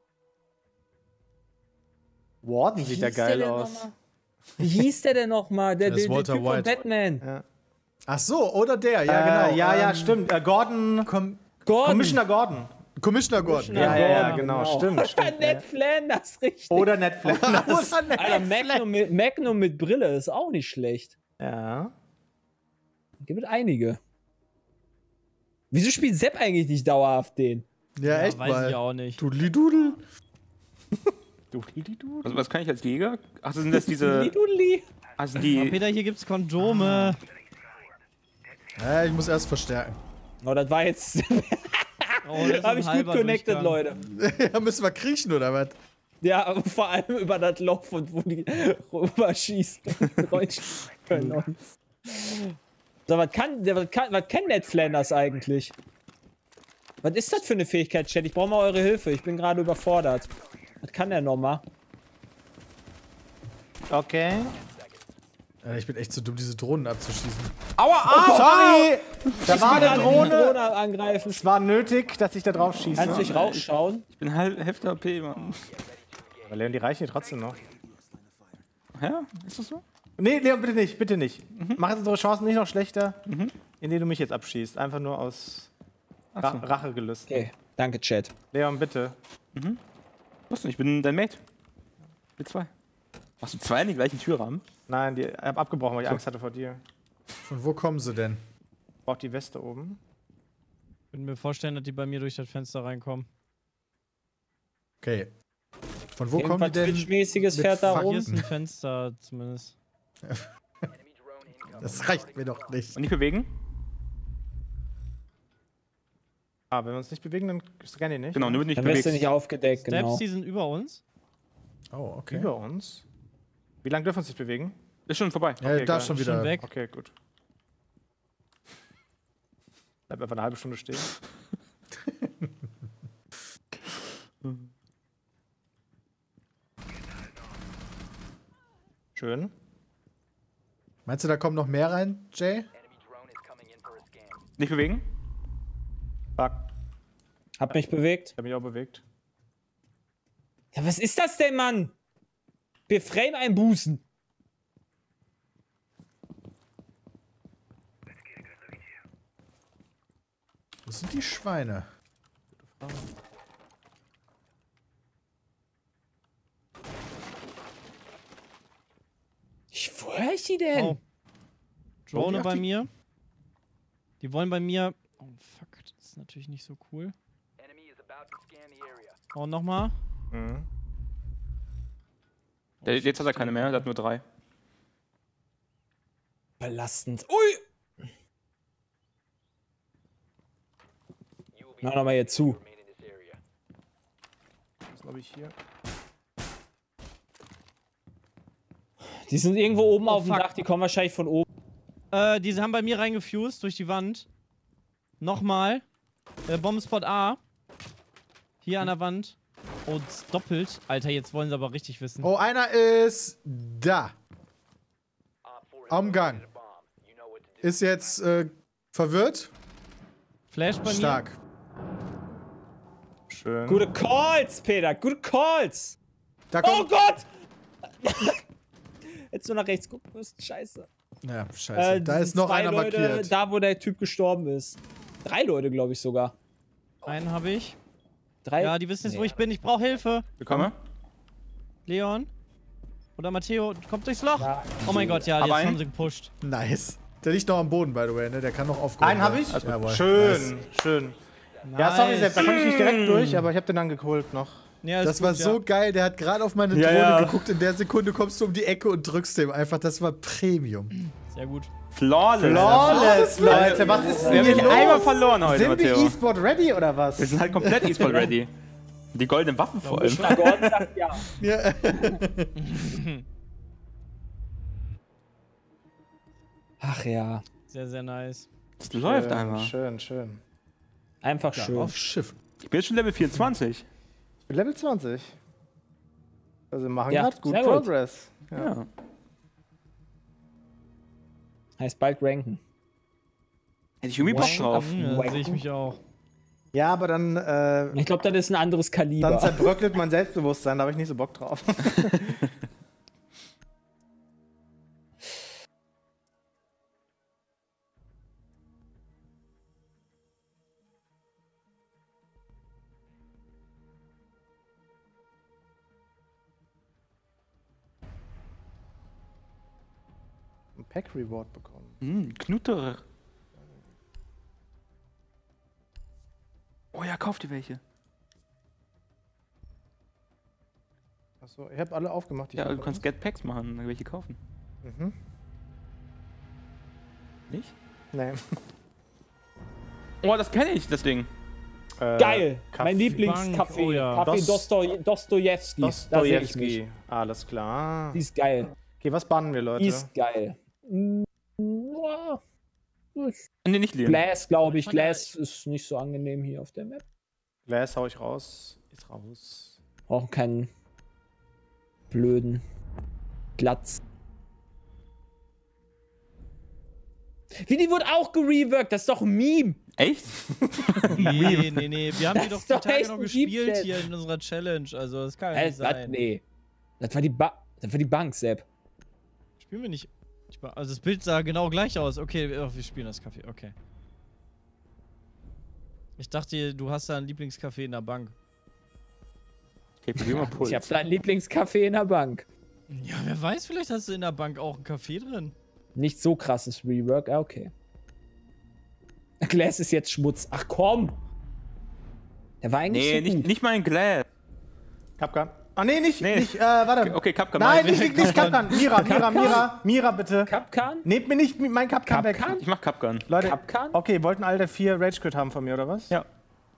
Warden sieht ja geil aus. Wie hieß der denn nochmal? Der Das ist Typ Walter von White. Batman. Ach so, oder der, ja, genau. Ja, stimmt. Gordon. Gordon. Commissioner Gordon. Commissioner Gordon. Ja, genau. Stimmt. Ned Flanders, richtig. Oder Ned Flanders. Alter, Magnum mit Brille ist auch nicht schlecht. Ja. Gibt einige. Wieso spielt Sepp eigentlich nicht dauerhaft den? Ja, echt Weiß ich mal. auch nicht. Dudeli-dudel. Also was kann ich als Jäger? Ach, sind das diese... Lidudli. Also die... Peter, hier gibt's Kondome. Ja, ich muss erst verstärken. Oh, das war jetzt. Oh, das ist Habe ein ich gut halber connected, Durchgang. Leute. Ja, müssen wir kriechen, oder was? Ja, aber vor allem über das Loch, und wo die rüberschießen. Reinschießen können uns. So, was kann Ned Flanders eigentlich? Was ist das für eine Fähigkeit, Chat? Ich brauche mal eure Hilfe. Ich bin gerade überfordert. Was kann der nochmal? Okay. Ich bin echt zu dumm, diese Drohnen abzuschießen. Sorry! Da war eine Drohne. Drohne angreifen. Es war nötig, dass ich da drauf schieße. Kannst du nicht rausschauen? Ich bin Hälfte AP, Mann. Aber Leon, die reichen hier trotzdem noch. Hä? Ist das so? Nee, Leon, bitte nicht, bitte nicht. Mach jetzt unsere Chancen nicht noch schlechter, indem du mich jetzt abschießt. Einfach nur aus Rachegelüsten. Okay, danke, Chat. Leon, bitte. Was denn? Ich bin dein Mate. B2. Machst du zwei in die gleichen Türrahmen? Nein, ich hab abgebrochen, weil ich Angst hatte vor dir. Von wo kommen sie denn? Braucht die Weste oben. Ich würde mir vorstellen, dass die bei mir durch das Fenster reinkommen. Okay. Von wo kommen Irgendwas die denn? Twitch-mäßiges mit fährt da Fakten? Hier ist rum. ein Fenster zumindest. Das reicht mir doch nicht. Und nicht bewegen? Ah, wenn wir uns nicht bewegen, dann scannen die nicht. Genau, nur nicht Dann wirst bewegst. du nicht aufgedeckt, Steps, genau. die sind über uns. Oh, okay. Über uns. Wie lange dürfen wir uns nicht bewegen? Ist schon vorbei. Ja, Okay, da geil. schon Schon wieder. weg. Okay, gut. Bleib einfach eine halbe Stunde stehen. Schön. Meinst du, da kommen noch mehr rein, Jay? Nicht bewegen? Fuck. Hab mich bewegt. Ich hab mich auch bewegt. Ja, was ist das denn, Mann? Wir Frame einbußen. Wo sind die Schweine? Wo hör ich die denn? Oh. Drone Ach, bei die- mir. Die wollen bei mir. Oh fuck, das ist natürlich nicht so cool. Oh, nochmal. Mhm. Jetzt hat er keine mehr, der hat nur 3. Belastend. Ui! Mach nochmal hier zu. Das ist, glaube ich, hier. Die sind irgendwo oben Oh, auf dem fuck. Dach, die kommen wahrscheinlich von oben. Die haben bei mir reingefused durch die Wand. Nochmal. Bombenspot A. Hier an der Wand. Und doppelt. Alter, jetzt wollen sie aber richtig wissen. Oh, einer ist da. Am Gang. Ist jetzt verwirrt. Flash bei Stark. Schön. Gute Calls, Peter, gute Calls. Da Oh kommt. Gott! Jetzt nur nach rechts gucken müssen, scheiße. Ja, scheiße. Da ist noch zwei einer Leute, markiert. da wo der Typ gestorben ist. 3 Leute, glaube ich sogar. mir. Einen habe ich. 3? Ja, die wissen jetzt, wo ich bin. Ich brauche Hilfe. Willkommen. Leon? Oder Matteo? Kommt durchs Loch? Ja. Oh mein Gott, ja, Aber jetzt ein- haben sie gepusht. Nice. Der liegt noch am Boden, by the way, ne? Der kann noch aufgehoben Einen habe werden. ich. Jawohl. Schön, schön. Ja, sorry, Nice. Sepp, da konnte ich nicht direkt durch, aber ich habe den dann geholt noch. Ja, Das ist war gut, so ja. geil, der hat gerade auf meine Ja, Drohne ja. geguckt, in der Sekunde kommst du um die Ecke und drückst dem einfach, das war Premium. Sehr gut. Flawless. Flawless, Leute, was ist Wir denn haben hier nicht einmal los? verloren heute, Sind wir Matteo. E-Sport ready oder was? Wir sind halt komplett E-Sport ready. Die goldenen Waffen vor allem. Na, Gordon sagt ja. Ja. Ach ja. Sehr, sehr nice. Das läuft einmal. Schön, schön. Einfach Ja, schön. auf Schiff. Ich bin jetzt schon Level 24. Ich bin Level 20. Also wir machen Ja, gerade gut sehr gut. Progress. Ja. Ja. Heißt bald ranken. Hätte ich irgendwie Bock drauf. Ja, sehe ich mich auch. Ja, aber dann, Ich glaube, das ist ein anderes Kaliber. dann zerbröckelt mein Selbstbewusstsein, da habe ich nicht so Bock drauf. Ein Pack Reward bekommen. Knutter. Oh ja, kauf dir welche. Achso, ich habe alle aufgemacht. die Ja, ich du habe. kannst Get Packs machen, dann welche kaufen. Mhm. Nicht? Nee. Oh, das kenne ich, das Ding. Geil. Kaffee. Mein Lieblingscafé. Bank, oh ja. Kaffee Dostojewski. Da sehe ich mich. Dostojewski. Alles klar. Die ist geil. Okay, was bannen wir, Leute? Die ist geil. Nee, nicht Leon. Glass, glaube ich. Glass ist nicht so angenehm hier auf der Map. Glass hau ich raus. Ist raus. Brauchen keinen blöden Glatz. Wie, die wurde auch gereworked. Das ist doch ein Meme. Echt? Nee, nee, nee. Wir haben die doch ist die doch Tage echt noch ein gespielt Deep-Chat. hier in unserer Challenge. Also, das kann ja nicht Was? sein. Nee. Das war die Bank, Sepp. Spielen wir nicht. Also, das Bild sah genau gleich aus. Okay, wir spielen das Café. Okay. Ich dachte, du hast da ein Lieblingscafé in der Bank. Okay, probier mal Puls. Ich habe dein Lieblingscafé in der Bank. Ja, wer weiß, vielleicht hast du in der Bank auch ein Café drin. Nicht so krasses Rework, okay. Glass ist jetzt Schmutz. Ach komm! Der war eigentlich Nee, so gut. nicht mal ein Glass. Kapkan. Ah, nee, nicht. Nee. nicht warte. Okay, Capcom. Nein, nicht Kapkan. Mira, bitte. Kapkan? Nehmt mir nicht mein Kapkan weg. Kapkan? Ich mach Capgun. Leute, Kapkan? okay, wollten alle 4 Rage Quit haben von mir, oder was? Ja.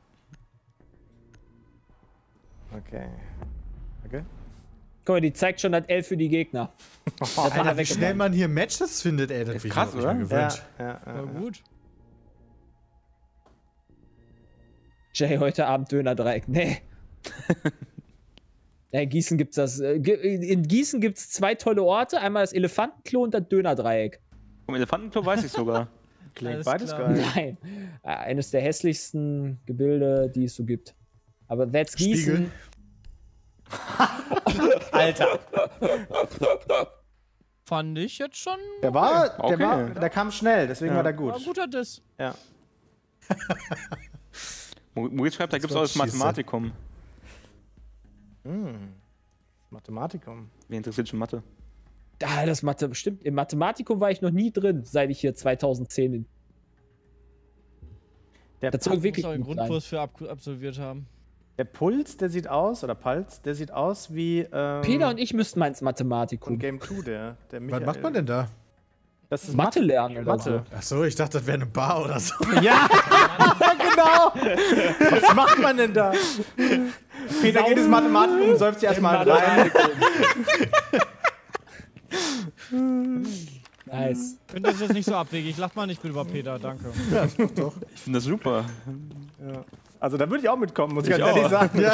Okay. Okay. Guck mal, die zeigt schon das L für die Gegner. Alter, wie schnell man hier Matches findet, ey. Das Ist bin ich krass, mir nicht mehr oder? gewöhnt. Ja, gut. Jay, heute Abend Dönerdreieck. Nee. Ja, in Gießen gibt's das. In Gießen gibt's 2 tolle Orte. Einmal das Elefantenklo und das Dönerdreieck. Vom Elefantenklo weiß ich sogar. Klingt Alles beides klar. geil. Nein. Eines der hässlichsten Gebilde, die es so gibt. Aber that's Spiegel. Gießen. Alter. Fand ich jetzt schon. Der kam schnell, deswegen war der War gut. guter Diss. Ja. Maurice schreibt, da gibt's auch das what she said. Mathematikum. Mathematikum. Wer interessiert schon Mathe? Ah, das Mathe, stimmt. Im Mathematikum war ich noch nie drin, seit ich hier 2010 in. Der, Das soll Muss wirklich auch einen gut sein. Grundkurs für absolviert haben. der Puls, der sieht aus, oder Puls, der sieht aus wie Peter und ich müssten mal ins von Mathematikum. Game 2, der Was Michael. macht man denn da? Das ist Mathe lernen oder Mathe. Ach so, ich dachte, das wäre eine Bar oder so. Ja, genau. Was macht man denn da? Peter geht ins Mathematikum und säuft sie erstmal rein. Nice. Ich finde das jetzt nicht so abwegig. Lach mal nicht mit über Peter, danke. Ich finde das super. Also da würde ich auch mitkommen, muss ich Ich ganz ehrlich auch. sagen. Ja.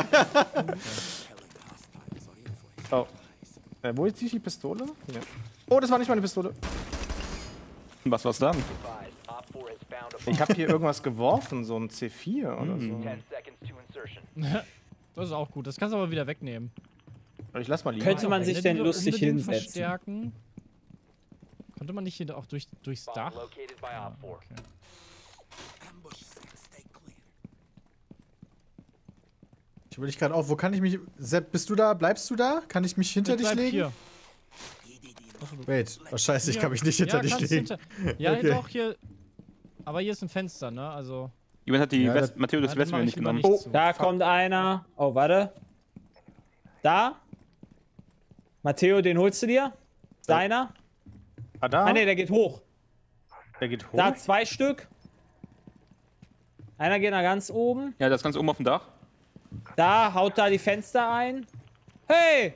Oh. Wo ist die Pistole? Ja. Oh, das war nicht meine Pistole. Was war's dann? Advised, Op 4 has found a bomb. Ich habe hier irgendwas geworfen, so ein C4 oder so. 10 seconds to insertion. Das ist auch gut. Das kannst du aber wieder wegnehmen. Aber ich lass mal liegen. Könnte man sich denn Wieder lustig unbedingt hinsetzen? Verstärken. Konnte man nicht hier auch durchs Bomb Dach? located by Op 4. Okay. Ich Ich überlege gerade auch, wo kann ich mich. Sepp, bist du da? Bleibst du da? Kann ich mich hinter Ich dich bleib legen? hier. Wait. Oh, scheiße, ich kann mich nicht hinter dich kannst legen. Ja, Okay. doch, hier. Aber hier ist ein Fenster, ne? Also. Jemand hat die Ja, Matteo das Ja, dann mach Westwell ich nicht lieber genommen. nicht zu. Da kommt einer. Oh, warte. Da. Matteo, den holst du dir? Deiner? Ah, da? Ah, ne, der geht hoch. Der geht hoch. Da 2 Stück. Einer geht nach ganz oben. Ja, das ist ganz oben auf dem Dach. Da haut da die Fenster ein. Hey!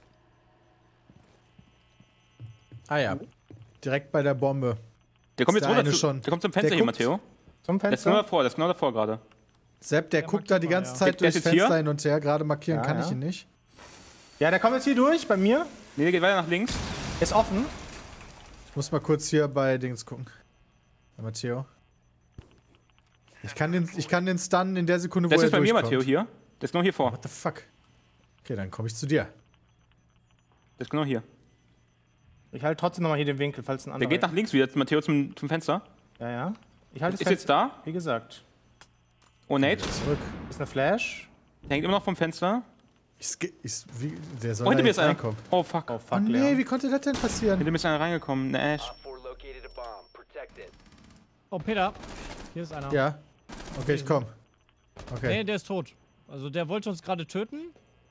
Ah ja. Direkt bei der Bombe. Der kommt Ist jetzt der runter eine zu, schon? Der kommt zum Fenster Der hier, guckt- Matteo. Zum Der ist genau Fenster. davor, der ist genau davor gerade. Sepp, der Ja, guckt da die markier ganze mal, Zeit Der ist durchs jetzt hier? Fenster hin und her. Gerade markieren Ja, kann ja. ich ihn nicht. Ja, der kommt jetzt hier durch, bei mir. Nee, der geht weiter nach links. Ist offen. Ich muss mal kurz hier bei Dings gucken. Bei Matteo. Ich kann den stunnen in der Sekunde, wo Der ist er jetzt bei mir, durchkommt. Matteo, hier. Der ist genau hier vor. What the fuck? Okay, dann komme ich zu dir. Der ist genau hier. Ich halte trotzdem nochmal hier den Winkel, falls ein Der anderer... geht nach links wieder, Matteo, zum Fenster. Ja, ja. Ich halte das Ist jetzt da. Wie gesagt. Oh, Nate. Zurück. Ist eine Flash. Der hängt immer noch vom Fenster. Der soll Oh, da hinter mir jetzt ist einer. reinkommen. Oh, fuck. Oh, fuck, Oh nee, Leon. wie konnte das denn passieren? Hinter mir ist einer reingekommen, eine Ash. Op 4 located a bomb. Protect it. Oh, Peter. Hier ist einer. Ja. Okay, ich komm. Okay. Nee, der ist tot. Also der wollte uns gerade töten.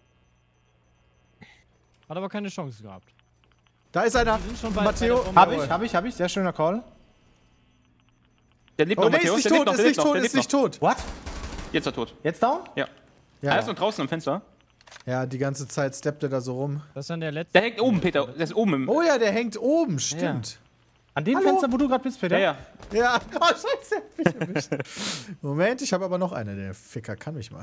Hat aber keine Chance gehabt. Da ist einer. sind schon bei Matteo. der Bombe. Hab ich. Sehr schöner Call. Der lebt Oh, noch, der Matteo. ist nicht Der lebt tot, noch, ist der nicht lebt noch, tot, der ist lebt nicht noch. tot. What? Jetzt ist er tot. Jetzt down? Ja. Ja. Er ist noch draußen am Fenster. Ja, die ganze Zeit steppt er da so rum. Das ist dann der letzte. Der hängt oben, Peter. Der ist oben im. Oh ja, der hängt oben, stimmt. An dem Hallo? Fenster, wo du gerade bist, Peter? Ja, ja. Ja. Oh, scheiße. Mich erwischt. Moment, ich habe aber noch eine. Der Ficker kann mich mal.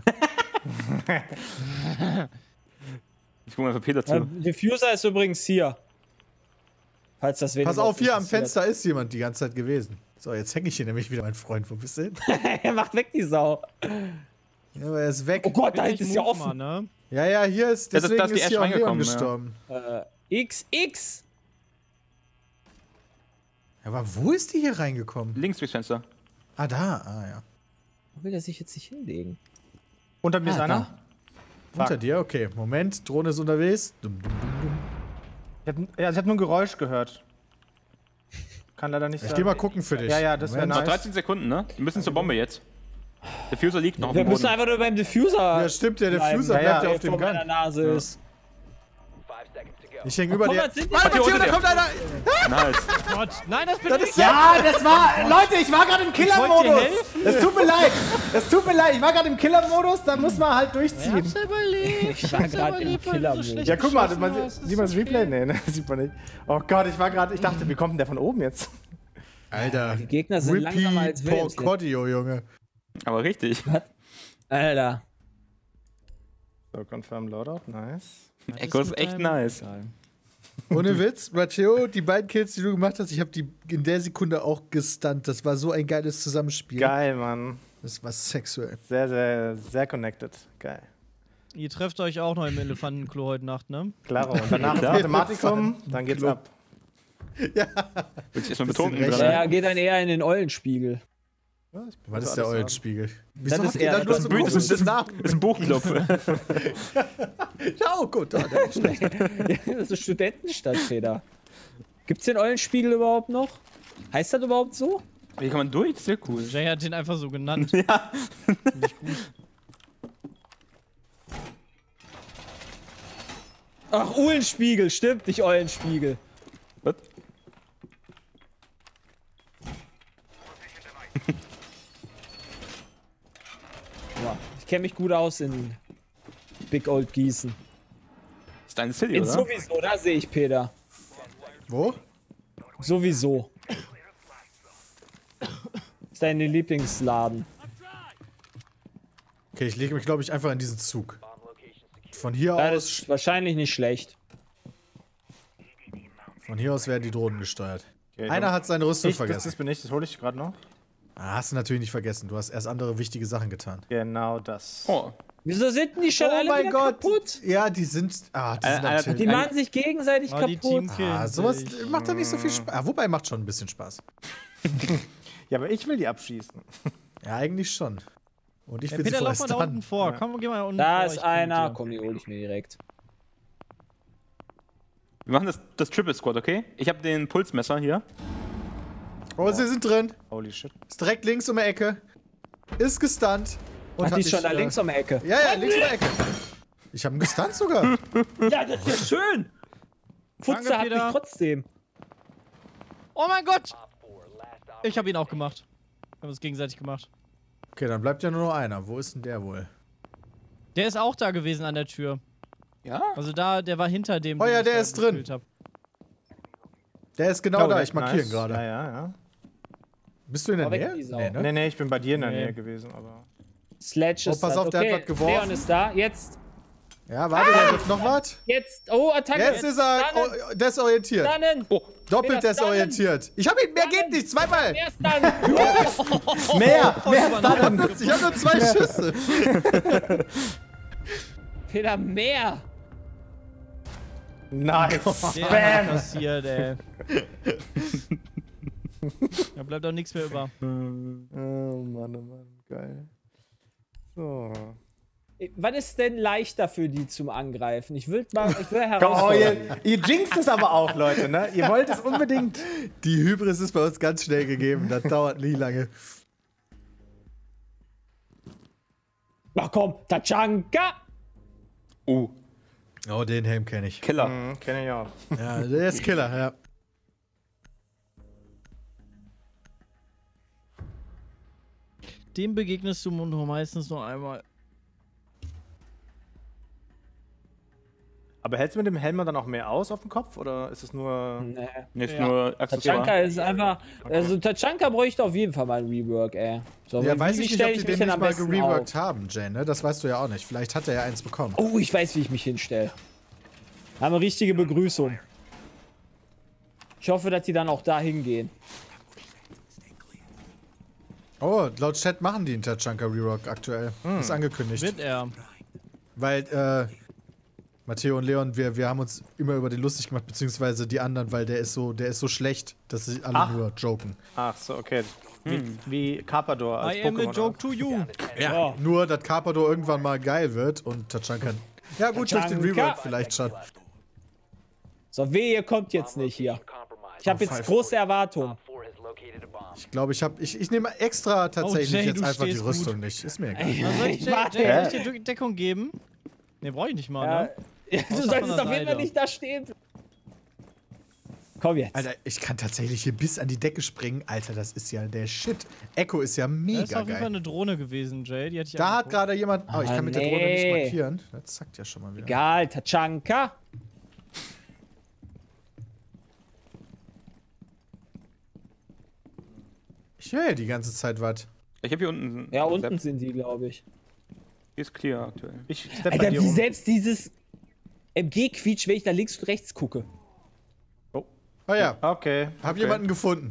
Ich guck mal für Peter Der zu. Diffuser ist übrigens hier. Falls das wen Pass auf, hier am interessiert. Fenster ist jemand die ganze Zeit gewesen. So, jetzt hänge ich hier nämlich wieder, mein Freund. Wo bist du hin? Er macht weg die Sau. Ja, aber er ist weg. Oh Gott, da Ich hinten ist ja move offen. mal, ne? Ja, ja, hier ist, Ja, das- deswegen da ist die ist Ash hier auch Leon reingekommen, ja. gestorben. XX. Ja, aber wo ist die hier reingekommen? Links durchs Fenster. Ah, da. Ah, ja. Wo will er sich jetzt nicht hinlegen? Unter mir ist Ah, einer. Unter dir? Okay. Moment, Drohne ist unterwegs. Dum, dum, dum, dum. Ich hab nur ein Geräusch gehört. Kann leider nicht Ich sagen. geh mal gucken für dich. Ja, ja, das wäre Moment. Noch nice. 13 Sekunden, ne? Wir müssen zur Bombe jetzt. Der Fuser liegt noch auf Wir dem müssen Boden. einfach nur beim Diffuser. Ja, stimmt, der bleiben, Diffuser Ja, bleibt ja, ja auf der dem vor meiner Gang. Nase ist. 5 seconds to go. Ich häng über Guck dir. mal, sind die Ah, Matteo, Matteo, da unter kommt einer! Nice. Gott, nein, das bin Das ich. ist Ja, das war. Leute, ich war gerade im wollte dir Killer-Modus. helfen. Es tut mir leid. Es tut mir leid. Ich war gerade im Killer-Modus, da muss man halt Ich durchziehen. hab's überlebt. Ich war gerade im Killer-Modus. Ja, guck mal, sieht man das Replay? Nee, ne, sieht man nicht. Oh Gott, ich dachte, wie kommt denn der von oben jetzt? Alter. Die Gegner sind langsamer als wir. jetzt. Cordio, Junge. Aber richtig. Alter. So, confirm Loadout, nice. Echo ist echt nice. Ohne Witz, Matteo, die beiden Kills, die du gemacht hast, ich habe die in der Sekunde auch gestunt. Das war so ein geiles Zusammenspiel. Geil, Mann. Das war sexuell. Sehr, sehr, sehr connected. Geil. Ihr trefft euch auch noch im Elefantenklo heute Nacht, ne? Klaro. Und danach Klar. Mathematikum, dann geht's ab. Willst du erstmal betrunken recht. gerade? Er geht dann eher in den Eulenspiegel. Was ist der Eulenspiegel? Wieso Das habt ist ihr eher- da nur so das ist- komische Namen? Das ist ein Buchclub. Ja, oh gut. Ah, der ist schlecht. Ja, das ist Studentenstadt, Peter. Gibt's den Eulenspiegel überhaupt noch? Heißt das überhaupt so? Wie kann man durch? Das ist ja cool. Jay hat den einfach so genannt. Ja. Ach, Uhlenspiegel, stimmt, nicht Eulenspiegel. Was? Ja, ich kenne mich gut aus in Big Old Gießen. Ist deine City, In oder? sowieso, da sehe ich Peter. Wo? Sowieso. Ist dein Lieblingsladen. Okay, ich lege mich, glaube ich, einfach in diesen Zug. Bomb location secure. Von hier Ja, das aus, ist wahrscheinlich nicht schlecht. werden die Drohnen gesteuert. Okay, Einer hat seine Rüstung das vergessen. bin ich, das hole ich gerade noch. Ah, hast du natürlich nicht vergessen. Du hast erst andere wichtige Sachen getan. Genau das. Oh. Wieso sind denn die schon alle wieder kaputt? Ja, die sind. Ah, die sind einer am hat Tilten. Die machen sich gegenseitig Oh, die kaputt. Teamkills. Ah, sowas macht doch nicht so viel Spaß. Ah, wobei, macht schon ein bisschen Spaß. Ja, aber ich will die abschießen. Ja, eigentlich schon. Und ich Ja, bin Peter, sie lauf mal da vorerst unten dran. vor. Ja. Komm, geh mal unten Da vor. ist ich komm mit einer. dir. Komm, die hole ich mir direkt. Wir machen das Triple Squad, okay? Ich habe den Pulsmesser hier. Oh, sie sind drin. Holy shit. Ist direkt links um die Ecke. Ist gestunt. Und Ach, die hat ist schon mich, da links um die Ecke. Ja, ja, links um die Ecke. Ich habe ihn gestunt sogar. Ja, das ist ja schön. Futze Danke, hat mich Peter. trotzdem. Oh mein Gott! Op 4, last op. Ich habe ihn auch gemacht. Wir haben es gegenseitig gemacht. Okay, dann bleibt ja nur noch einer. Wo ist denn der wohl? Der ist auch da gewesen an der Tür. Ja? Also der war hinter dem. Oh ja, den ich der da ist drin. gekillt hab. Der ist genau da. okay, Ich markiere ihn nice. gerade. Ja, ja. Bist du in der Hau weg, Nähe? die Sau. Nee, ne? Nee, ich bin bei dir in der Nee. Nähe gewesen, aber. Sledge Oh, ist pass da. auf, der hat Okay, was geworfen. Leon ist da. Jetzt. Ja, warte, der trifft noch was. Jetzt. Oh, Attacke. Jetzt ist er Stunnen. desorientiert. Stunnen. Oh, Doppelt Peter, desorientiert. Ich hab ihn, mehr geht nicht, zweimal. Erst dann. Mehr Stunnen. Ich habe nur 2 Schüsse. Peter, mehr. Nice. Der hat passiert, ey. Da bleibt auch nichts mehr über. Oh Mann, oh Mann. Geil. So. Was ist denn leichter für die zum Angreifen? Ich will Oh, herausfordern. ihr jinxt es aber auch, Leute, ne? Ihr wollt es unbedingt. Die Hybris ist bei uns ganz schnell gegeben. Das dauert nie lange. Ach komm, Tachanka. oh, Oh, den Helm kenne ich. Killer. Kenn ich auch. Ja, der ist Killer, ja. Dem begegnest du nur meistens nur einmal. Aber hältst du mit dem Helm dann auch mehr aus auf dem Kopf oder ist es nur. Nee. Nicht Ja. nur Tachanka Accessoire. ist einfach. Also Tachanka bräuchte auf jeden Fall mal ein Rework, ey. So, Ja, wie weiß ich nicht, stell ob die mich den denn nicht am mal besten gereworked auf? haben, Jane, ne? Das weißt du ja auch nicht. Vielleicht hat er ja eins bekommen. Oh, ich weiß, wie ich mich hinstelle. Haben eine richtige Begrüßung. Ich hoffe, dass die dann auch da hingehen. Oh, laut Chat machen die einen Tachanka Rework aktuell. Ist angekündigt. Wird er. Weil, Matteo und Leon, wir haben uns immer über den lustig gemacht, beziehungsweise die anderen, weil der ist so schlecht, dass sie alle nur joken. Ach so, okay. Wie Carpador als I am a Pokémon. joke to you. Ja. Nur, dass Carpador irgendwann mal geil wird und Tachanka. Ja, gut, durch den Tachanka. Rework vielleicht schon. So, wehe, ihr kommt jetzt nicht hier. Ich habe jetzt große Erwartungen. Op 4 has located a bomb. Ich glaube, ich nehme extra tatsächlich Jay, jetzt du einfach die stehst Rüstung nicht. Ist mir egal. Soll ich, Warte. Soll ich dir Deckung geben? Ne, brauche ich nicht mal, Ja, ne? ja, du Außer solltest von der auf jeden Fall Seite. nicht da stehen. Komm jetzt. Alter, ich kann tatsächlich hier bis an die Decke springen. Alter, das ist ja der Shit. Echo ist ja Das ist mega auf jeden Fall geil. eine Drohne gewesen, Jay. Die hatte ich Da hat angeguckt. gerade jemand. Oh, ich Ah, kann mit der Drohne nicht nee. markieren. Das zackt ja schon mal wieder. Egal, Tachanka. Ich höre ja die ganze Zeit was. Ich habe hier unten. Ja, unten sind die, glaube ich. Hier ist clear aktuell. Ich step bei Alter, dir wie um. selbst dieses MG quietscht, wenn ich da links und rechts gucke. Oh ja, Okay. hab jemanden gefunden.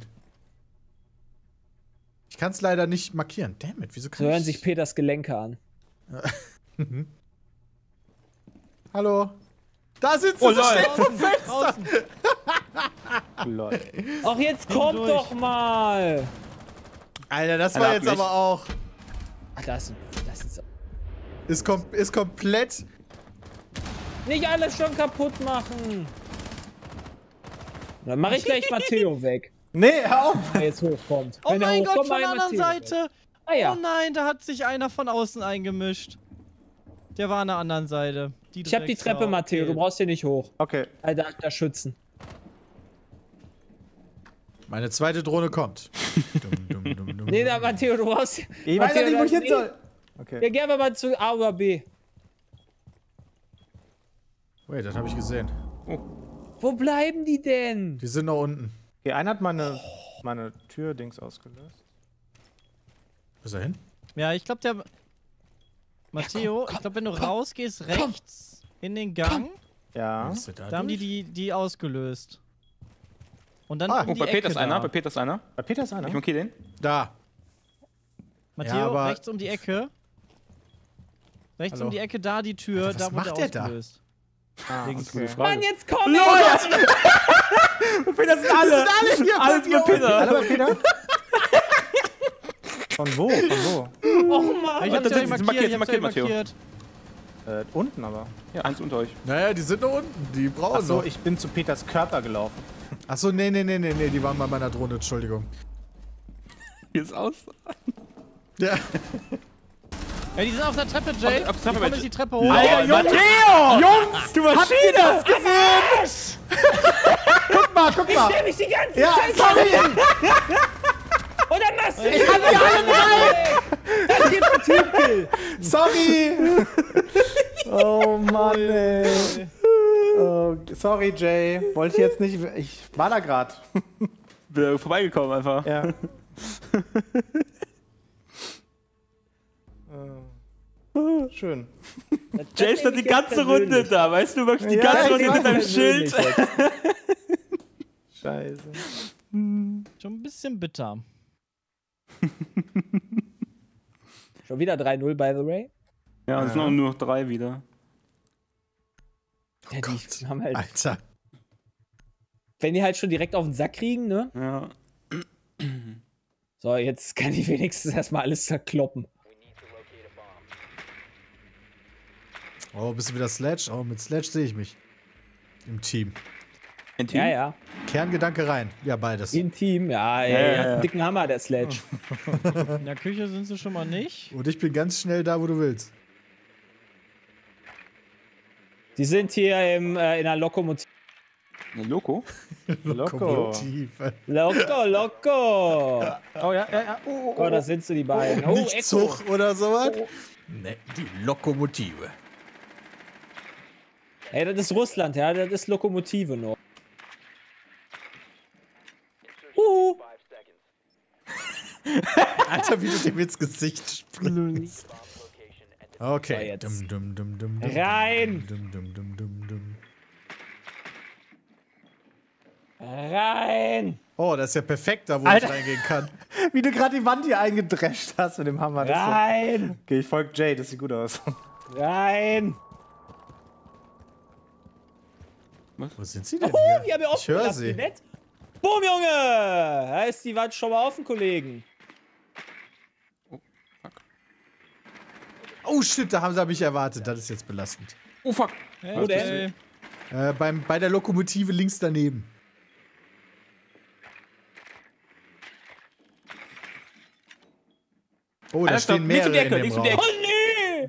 Ich kann es leider nicht markieren. Damn it, wieso kann So hören ich... sich Peters Gelenke an. Hallo? Da sitzt sie Oh, so lol. schnell vom Fenster. Draußen. Lol. Ach, jetzt kommt durch. doch mal. Alter, das Einer war hat jetzt mich. aber auch... Ach, das ist... Ist komplett... Nicht alles schon kaputt machen. Dann mache ich gleich Matteo weg, Nee, hör auf! wenn er jetzt hochkommt. Oh Wenn er mein Gott, hochkommt, von der mach ich anderen Matteo weg. Seite. Ah ja. Oh nein, da hat sich einer von außen eingemischt. Der war an der anderen Seite. Ich hab die Treppe, Drecksau. Matteo. Du brauchst hier nicht hoch. Okay. Alter, da schützen. Meine zweite Drohne kommt. Nee, da, Matteo, du brauchst... Ich weiß ja nicht, wo ich hin nee. soll. Ja, Okay. gehen wir mal zu A oder B. Wait, das habe ich gesehen. Wo bleiben die denn? Die sind noch unten. Okay, einer hat meine Tür-Dings ausgelöst. Wo ist er hin? Ja, ich glaube, der. Matteo, ich glaube, wenn du rausgehst, rechts in den Gang, Ja. Ist der da haben durch? die ausgelöst. Und dann Ah, in Oh, die bei Ecke Peter ist einer, da. bei Peter ist einer. Bei Peter ist einer. Ich markiere den. Da. Matteo, Ja, aber- rechts um die Ecke. Rechts Hallo. um die Ecke, da die Tür, Alter, was da macht wurde der da? ausgelöst. Ah, Links. okay. Mann, jetzt komm! Peter sind alle! Hier, Alles mit Peter. Alle bei Peter? Von wo? Von wo? Oh Mann! Ich hab's da ja sind sie markiert, ich hab's ja markiert, Matteo. markiert. Unten aber. Ja, eins unter euch. Naja, die sind da unten. Die brauchen Achso, noch. ich bin zu Peters Körper gelaufen. Achso, nee, die waren bei meiner Drohne, Entschuldigung. Wie ist aus? Ja. Ja, die sind auf der Treppe, Jay. Auf der Treppe, Die kommen Jay. jetzt die Treppe hoch. Alter, Matteo! Jungs! Du Maschine! Guck mal! Ich stell mich die ganze Ja, Zeit sorry! und dann machst du Ich hab die alle drei! Das gibt einen Teamkill. Sorry! Oh Mann, ey. Oh, sorry, Jay. Wollte ich jetzt nicht. Ich war da gerade. Bin vorbeigekommen einfach. Ja. Schön. Jay stand die ganze Runde da, weißt du, wirklich die Ja, ganze ich Runde weiß, mit deinem Schild. Scheiße. Schon ein bisschen bitter. Schon wieder 3-0, by the way. Ja, und es sind auch nur noch 3 wieder. Ja, die haben halt, Alter. wenn die halt schon direkt auf den Sack kriegen, ne? Ja. So, jetzt kann ich wenigstens erstmal alles zerkloppen. Oh, bist du wieder Sledge? Oh, mit Sledge sehe ich mich. Im Team. Ja, ja. Kerngedanke rein. Ja, beides. Intim, ja, ey. Ja, Hat ja. einen dicken Hammer, der Sledge. In der Küche sind sie schon mal nicht. Und ich bin ganz schnell da, wo du willst. Die sind hier in der Lokomotive. Eine Loco? Lokomotive. Loco! Oh ja. Oh, da sind sie, die beiden. Oh, Nicht Echo. Zug oder sowas? Ne, die Lokomotive. Ey, das ist Russland, ja, das ist Lokomotive noch. Alter, wie du dem ins Gesicht springst. So, Okay. jetzt. Dum. Rein! Dum. Rein! Oh, das ist ja perfekt, da wo Alter. ich reingehen kann. Wie du gerade die Wand hier eingedrescht hast mit dem Hammer. Das ist so- Rein! Okay, ich folge Jay, das sieht gut aus. Rein! Wo sind sie denn Oh, hier? die haben wir offen Ich höre gelassen, wie sie. nett. Boom, Junge! Da ist die Wand schon mal offen, Kollegen. Oh shit, da haben sie mich erwartet. Das ist jetzt belastend. Oh fuck. Wo denn? Bei der Lokomotive links daneben. Oh, da Alter, stehen links um die mehrere Ecke, in links dem um die Raum. Oh, nee!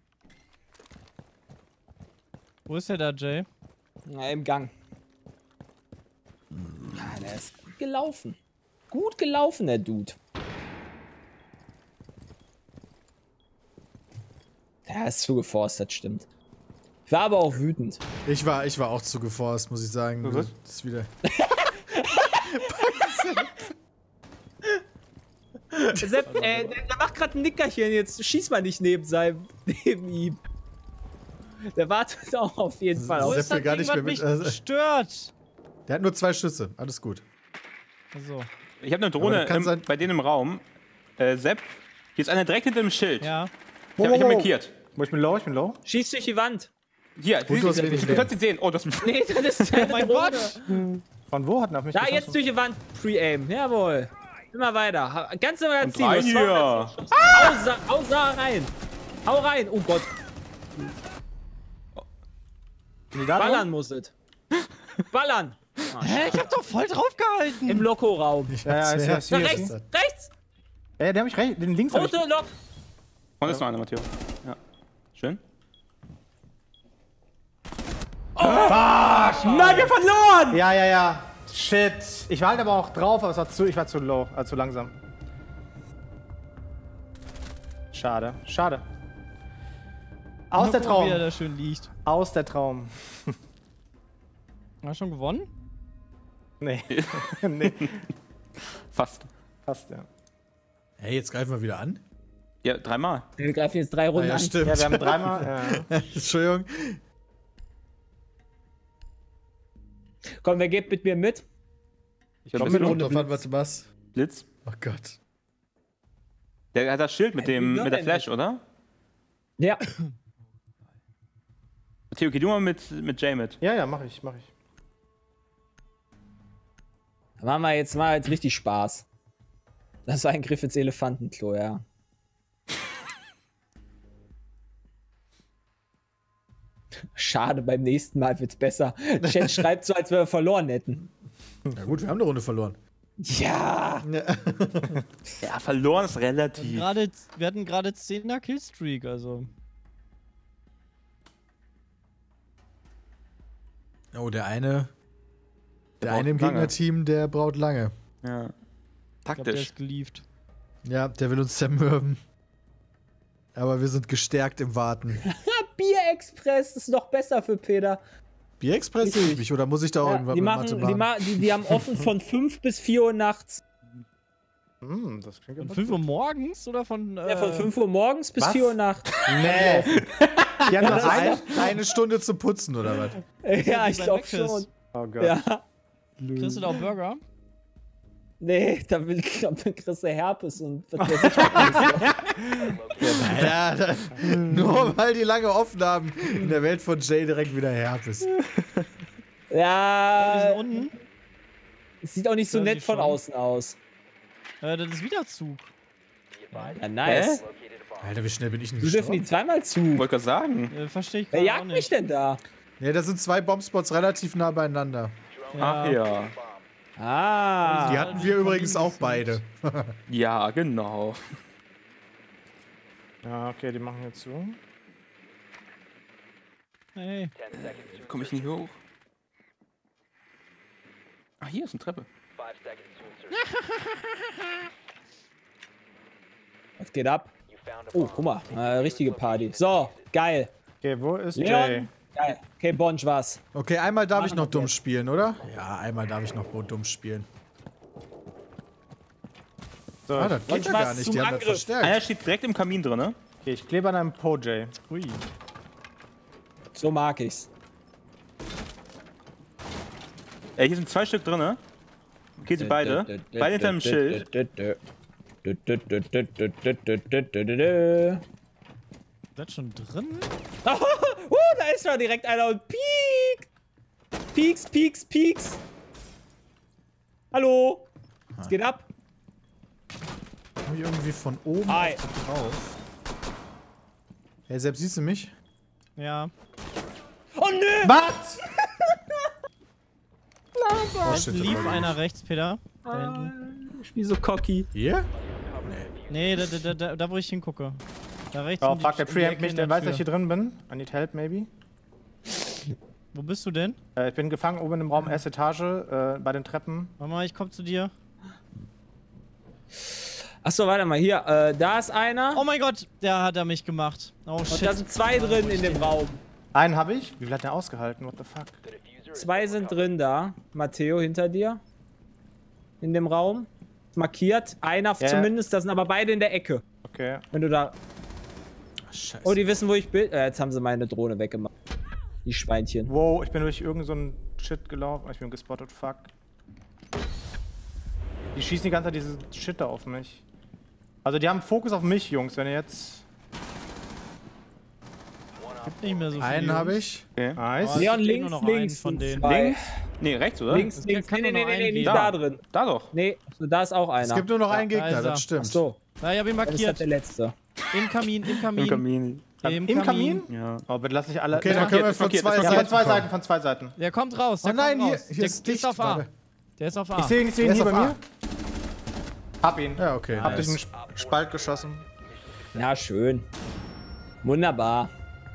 Wo ist der da, Jay? Na, im Gang. Ja, der ist gut gelaufen. Gut gelaufen, der Dude. Der ist zugeforst, das stimmt. Ich war aber auch wütend. Ich war auch zu geforst, muss ich sagen. Was? Das ist wieder. Sepp, der macht gerade ein Nickerchen, jetzt schieß mal nicht neben ihm. Der wartet auch auf jeden Fall. Sepp Auf. ist das will gar Ding, nicht mehr was mit. mich stört? Der hat nur 2 Schüsse. Alles gut. Also, Ich habe eine Aber Drohne das kann sein- bei denen im Raum. Sepp, hier ist einer direkt hinter dem Schild. ja. Ich hab markiert. Ich bin low. Schieß durch die Wand. Hier, Und du hast wenig du Leben. kannst ihn sehen. Oh, das Nee, das ist Mein Gott! Von wo hat er auf mich Da, geschossen? jetzt durch die Wand. Pre-Aim. Jawohl. Immer weiter. Ganz immer Ziel. rein Was hier. Außer rein. Hau rein. Oh Gott. Sind die da drin? Ballern muss es. Ballern. Hä, ich hab doch voll drauf gehalten. Im Loco-Raum. Ja, ist ja Da hier. rechts. Rechts. Ja, den hab ich rechts. Den links hab ich. Rote Lok. Und ist noch einer, Matteo. Ja. Schön. Nein, wir verloren! Ja. Shit. Ich war halt aber auch drauf, aber ich war zu low, zu langsam. Schade. Aus der Wie er Traum. da schön liegt. Aus der Traum. Hast du schon gewonnen? Nee. Nee. Fast. Fast, ja. Hey, jetzt greifen wir wieder an. Ja, 3-mal. Wir greifen jetzt 3 Ah, Runden ja, an. stimmt. Ja, wir haben dreimal. Ja. Entschuldigung. Komm, wer geht mit mir mit? Ich hab Komm ein mit bisschen Kommt drauf an, was du machst. Blitz. Oh Gott. Der hat das Schild mit der Flash, oder? Ja. Matteo, geh du mal mit Jay mit. Ja, mach ich. Machen wir jetzt mal richtig Spaß. Das war ein Griff ins Elefantenklo, ja. schade, beim nächsten Mal wird's besser. Chat schreibt so, als wenn wir verloren hätten. Na gut, wir haben eine Runde verloren. Ja. Ja, verloren ist relativ. Wir hatten gerade 10er Killstreak, also. Oh, der eine braucht im lange. Gegnerteam, der braucht lange. Ja. Ich glaub, der Taktisch. ist gelieft. Ja, der will uns zermürben. Aber wir sind gestärkt im Warten. Bier-Express ist noch besser für Peter. Bierexpress sehe ich mich, oder muss ich da auch Ja, irgendwas die, mit machen, Mathe machen? die haben offen von 5 bis 4 Uhr nachts. Das klingt Von aber 5 Uhr morgens oder von. Ja, von 5 Uhr morgens bis was? 4 Uhr nachts. Nee. Die haben noch Eine Stunde zu putzen, oder was? Ja, wie ich bei glaube Mc's. schon. Oh Gott. Ja. Kriegst du da auch Burger? Nee, dann kriegst du Herpes und was weiß ich. Ja, nur weil die lange offen haben, in der Welt von Jay direkt wieder Herpes. Wir Ja, sind unten. es sieht auch nicht so Ja, nett sieht von schon. außen aus. Das ist wieder Zug. Ja, nice. Alter, wie schnell bin ich denn Wie dürfen die gestorben? zweimal zu? Wollte gerade sagen. Verstehe ich Wer gerade auch jagt mich nicht. denn da? Ja, da sind zwei Bombspots relativ nah beieinander. Ach ja. Ah. Die hatten wir übrigens auch beide. Ja, genau. Ja, okay, die machen jetzt zu. Hey. Komme ich nicht hoch? Ach, hier ist eine Treppe. Was geht ab? Oh, guck mal. Richtige Party. So, geil. Okay, wo ist Jay? Leon? Geil. Okay, Bonch, was? Okay, einmal darf ich noch dumm spielen, oder? Ja, einmal darf ich noch dumm spielen. So, Ah, das geht Und ja was gar nicht, zum die haben das Angriff? verstärkt. Einer steht direkt im Kamin drin, ne? okay, ich klebe an einem Po, Jay. Hui. So mag ich's. Hier sind 2 Stück drin, ne? Okay, sie beide. Beide hinter dem Schild. Seid schon drin? Da ist schon direkt einer und piekt. Pieks. Hallo? Was geht ab? Komm ich irgendwie von oben Hi. drauf. Hey, selbst siehst du mich? Ja. Oh nö! Was? Oh, Es shit, das lief war einer rechts, Peter. Da hinten. Ich bin so cocky. Hier? Nee, da wo ich hingucke. Da rechts. Oh um die- fuck, der um die preampt Ecke mich, in der weiß, dass ich Tür. hier drin bin. I need help, maybe. Wo bist du denn? Ich bin gefangen oben im Raum, erste Etage, bei den Treppen. Mama, ich komm zu dir. Achso, warte mal, hier. Da ist einer. Oh mein Gott, der hat er mich gemacht. Oh und shit. da sind 2 drin in dem Raum. Einen habe ich. Wie viel hat der ausgehalten? What the fuck? 2 sind drin da. Matteo hinter dir. In dem Raum. Markiert. Einer Ja. zumindest. Da sind aber beide in der Ecke. Okay. Wenn du da. Scheiße. Oh, die wissen, wo ich bin. Jetzt haben sie meine Drohne weggemacht. Die Schweinchen. Wow, ich bin durch irgend so ein Shit gelaufen. Ich bin gespottet, fuck. Die schießen die ganze Zeit diese Shit da auf mich. Also die haben Fokus auf mich, Jungs, wenn ihr jetzt... Gibt nicht mehr so viele. Einen habe Jungs. ich. Okay. Nice. Oh, Leon, es steht links, nur noch einen links. von denen. Zwei. Links? Nee, rechts, oder? Links, Es links. kann Nee, nur noch einen nicht geben. da drin. Da doch. Nee, so, da ist auch einer. Es gibt nur noch einen da Gegner, ist er. das stimmt. Ach so, Ja, ich hab ihn dann ist das markiert. der letzte. Im Kamin. Im Kamin. Im Kamin? Ja. Oh, bitte lass nicht alle... Okay, dann können wir von markiert, zwei ist ja, Seiten von zwei kommen. Seiten, von zwei Seiten. Der kommt raus. Oh Der nein, kommt hier, raus. hier der ist der dicht. ist auf A. Warte. Der ist auf A. Ich sehe ihn Der ist hier auf bei A. mir. Hab ihn. Ja, okay. Hab durch Nice. einen Spalt geschossen. Na, schön. Wunderbar.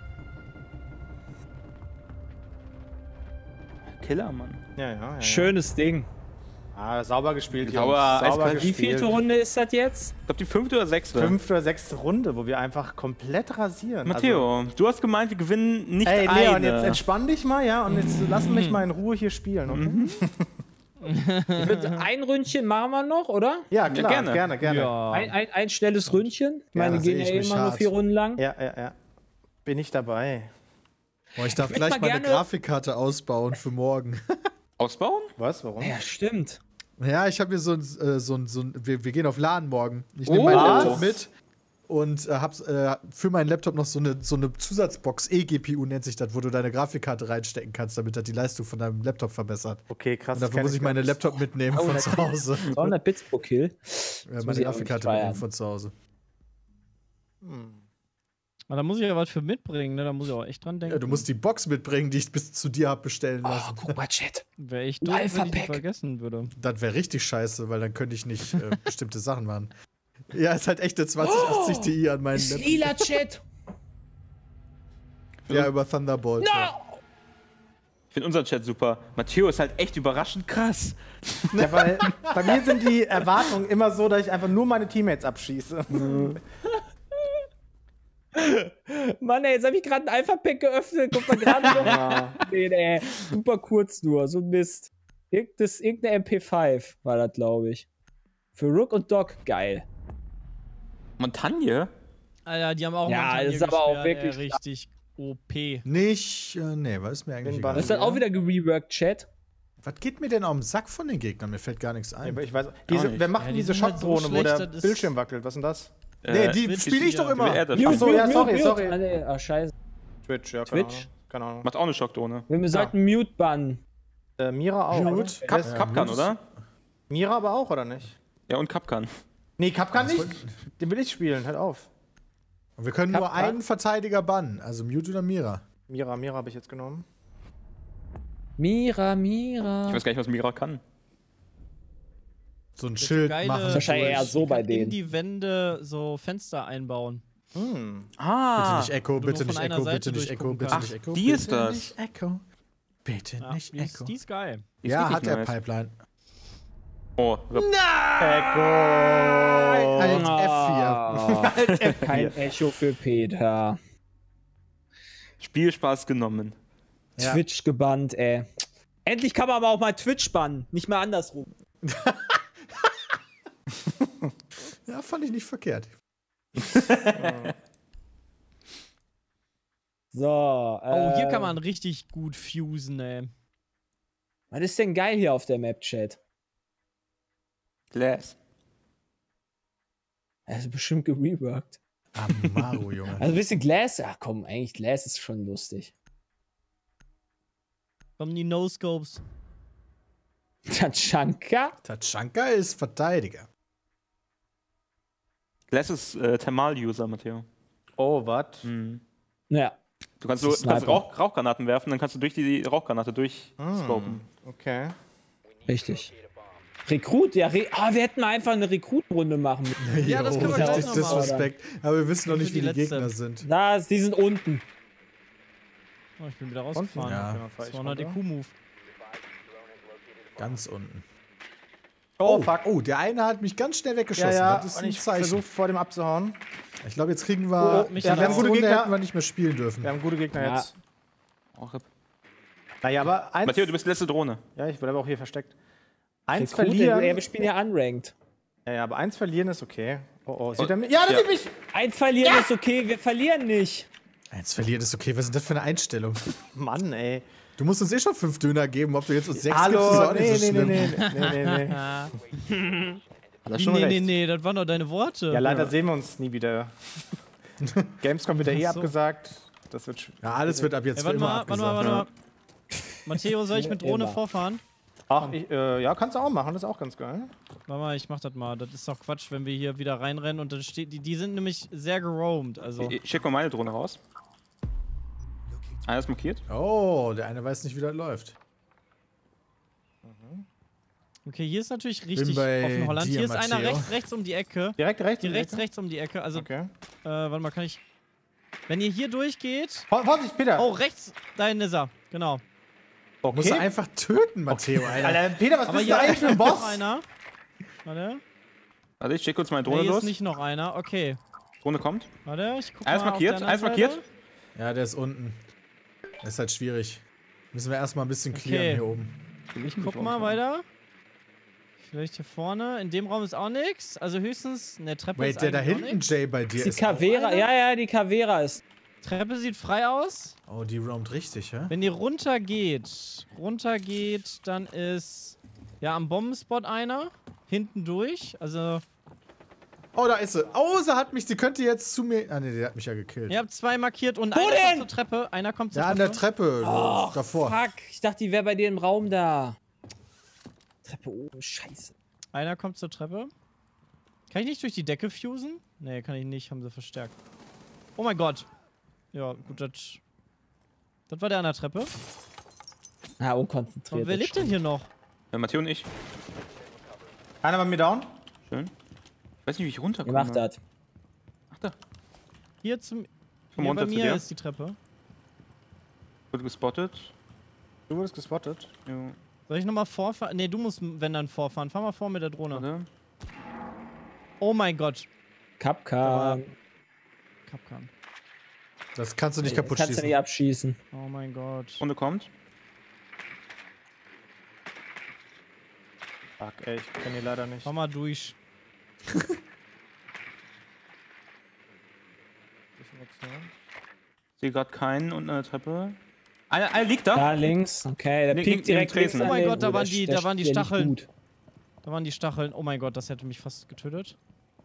Killer, Mann. Ja. Schönes Ding. Ah, sauber gespielt, Sauber, Jungs. Sauber eiskalt. Wie vielte Runde ist das jetzt? Ich glaube, die 5. oder 6. 5. oder 6. Runde, wo wir einfach komplett rasieren. Matteo, du hast gemeint, wir gewinnen nicht Also, ey, eine. Leon, jetzt entspann dich mal, ja? Und jetzt lass mich mal in Ruhe hier spielen, okay? Ein Ründchen machen wir noch, oder? Ja, klar, gerne. gerne. Ja. Ein schnelles Ründchen. Ich meine, da gehen sehe ja ich mich immer nur hart. 4 Runden lang. Ja. Bin ich dabei. Boah, ich darf würd gleich mal meine gerne- Grafikkarte ausbauen für morgen. Ausbauen? Was? Warum? Ja, stimmt. Ja, ich habe hier wir gehen auf LAN morgen. Ich nehme meinen was? Laptop mit und hab für meinen Laptop noch so eine Zusatzbox, eGPU nennt sich das, wo du deine Grafikkarte reinstecken kannst, damit das die Leistung von deinem Laptop verbessert. Okay, krass. Und das dafür kenn muss ich meine gar nicht. Laptop mitnehmen Oh, von das- zu Hause. 200 Bits pro Kill. Ja, muss meine ich auch Grafikkarte nicht mitnehmen feiern. von zu Hause. Aber da muss ich ja was für mitbringen, ne? Da muss ich auch echt dran denken. Ja, du musst die Box mitbringen, die ich bis zu dir hab bestellen Oh, lassen. guck mal, Chat. Wäre echt doof, wenn ich die Alpha-Pack. vergessen würde. Das wäre richtig scheiße, weil dann könnte ich nicht bestimmte Sachen machen. Ja, ist halt echt eine 2080 Ti an meinen Ist lila, Chat. Ja, über Thunderbolt. Ja. Ich finde unseren Chat super. Matteo ist halt echt überraschend krass. Ja, weil bei mir sind die Erwartungen immer so, dass ich einfach nur meine Teammates abschieße. Mann, ey, jetzt habe ich gerade ein Alpha-Pack geöffnet. Guck mal gerade noch. Nee, ey. Super kurz nur. So ein Mist. Irgendeine MP5 war das, glaube ich. Für Rook und Doc, geil. Montagne? Alter, die haben auch Ja, Montagne ist aber auch gesperrt, wirklich ey, richtig OP. Nicht, nee, was ist mir eigentlich Bin egal. Das ist dann auch wieder gereworked, Chat. Was geht mir denn auf den Sack von den Gegnern? Mir fällt gar nichts ein. Aber ich weiß, nicht. wer macht Ja, denn die diese sind halt so Schockdrohne, wo schlecht, der das ist- Bildschirm wackelt? Was ist denn das? Nee, die Twitch spiele ich ist doch ja- immer. Er Ach so, ja, sorry. Ah, nee, scheiße. Twitch, ja, Twitch? Keine Ahnung. Macht auch eine Schockdrohne. Wir sollten Mute bannen. Mira auch. Gut. Wer ist- Kapkan, oder? Mira aber auch, oder nicht? Ja, und Kapkan. Nee, Kapkan nicht. Den will ich spielen, halt auf. Und wir können nur Kapkan? einen Verteidiger bannen, also Mute oder Mira. Mira habe ich jetzt genommen. Mira. Ich weiß gar nicht, was Mira kann. So ein Das Schild geile- machen. Wahrscheinlich eher so bei In denen. die Wände so Fenster einbauen. Hm. Bitte nicht Echo, Wo du bitte nur nicht von einer Echo, Seite bitte nicht Echo, durchgucken bitte kannst. nicht Echo. die ist bitte das. Nicht Echo. Bitte Ja, nicht die ist, Echo. die ist geil. Die ist Ja, richtig hat der nice. Pipeline. Oh, Alt F4. Kein Echo für Peter. Spielspaß genommen. Ja. Twitch gebannt, ey. Endlich kann man aber auch mal Twitch bannen. Nicht mehr andersrum. Ja, fand ich nicht verkehrt. So. Oh, hier kann man richtig gut fusen, ey. Was ist denn geil hier auf der Map, Chat? Glass. Das ist bestimmt gereworked. Amaru, Junge. Also ein bisschen Glass. Ach komm, eigentlich Glass ist schon lustig. Kommen die No-Scopes. Tachanka? Tachanka ist Verteidiger. Glass ist Thermal-User, Matteo. Oh, was? Ja. Du kannst, Das ist du kannst Sniper. Rauchgranaten werfen, dann kannst du durch die Rauchgranate durchscopen. Okay. Richtig. Rekrut, ja. Wir hätten mal einfach eine Rekrutrunde machen müssen. Ja, das können wir richtig gleich noch machen. Disrespect. Aber wir wissen noch nicht, Für wie die die letzte. Gegner sind. Die sind unten. Oh, ich bin wieder rausgefahren. Ja, Das war noch der Q-Move. ganz unten. Oh, fuck. Oh, der eine hat mich ganz schnell Ja, weggeschossen. ja, Das ist und ein ich Zeichen. versuche vor dem abzuhauen. Ich glaube, jetzt kriegen wir. Oh, mich die hat wir haben letzte gute Runde Gegner. hätten wir nicht mehr spielen dürfen. Wir haben gute Gegner Ja. jetzt. Oh, RIP. Naja, aber eins. Matteo, du bist die letzte Drohne. Ja, ich bin aber auch hier versteckt. Eins Rekrut, verlieren. wir spielen ja unranked. Ja, aber eins verlieren ist okay. Oh, sieht er mich? Ja, das sieht mich! Eins verlieren ist okay, wir verlieren nicht. Eins verlieren ist okay. Was ist das für eine Einstellung? Mann, ey. Du musst uns eh schon 5 Döner geben. Ob du jetzt uns 6 gibst, ist Hallo, auch nicht nee, so schlimm. nee. Hat er Wie, schon nee, recht. nee, das waren doch deine Worte. Ja, leider sehen wir uns nie wieder. Gamescom wird ja eh Ach so. abgesagt. Das wird Ja, alles wird ab jetzt Ey, für warte immer mal, warte mal, abgesagt. warte mal. Matteo, soll ich mit Drohne Immer. vorfahren? Ach, ja, kannst du auch machen, das ist auch ganz geil. Warte mal, ich mach das mal. Das ist doch Quatsch, wenn wir hier wieder reinrennen und dann steht. Die sind nämlich sehr geroamt. Also. Ich schick mal meine Drohne raus. Einer ist markiert. Oh, der eine weiß nicht, wie das läuft. Okay, hier ist natürlich richtig bei offen Holland. dir, Hier ist einer Matteo. rechts um die Ecke. Direkt rechts? Hier in die rechts, Ecke? rechts um die Ecke. Also, Okay. warte mal, kann ich. Wenn ihr hier durchgeht. Vorsicht, Peter! Oh, rechts, dahin ist er. Genau. okay. Musst du einfach töten, Matteo, Alter. Alter, Peter, was Aber bist du hier eigentlich für ein ist noch Boss? einer. Warte. Warte, ich schick kurz meine Nee, Drohne hier ist los. nicht noch einer. Okay. Drohne kommt. Warte, ich guck Eins mal. markiert, auf der eins anderen markiert. Seite. Ja, der ist unten. Das ist halt schwierig. Müssen wir erstmal ein bisschen clearen Okay. hier oben. Ich guck mal weiter. Vielleicht hier vorne. In dem Raum ist auch nichts. Also höchstens eine Treppe. Wait, ist der da eigentlich auch hinten, nix. Jay, bei dir Die ist. Cavera, ja, die Cavera ist. Treppe sieht frei aus. Oh, die roamt richtig, hä? Wenn ihr runtergeht, dann ist ja am Bombenspot einer. Hinten durch. Also, Oh, da ist sie. Oh, sie hat mich. Sie könnte jetzt zu mir. Ah, ne, die hat mich ja gekillt. ihr habt zwei markiert und Wo einer denn? kommt zur Treppe. Einer kommt zur Ja, an Treppe. der Treppe. davor. Fuck, ich dachte, die wäre bei dir im Raum da. Treppe oben, scheiße. Einer kommt zur Treppe. Kann ich nicht durch die Decke fusen? Nee, kann ich nicht. Haben sie verstärkt. Oh mein Gott. Ja, gut, das war der an der Treppe. Ah, unkonzentriert. Und wer lebt denn hier noch? Matteo und ich. Einer bei mir down. Schön. Ich weiß nicht, wie ich Wer runterkomme. macht das? Ach da. Hier zum. Komm Hier runter bei zu mir dir. ist die Treppe. Wurde gespottet. Du wurdest gespottet. Jo. Soll ich nochmal vorfahren? Ne, du musst, wenn dann, vorfahren. Fahr mal vor mit der Drohne. Warte. Oh mein Gott. Kapkan. Kapkan. Das kannst du nicht Das kaputt kannst du schießen. nicht abschießen. Oh mein Gott. Runde kommt. Fuck, ey, ich kenne die leider nicht. Fahr mal durch. Ich sehe gerade keinen unten an der Treppe. Einer liegt da. Da links. Okay, der Liegt piekt neben direkt Tresen. links Oh an mein den- Gott, da waren der- die- da waren die der liegt Stacheln. gut. Da waren die Stacheln. Oh mein Gott, das hätte mich fast getötet.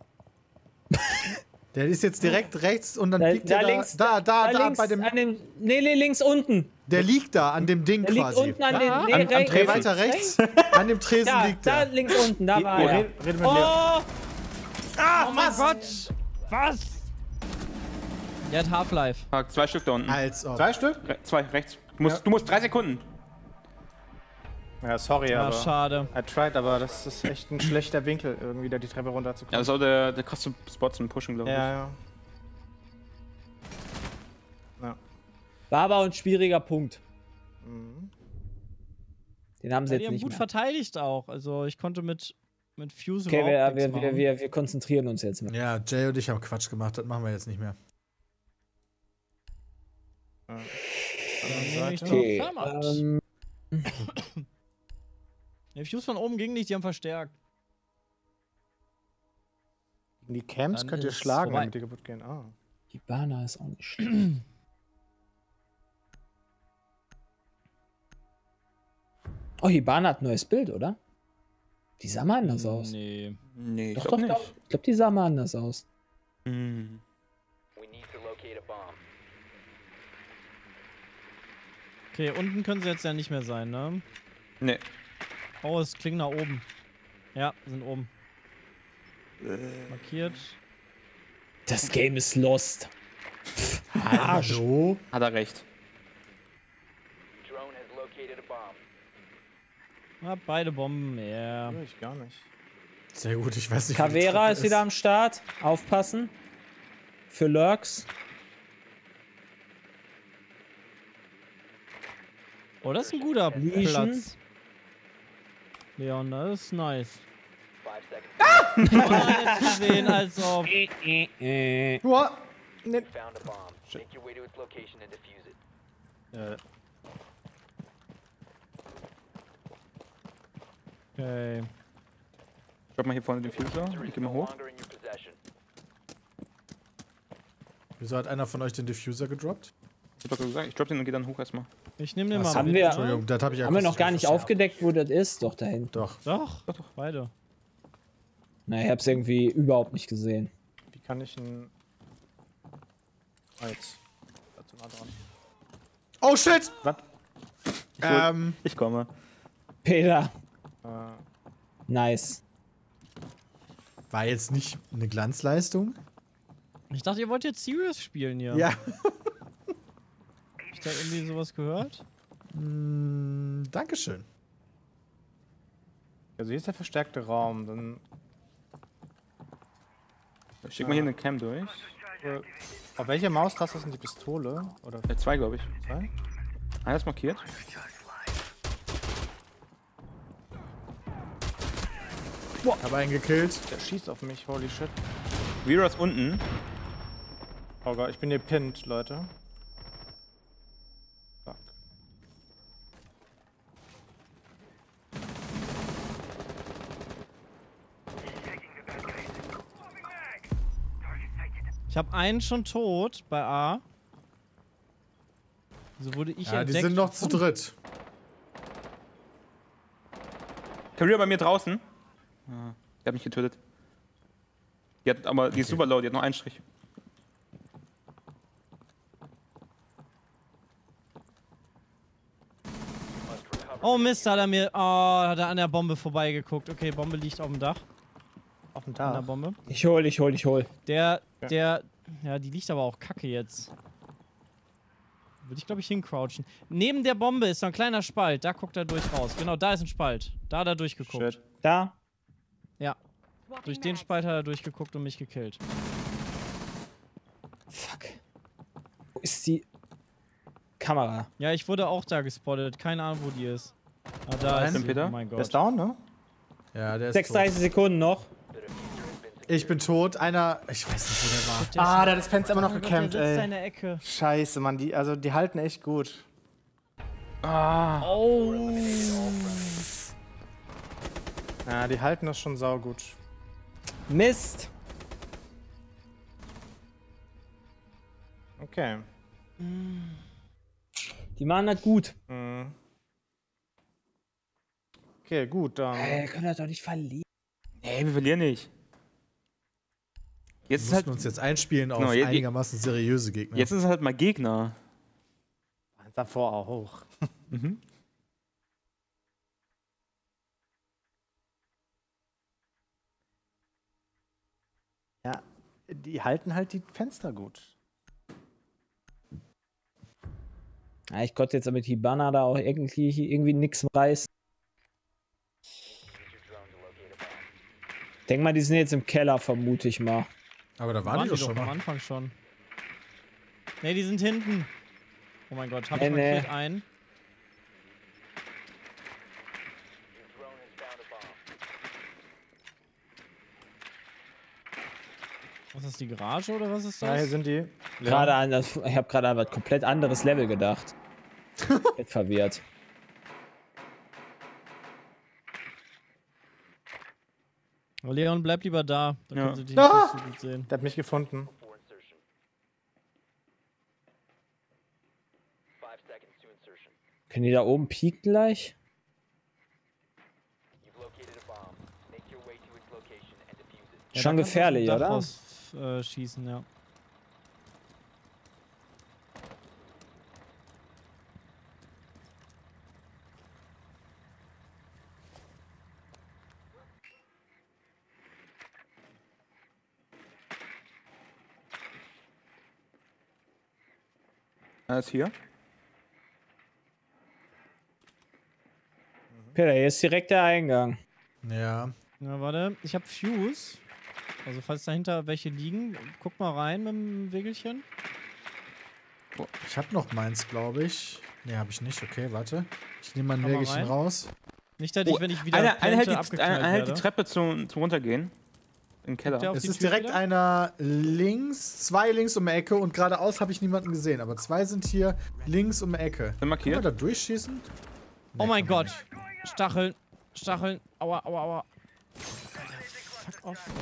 Der ist jetzt direkt rechts und dann Da, liegt da der links. da links, bei dem. an dem. Nee, links unten. Der liegt da an dem Ding Der liegt quasi. unten an den. Ah, Nee, am rechts. Tresen. Weiter rechts. An dem Tresen Ja, liegt da der. links unten, da war er. Rede mit mir. Oh! Oh mein Gott! Was? Der hat Half-Life. Fuck, 2 Stück da unten. Als ob. 2 Stück? 2 rechts. Du musst 3 Sekunden. Ja, sorry, Ja, aber. schade. I tried, aber das ist echt ein schlechter Winkel, irgendwie da die Treppe Ja, runterzukommen. das ist auch der krasse Spot zum Pushen, glaube ich. Ja. War aber auch ein schwieriger Punkt. Mhm. Den haben sie Ja, die jetzt haben nicht gut mehr. verteidigt auch. Also ich konnte mit Fuse Okay, überhaupt nichts machen. wir konzentrieren uns jetzt mal. Ja, Jay und ich haben Quatsch gemacht. Das machen wir jetzt nicht mehr. Dann nehme ich Okay, doch Thermat. Der Fuse von oben ging nicht, die haben verstärkt. Die Camps Dann könnt ihr ist schlagen, vorbei. damit die kaputt gehen. Ah. Hibana ist auch nicht schlecht. Oh, Hibana hat ein neues Bild, oder? Die sah mal anders aus. Nee. Nee, ich Doch, glaube doch, nicht. doch. Ich glaube, die sah mal anders aus. Hm. We need to locate a bomb. Okay, unten können sie jetzt ja nicht mehr sein, ne? Nee. Oh, es klingt nach oben. Ja, sind oben. Markiert. Das Game ist lost. Hallo? Hat er recht. Drone has located a bomb. Ah, beide Bomben, ja. Will ich gar nicht. Sehr gut, ich weiß nicht, wo die Caveira Treppe ist wieder am Start. Aufpassen. Für Lurks. Oh, das ist ein guter Legion. Platz. Leon, das ist nice. 5 seconds. Oh, jetzt gesehen, als ob. What? Ne. Found a bomb. Make your way to its location and defuse it. Okay. Drop mal hier vorne den Fuser. Diffuser Ich is geh no mal hoch. longer in your possession. Wieso hat einer von euch den Diffuser gedroppt? Ich hab doch gesagt, ich drop den und geh dann hoch erstmal. Ich nehme den Ach mal so, mit. Haben wir- Entschuldigung, das habe ich Haben wir noch akustisch gar nicht verstanden. aufgedeckt, wo das ist? Doch, da hinten. Doch. Doch, beide. Na, ich hab's irgendwie überhaupt nicht gesehen. Wie kann ich ein. Ah, jetzt. Dazu nah dran. Oh shit! Was? Ich komme. Peter. Äh, Nice. War jetzt nicht eine Glanzleistung? Ich dachte, ihr wollt jetzt Serious spielen hier. Ja. Hab ich da irgendwie sowas gehört? Dankeschön. also hier ist der verstärkte Raum. Dann. Schick mal hier eine Cam durch. Auf welcher Maustaste ist denn die Pistole? Oder 2, glaube ich. 2? Einer ist markiert. Hab einen gekillt. Der schießt auf mich, holy shit. Vera ist unten. Oh Gott, ich bin hier pinned, Leute. Fuck. Ich habe einen schon tot bei A. So wurde ich Ja, die entdeckt. sind noch zu dritt. Career bei mir draußen. Ah, der hat mich getötet. Die hat aber, die ist super low, die hat noch einen Strich. Oh Mist, da hat er mir. Oh, hat er an der Bombe vorbeigeguckt. Okay, Bombe liegt auf dem Dach. Auf dem An der Dach. Bombe. Ich hol. Ja, die liegt aber auch kacke jetzt. Würde ich, glaube ich, hincrouchen. Neben der Bombe ist so ein kleiner Spalt. Da guckt er durch raus. Genau, da ist ein Spalt. Da hat er durchgeguckt. Shit. Da? Ja. Durch den Spalt hat er durchgeguckt und mich gekillt. Fuck. Wo ist die Kamera? Ja, ich wurde auch da gespottet. Keine Ahnung, wo die ist. Ah, da ist sie. Peter? Oh mein Der ist Gott. down, ne? Ja, der ist 36 Sekunden noch. tot. Ich bin tot. Einer, ich weiß nicht, wo der war. Ah, der hat das Fenster immer noch Oh Gott, gecampt, der sitzt da ey. in der Ecke. Scheiße, Mann, die halten echt gut. Oh. Ja, die halten das schon saugut. Mist. Okay. Die machen das gut. Mhm. Okay, gut, dann. Können das doch nicht verlieren. Nee, wir verlieren nicht. Jetzt Wir ist, halt, müssen uns jetzt einspielen auf Genau, einigermaßen seriöse Gegner. jetzt ist es halt mal Gegner. Eins davor auch hoch. Ja, die halten halt die Fenster gut. Ja, ich konnte jetzt mit Hibana da auch irgendwie nix reißen. Denk mal, die sind jetzt im Keller, vermute ich mal. Aber da waren die doch schon am mal. Anfang schon. Ne, die sind hinten. Oh mein Gott, hab ich Nee, markiert einen. Was ist die Garage oder was ist Ja, hier das? sind die. Gerade an das, ich habe gerade an was komplett anderes Level gedacht. Komplett verwirrt. Oh, Leon, bleib lieber da. Da Ja. können sie dich Ah! nicht so gut sehen. Der hat mich gefunden. 5 seconds to insertion. Können die da oben pieken gleich? You've located a bomb. Make your way to its location and defuse it. Ja, Schon da kannst du aus dem gefährlich, Dach oder? raus, schießen, ja. Er ist hier. Peter, hier ist direkt der Eingang. Ja. Ja, warte. Ich hab Fuse. Also, falls dahinter welche liegen, guck mal rein mit dem Wägelchen. Ich hab noch meins, glaube ich. Nee, habe ich nicht. Okay, warte. Ich nehme mein Komm mal Wägelchen rein. raus. Nicht, dass ich, wenn ich wieder Einer hält, plante, die, abgeknallt einer hält die werde. Treppe zum Runtergehen. Im Keller. der auf Es die ist Tür direkt wieder? einer links, zwei links um die Ecke und geradeaus habe ich niemanden gesehen. Aber zwei sind hier links um die Ecke. Sind Können wir markiert. da durchschießen? Oh mein kann man Gott. Stacheln. Stacheln. Aua, aua, aua. Alter, fuck off, ey.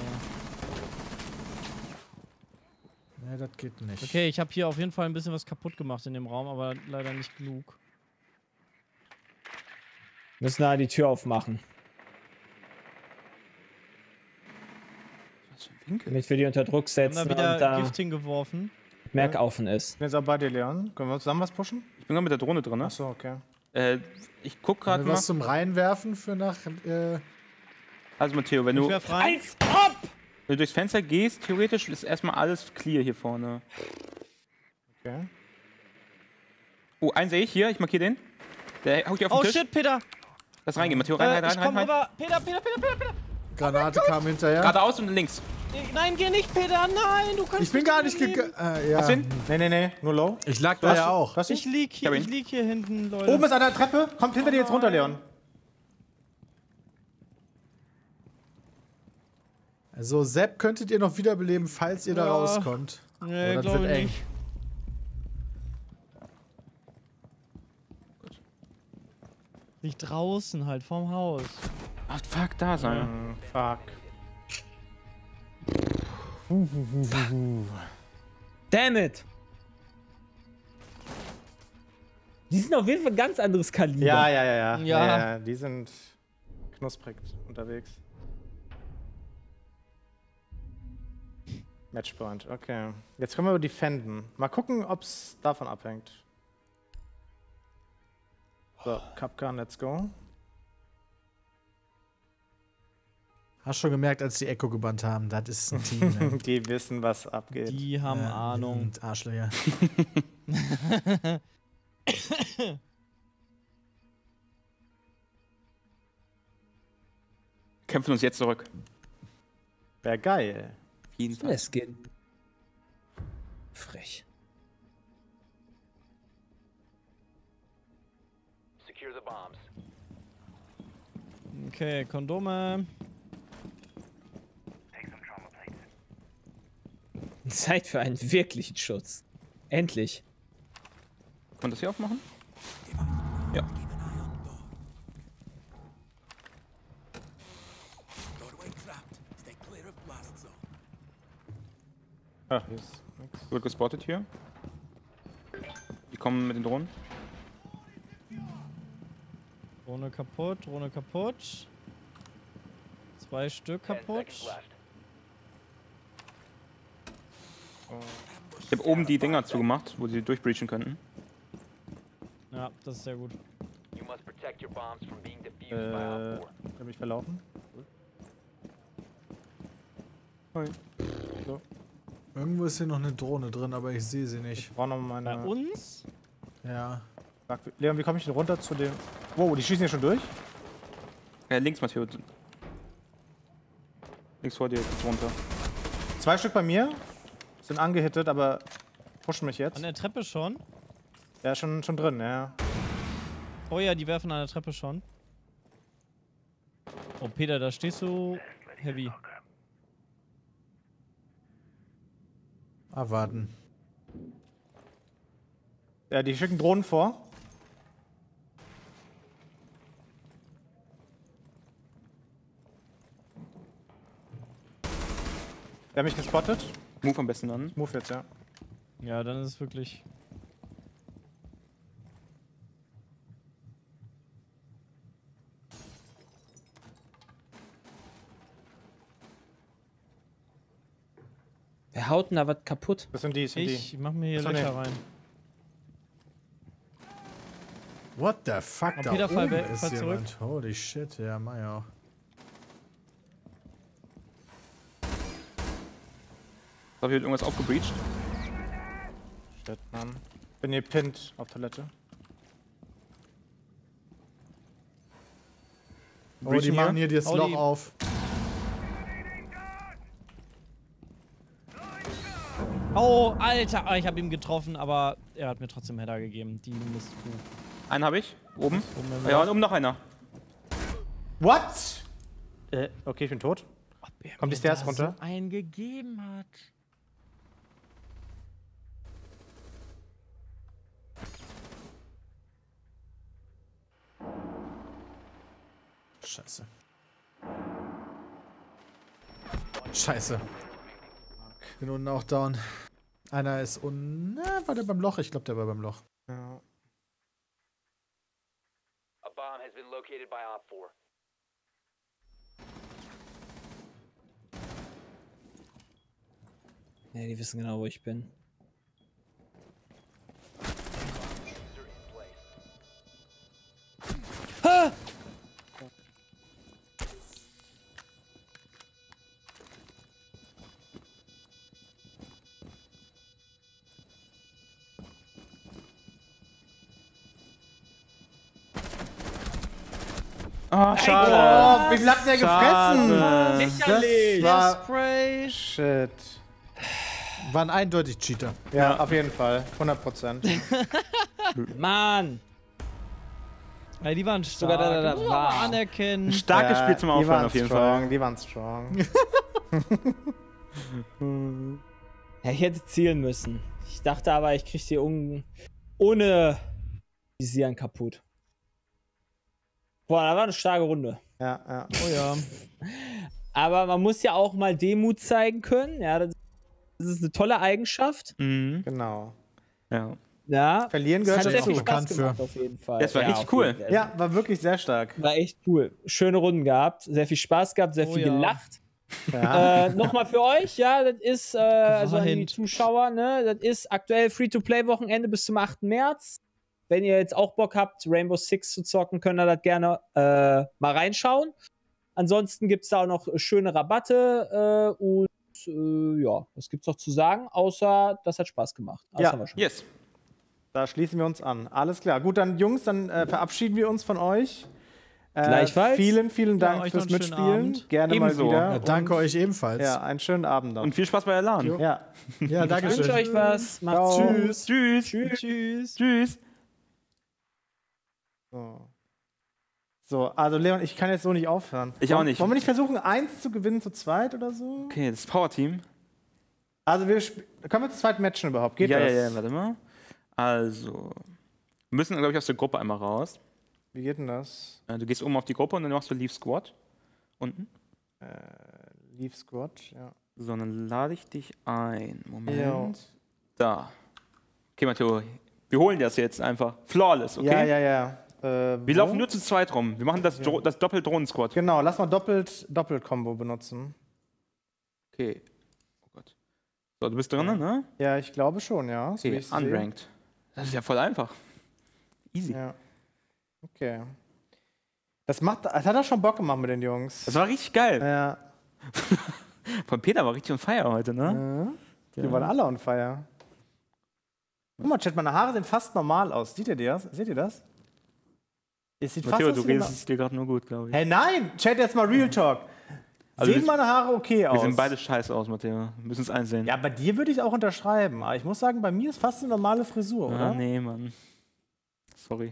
Nee, das geht nicht. Okay, ich habe hier auf jeden Fall ein bisschen was kaputt gemacht in dem Raum, aber leider nicht genug. Müssen da die Tür aufmachen, Was für ein Winkel. damit wir die unter Druck Wir haben setzen da wieder und da Gift hingeworfen. Merkaufen ist. Ich bin jetzt auch bei dir, Leon. Können wir zusammen was pushen? Ich bin gerade mit der Drohne drin, ne? Achso, okay. Ich guck gerade Können wir mal. was zum Reinwerfen für nach. Also Matteo, wenn Ich du, werf rein. wenn du durchs Fenster gehst, theoretisch ist erstmal alles clear hier vorne. Okay. Oh, einen sehe ich hier, ich markiere den. Der hockt hier auf Oh dem Tisch. shit, Peter. Lass reingehen, Matteo, rein, Ich komm rein. rüber. Peter, Peter, Peter, Peter, Peter. Granate kam hinterher. Geradeaus und links. Nein, geh nicht, Peter. Nein, du kannst Ich bin gar nicht gegangen. ja. Was denn? Nee, nur low. Ich lag da ja auch. Was Ich lieg hier, hab ihn. ich lieg hier hinten, Leute. Oben ist an der Treppe. Kommt hinter dir jetzt runter, Leon. Also, Sepp könntet ihr noch wiederbeleben, falls ihr da Ja. rauskommt. Nee, das glaube wird ich eng. nicht. Nicht draußen halt, vorm Haus. Ach, fuck, da ist einer. Fuck. Damn it! Die sind auf jeden Fall ein ganz anderes Kaliber. Ja. Ja. Die sind knusprig unterwegs. Matchpoint, okay. Jetzt können wir defenden. Mal gucken, ob es davon abhängt. So, Kapkan, let's go. Hast schon gemerkt, als die Echo gebannt haben, das ist ein Team. Ne? Die wissen, was abgeht. Die haben Ahnung. Und Arschlöcher. Kämpfen uns jetzt zurück. Wäre geil. Auf jeden Fall. Der Skin. Frech. Secure the bombs. Okay, Kondome. Zeit für einen wirklichen Schutz. Endlich. Kann man das hier aufmachen? Ja. Ach, hier ist nix. Wird gespottet hier. Die kommen mit den Drohnen. Drohne kaputt, Drohne kaputt. 2 Stück 10 seconds kaputt. left. Ich habe oben die Dinger zugemacht, wo sie durchbreachen könnten. Ja, das ist sehr gut. You must protect your bombs from being defused by Op 4. Ich hab mich verlaufen. Irgendwo ist hier noch eine Drohne drin, aber ich sehe sie nicht. Ich brauche noch Bei meine. uns? Ja. Leon, wie komme ich denn runter zu dem. Wow, die schießen hier schon durch? Links, Matteo. Links vor dir, geht's runter. 2 Stück bei mir. Sind angehittet, aber pushen mich jetzt. An der Treppe schon? Ja, schon drin, ja. Oh ja, die werfen an der Treppe schon. Oh, Peter, da stehst du heavy. Warten. Ja, die schicken Drohnen vor. Der hat mich gespottet. Move am besten an. Move jetzt, ja. Ja, dann ist es wirklich. Wer haut denn da was kaputt? Das sind die, Ich mach mir hier Achso, Löcher nee. rein. What the fuck? Oh, Da Peter, fall oben weg, ist fall zurück. jemand. Holy shit, ja, Meier. Da wird irgendwas aufgebreached. Shit, Mann. Bin hier pinned auf Toilette. Oh, die Breachen machen hier? hier das Oh, Loch die- auf. Oh, Alter! Ah, ich habe ihn getroffen, aber er hat mir trotzdem Header gegeben. Die Mistkuh. Einen habe ich. Oben. Oben im Ja, Loch. und oben noch einer. What? Okay, ich bin tot. Ob er Kommt die mir Stairs da runter? So einen gegeben hat. Scheiße. Scheiße. Bin unten auch down. Einer ist unten. Na, war der beim Loch? Ich glaube, der war beim Loch. Ja. A bomb has been located by Op 4. Ja, die wissen genau, wo ich bin. Diffuser in place. Ah! Ah, Oh, wie viel hat der gefressen? Lächerlich! Das war. Spray! Shit. Waren eindeutig Cheater. Ja, auf jeden Fall. 100%. Mann! Ja, die waren stark. Sogar da Muss man war. mal anerkennen. Starkes Spiel zum die Aufhören waren auf jeden strong, Fall. Die waren strong. Ja, ich hätte zielen müssen. Ich dachte aber, ich krieg die ohne Visieren kaputt. Boah, da war eine starke Runde. Ja, ja. Oh ja. Aber man muss ja auch mal Demut zeigen können. Ja, das ist eine tolle Eigenschaft. Mhm. Genau. Ja. Ja. Verlieren Es gehört hat sehr dazu. viel Spaß bekannt für. gemacht, auf jeden Fall. Das war richtig auf cool. jeden Fall. Ja, war wirklich sehr stark. War echt cool. Schöne Runden gehabt, sehr viel Spaß gehabt, sehr Oh viel ja. gelacht. Ja. Nochmal für euch, ja, das ist, also an die Geweint. Zuschauer, ne, das ist aktuell Free-to-Play-Wochenende bis zum 8. März. Wenn ihr jetzt auch Bock habt, Rainbow Six zu zocken, könnt ihr das gerne mal reinschauen. Ansonsten gibt es da auch noch schöne Rabatte und ja, was gibt's noch zu sagen, außer das hat Spaß gemacht. Das Ja. haben wir schon. Yes. Da schließen wir uns an. Alles klar. Gut, dann Jungs, dann verabschieden wir uns von euch. Gleichfalls. Vielen, vielen Dank euch fürs noch einen schönen Mitspielen. Abend. Gerne Ebenso. mal wieder. Ja, danke Und, euch ebenfalls. Ja, einen schönen Abend noch. Und viel Spaß bei der LAN. Jo. Ja. Ja, danke Ich wünsche schön. euch was. Macht's Ciao. tschüss. Tschüss. Tschüss. Tschüss. So, also Leon, ich kann jetzt so nicht aufhören. Ich auch nicht. Wollen wir nicht versuchen, 1 zu gewinnen zu zweit oder so? Okay, das Power-Team. Also können wir zu zweit matchen überhaupt? Geht Ja, das? ja, ja, warte mal. Also, wir müssen, glaube ich, aus der Gruppe einmal raus. Wie geht denn das? Du gehst oben auf die Gruppe und dann machst du Leave Squad. Unten. Leave Squad, ja. So, dann lade ich dich ein. Moment. Ja. Da. Okay, Matteo, wir holen das jetzt einfach. Flawless, okay? Ja, ja, ja. Wir laufen nur zu zweit rum. Wir machen das, das Doppel-Drohnen-Squad. Genau, lass mal Doppelt-Combo benutzen. Okay. Oh Gott. So, du bist drin, ne? Ja, ich glaube schon, ja. So wie Okay, ich's sehe. unranked. Das ist ja voll einfach. Easy. Ja. Okay. Das hat doch schon Bock gemacht mit den Jungs. Das war richtig geil. Ja. Von Peter war richtig on fire heute, ne? Die waren alle on fire. Guck mal, Chat, meine Haare sehen fast normal aus. Seht ihr das? Seht ihr das? Es sieht Matteo, fast du aus wie redest es dir gerade nur gut, glaube ich. Hey, nein! Chat, jetzt mal Real Talk. Also Sehen wir- meine Haare okay aus? Wir sehen beide scheiße aus, Matteo. Wir müssen es einsehen. Ja, bei dir würde ich auch unterschreiben. Aber ich muss sagen, bei mir ist fast eine normale Frisur, oder? Nee, Mann. Sorry.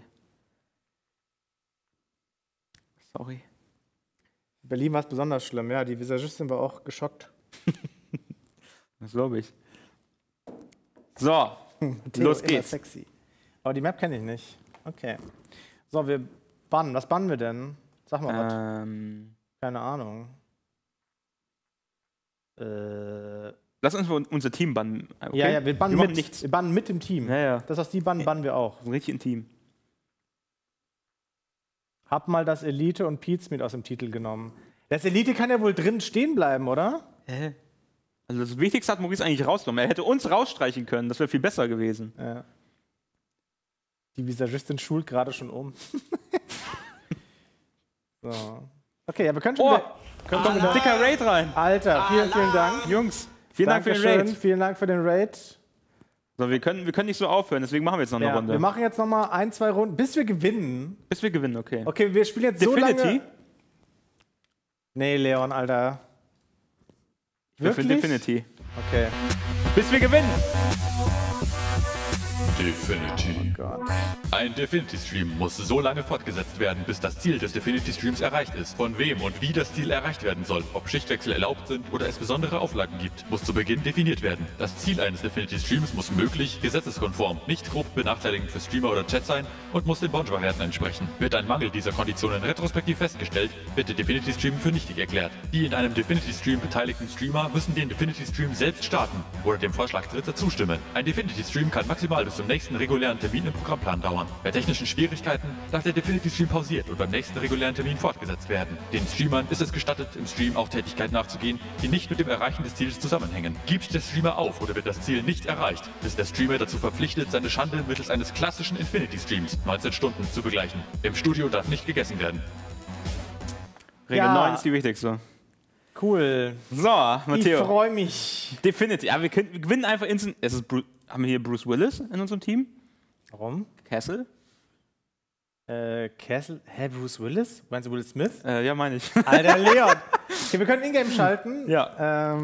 Sorry. In Berlin war es besonders schlimm. Ja, die Visagistin war auch geschockt. Das glaube ich. So, Theo, los immer geht's. Sexy. Aber die Map kenne ich nicht. Okay. So, wir bannen. Was bannen wir denn? Sag mal was. Keine Ahnung. Lass uns unser Team bannen. Okay? Ja, ja, wir bannen machen mit. nichts. Wir bannen mit dem Team. Ja, ja. Das, was die bannen, bannen wir auch. Wir sind richtig intim. Hab mal das Elite und Pizmeet aus dem Titel genommen. Das Elite kann ja wohl drin stehen bleiben, oder? Hä? Also das Wichtigste hat Maurice eigentlich rausgenommen. Er hätte uns rausstreichen können. Das wäre viel besser gewesen. Ja. Die Visagistin schult gerade schon um. So. Okay, ja, wir können schon Oh, wieder... kommt doch ein dicker Raid rein. Alter, vielen Dank. Jungs, vielen Dank für den Dankeschön, Raid. Vielen Dank für den Raid. So, wir können nicht so aufhören, deswegen machen wir jetzt noch eine Ja, Runde. wir machen jetzt noch mal 1, 2 Runden, bis wir gewinnen. Bis wir gewinnen, okay. Okay, wir spielen jetzt Definity? so lange... Nee, Leon, Alter. Wirklich? Definity. Okay. Bis wir gewinnen. Definity. Gott. Ein Definity-Stream muss so lange fortgesetzt werden, bis das Ziel des Definity-Streams erreicht ist. Von wem und wie das Ziel erreicht werden soll, ob Schichtwechsel erlaubt sind oder es besondere Auflagen gibt, muss zu Beginn definiert werden. Das Ziel eines Definity-Streams muss möglich, gesetzeskonform, nicht grob benachteiligend für Streamer oder Chat sein und muss den Bonge-Werten entsprechen. Wird ein Mangel dieser Konditionen retrospektiv festgestellt, wird der Definity-Stream für nichtig erklärt. Die in einem Definity-Stream beteiligten Streamer müssen den Definity-Stream selbst starten oder dem Vorschlag Dritter zustimmen. Ein Definity-Stream kann maximal bis zum nächsten regulären Termin im Programmplan dauern. Bei technischen Schwierigkeiten darf der Definity-Stream pausiert und beim nächsten regulären Termin fortgesetzt werden. Den Streamern ist es gestattet, im Stream auch Tätigkeiten nachzugehen, die nicht mit dem Erreichen des Ziels zusammenhängen. Gibt der Streamer auf oder wird das Ziel nicht erreicht, ist der Streamer dazu verpflichtet, seine Schande mittels eines klassischen Infinity-Streams 19 Stunden zu begleichen. Im Studio darf nicht gegessen werden. Regel Ja. 9 ist die wichtigste. Cool. So, Ich Matteo. freue mich. Definity. Ja, wir gewinnen einfach instant. Haben wir hier Bruce Willis in unserem Team? Warum? Castle? Castle. Hä, Bruce Willis? Meinst du Will Smith? Ja, meine ich. Alter, Leon. Okay, wir können Ingame schalten. Ja.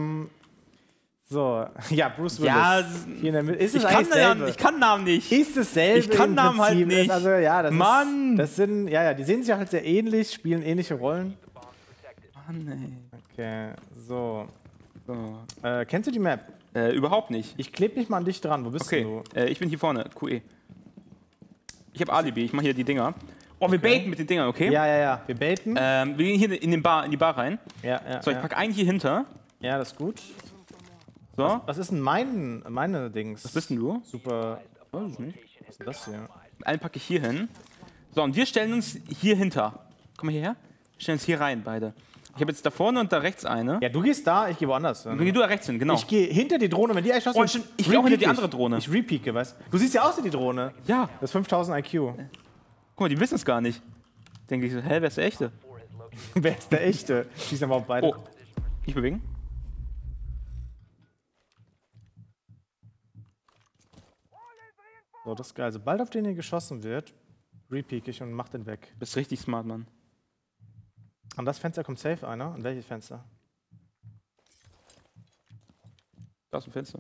So, ja, Bruce Willis. Ja, Hier in der Mitte. Ist es Ich kann, eigentlich dasselbe? Namen, ich kann Namen nicht. Ist dasselbe. Ich kann im Namen halt Prinzip. nicht. Ist also, ja, das Mann. Ist, das sind, ja, die sehen sich halt sehr ähnlich, spielen ähnliche Rollen. Mann, ey. Okay, so. So. Kennst du die Map? Überhaupt nicht. Ich klebe mich mal an dich dran. Wo bist Okay, du? ich bin hier vorne. QE. Ich habe Alibi. Ich mache hier die Dinger. Oh, wir baiten mit den Dingern, okay? Ja, ja, ja. Wir baiten. Wir gehen hier in die Bar rein. Ja, ja. So, ich ja. packe einen hier hinter. Ja, das ist gut. So. Was ist denn meine Dings? Was bist denn du? Super. Weiß ich nicht. Was ist denn das hier? Einen packe ich hier hin. So, und wir stellen uns hier hinter. Komm mal hierher. Wir stellen uns hier rein, beide. Ich habe jetzt da vorne und da rechts eine. Ja, du gehst da, ich gehe woanders hin. Geh du da rechts hin, genau. Ich gehe hinter die Drohne, wenn die erschossen Oh, stimmt. Ich geh auch hinter die andere Drohne. Ich repeake, weißt du? Du siehst ja aus wie die Drohne. Ja. Das ist 5000 IQ. Guck mal, die wissen es gar nicht. Denke ich so, hä, wer ist der Echte? Wer ist der Echte? Schießen wir auf beide. Oh, nicht bewegen. So, das ist geil. Sobald auf den hier geschossen wird, repeak ich und mach den weg. Bist richtig smart, Mann. An das Fenster kommt safe einer. An welches Fenster? Da ist ein Fenster.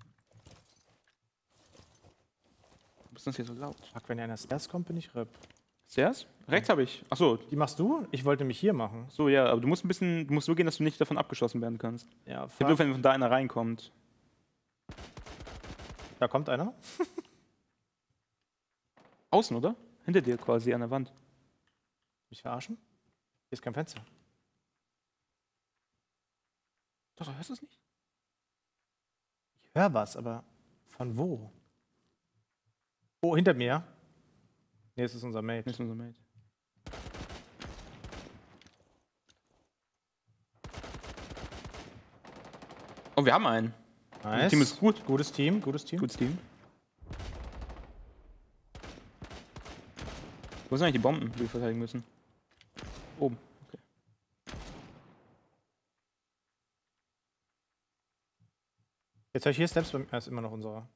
Warum ist das hier so laut? Fuck, wenn einer Stairs kommt, bin ich RIP. Stairs? Rechts habe ich. Achso, Die machst du? Ich wollte mich hier machen. so ja, aber du musst so gehen, dass du nicht davon abgeschossen werden kannst. Ja, Ich nur, fuck. wenn von da einer reinkommt. Da kommt einer. Außen, oder? Hinter dir quasi an der Wand. Mich verarschen? Hier ist kein Fenster. Doch, hörst du es nicht? Ich höre was, aber von wo? Oh, hinter mir. Nee, es ist unser Mate. Das ist unser Mate. Oh, wir haben einen. Nice. Das Team ist gut. Gutes Team, gutes Team. Gutes Team. Wo sind eigentlich die Bomben, die wir verteidigen müssen? Oben. Okay. Jetzt habe ich hier Steps, er ist immer noch unserer.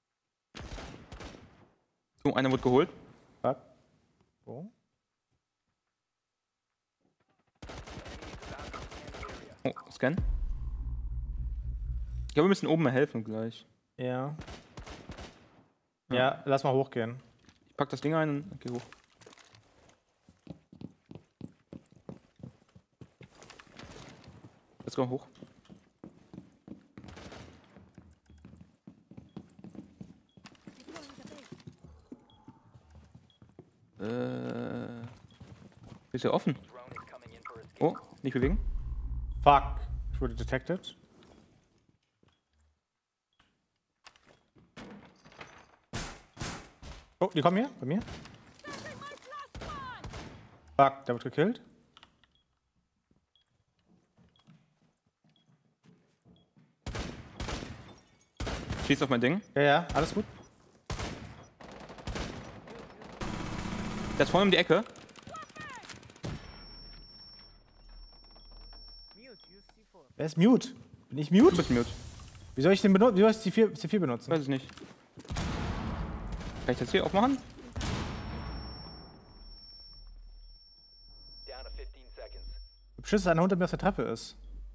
So, einer wurde geholt. Fuck. Wo? Oh, Scan. Ich glaube, wir müssen oben mal helfen gleich. Ja. Ja, lass mal hochgehen. Ich pack das Ding ein und geh hoch. Let's go hoch. Ist ja offen. Oh, nicht bewegen. Fuck. Ich wurde detected. Oh, die kommen hier, bei mir. Fuck, der wird gekillt. Schießt auf mein Ding. Ja, ja, alles gut. Der ist vorne um die Ecke. Wer ist mute? Bin ich Du mute? bist mute. Wie soll ich den benutzen? Wie soll ich C4 benutzen? Weiß ich nicht. Kann ich das hier aufmachen? Down to 15 seconds. Beschiss, dass einer unter mir auf der Treppe ist.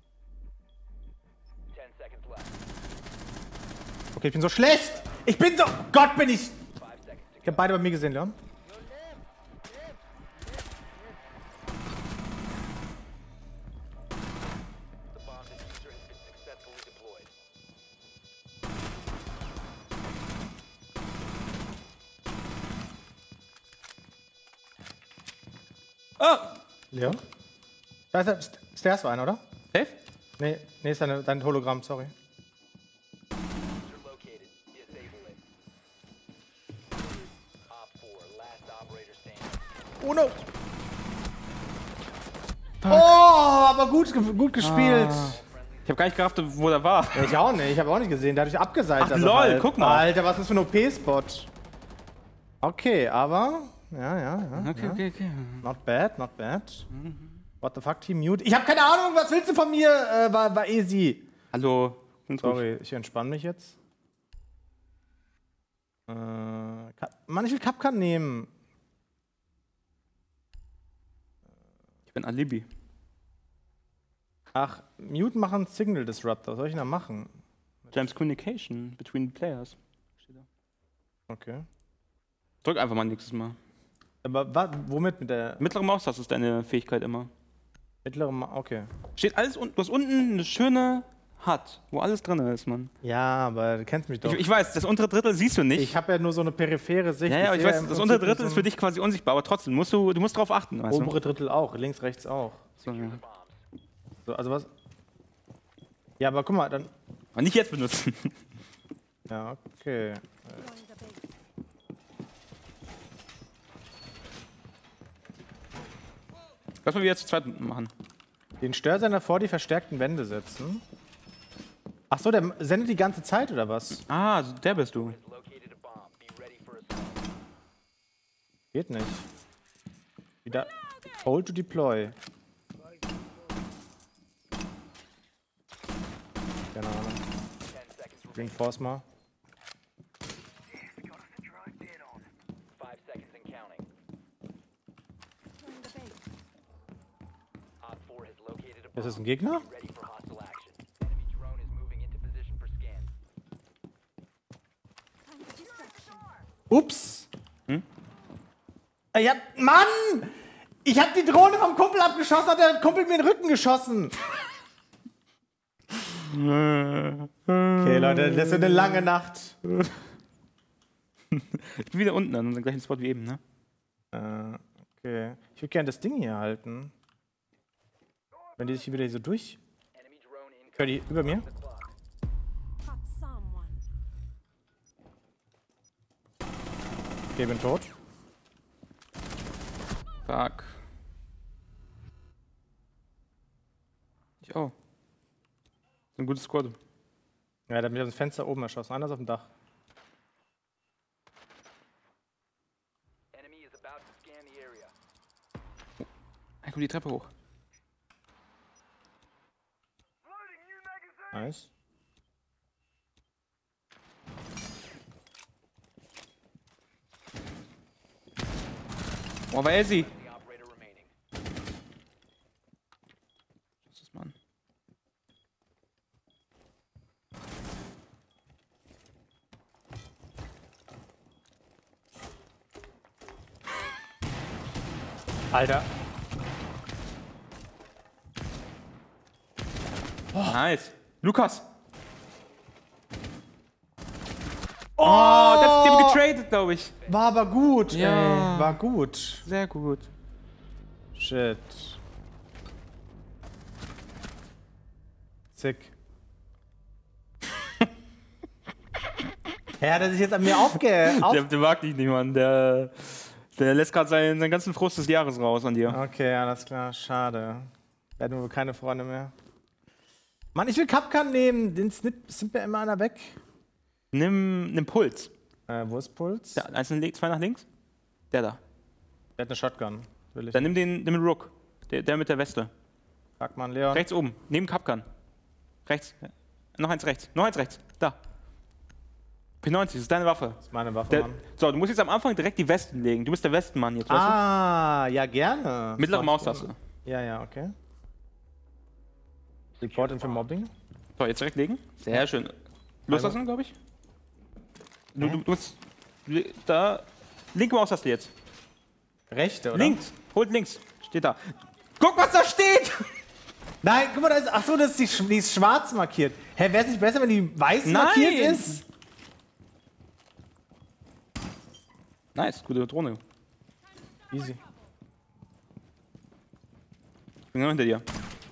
10 seconds left. Okay, ich bin so schlecht! Ich bin so... Gott, bin ich... 5 seconds to Ich hab beide bei mir gesehen, Leon. the bomb diffuser has been successfully deployed. Ah! Leon? Da ist er. Stairs war einer, oder? Safe? Nee, ist dein Hologramm, sorry. Diffuser located. Disable it. Op 4, last operator standing. Oh no! Oh, aber gut gespielt. Ich habe gar nicht gerafft, wo der war. Ja, ich auch nicht. Ich habe auch nicht gesehen. Dadurch abgeseilt. Ach, also lol, halt. guck mal. Alter, was ist das für ein OP-Spot? Okay, aber... Ja. Okay. Not bad, not bad. What the fuck, Team Mute? Ich habe keine Ahnung, was willst du von mir? War easy. Hallo. Ganz ruhig. Sorry, ich entspanne mich jetzt. Mann, ich will Kapkan nehmen. Ich bin Alibi. Ach, Mute machen Signal Disruptor. Was soll ich denn da machen? James Communication between players. Steht da. Okay. Drück einfach mal nächstes Mal. Aber womit? Mit der Mittlere Maustaste ist deine Fähigkeit immer. mittleren okay. Steht alles unten. Du hast unten eine schöne HUD, wo alles drin ist, Mann. Ja, aber du kennst mich doch. Ich weiß, das untere Drittel siehst du nicht. Ich habe ja nur so eine periphere Sicht. ja, aber ich sehe weiß, im das Prinzip untere nur Drittel so ist für dich quasi unsichtbar, aber trotzdem musst du musst drauf achten, weißt obere Drittel auch, links, rechts auch. du? So, ja. So, also was? Ja, aber guck mal, dann. Aber nicht jetzt benutzen. Ja, okay. Lass mal wieder zu zweit machen. Den Störsender vor die verstärkten Wände setzen. Ach so, der sendet die ganze Zeit oder was? Ah, der bist du. Located a bomb. Be ready for assault. Geht nicht. Wieder. Hold to deploy. Keine Ahnung. 10 seconds remaining. Reinforce mal. Das ist ein Gegner? Ready for hostile action. Enemy drone is moving into position for scan. Ups. Mann! Ich hab die Drohne vom Kumpel abgeschossen, hat der Kumpel mir in den Rücken geschossen. Okay, Leute, das wird eine lange Nacht. Ich bin wieder unten an unserem gleichen Spot wie eben, ne? Okay. Ich würde gerne das Ding hier halten. Wenn die sich wieder hier so durch... Enemy drone in Hör die über mir? the clock. Got someone. Okay, bin tot. Fuck. Ich auch. Ein gutes Squad. Ja, der hat mich aus dem Fenster oben erschossen. Einer ist auf dem Dach. Enemy is about to scan the area. Ich komm die Treppe hoch. Nice. Oh, wer ist sie? The operator remaining. Was ist Mann? Alter. Nice. Lukas! Oh, der hat dem getradet, glaube ich. War aber gut, Ja. ey. War gut. Sehr gut. Shit. Sick. Hat er sich jetzt an mir Der mag dich nicht, Mann. Der lässt gerade seinen ganzen Frust des Jahres raus an dir. Okay, alles klar. Schade. Wir hatten wohl keine Freunde mehr. Mann, ich will Kapkan nehmen. Den sind mir immer einer weg. Nimm Puls. Wo ist Puls? Der, eins nach links, zwei nach links. Der da. Der hat eine Shotgun. Will ich. Dann nimm den Rook. Der mit der Weste. Fuck, Mann, Leon. Rechts oben. Neben Kapkan. Rechts. Noch eins rechts. Noch eins rechts. Da. P90, das ist deine Waffe. Das ist meine Waffe, Mann. So, du musst jetzt am Anfang direkt die Westen legen. Du bist der Westenmann jetzt, weißt Ah, ja, gerne. du? Mittlere Das mach ich Maustaste. gerne. Ja, ja, okay. Reporting für Mobbing. So, jetzt direkt legen. Sehr schön. Loslassen, glaube ich. Du musst. Da. Linke Maustaste jetzt. Rechte, oder? Links. Holt links. Steht da. Guck, was da steht! Nein, guck mal, da ist. Achso, das ist die ist schwarz markiert. Hä, wäre es nicht besser, wenn die weiß markiert ist? Nice, gute Drohne. Easy. Ich bin genau hinter dir.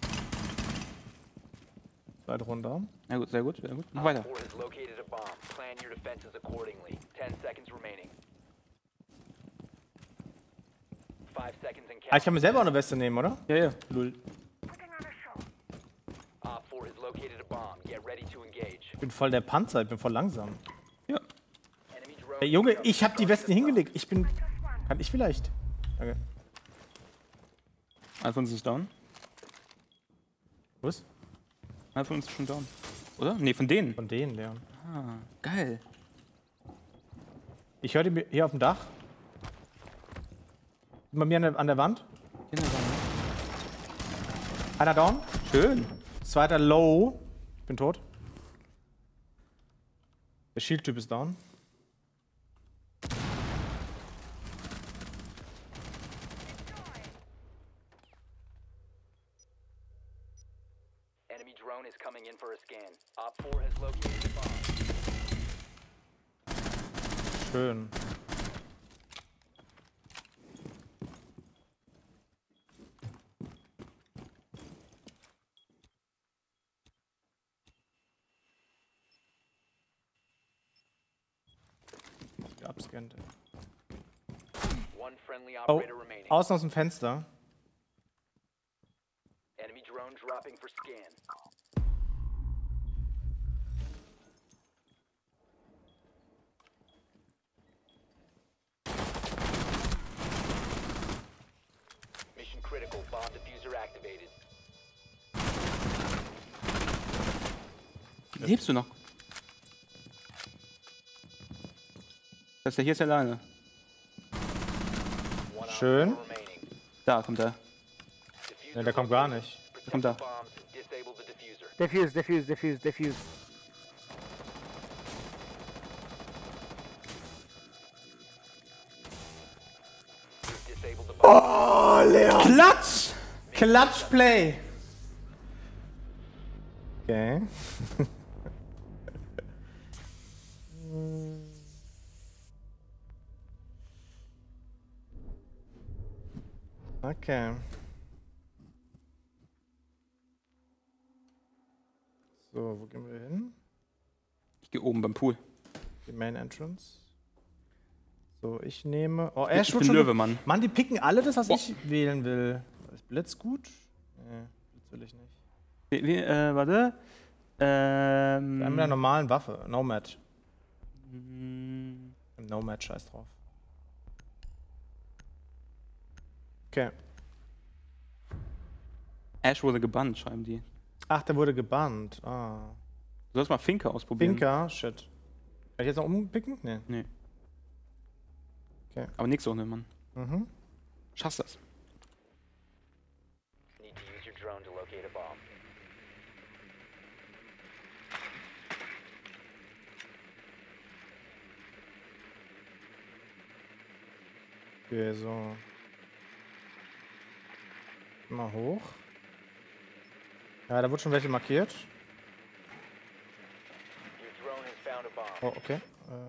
Zweite runter. Ja gut, sehr gut, sehr gut. Mach weiter. Op 4 has located a bomb. Plan your defenses accordingly. 10 seconds remaining. 5 seconds and Ah, ich count. kann mir selber auch eine Weste nehmen, oder? Ja, ja. Lul. Op 4 has located a bomb. Get ready to engage. Ich bin voll der Panzer, ich bin voll langsam. Ja. Enemy drone. Hey, Junge, ich hab die Westen hingelegt. Ich bin. Kann ich vielleicht? Danke. Einer von uns ist down. Was? Einer von uns ist schon down. Oder? Nee, von denen. Von denen, Leon. Ah, geil. Ich höre die hier auf dem Dach. Bei mir an der Wand. Einer down. Schön. Zweiter low. Ich bin tot. Der Shield-Typ ist down. Enemy drone is coming in for a scan. Op 4 has located a bomb. Schön. Abscannt. One friendly Oh, operator remaining. außen aus dem Fenster. Enemy drone dropping for scan. Mission critical. Bomb diffuser activated. Lebst du noch? Das ist ja hier ist alleine. One op Schön. 4 remaining. Da kommt er. Diffuser Ne, der kommt gar located. nicht. Der Kommt da. Bombs. Disable the diffuser. Defuse. Disable the bomb. Klatsch! Klatsch Play! Okay. Okay. So, wo gehen wir hin? Ich gehe oben beim Pool. Die Main Entrance. So, ich nehme. Oh, Ich Ash wird bin schon. Löwe, Mann. Mann, die picken alle das, was Boah. ich wählen will. Ist Blitz gut? Nee, Blitz will ich nicht. Warte. Wir haben mit einer normalen Waffe. Nomad. Nomad, scheiß drauf. Okay. Ash wurde gebannt, schreiben die. Ach, der wurde gebannt. Ah. Du sollst mal Finca ausprobieren. Pinker, shit. Kann ich jetzt noch umpicken? Nee. Nee. Okay. Aber nix ohne, Mann. Mhm. Schaffst das. Need to use your drone to locate a bomb. Okay, so. Mal hoch. Ja, da wird schon welche markiert. Your drone has found a bomb. Oh, okay.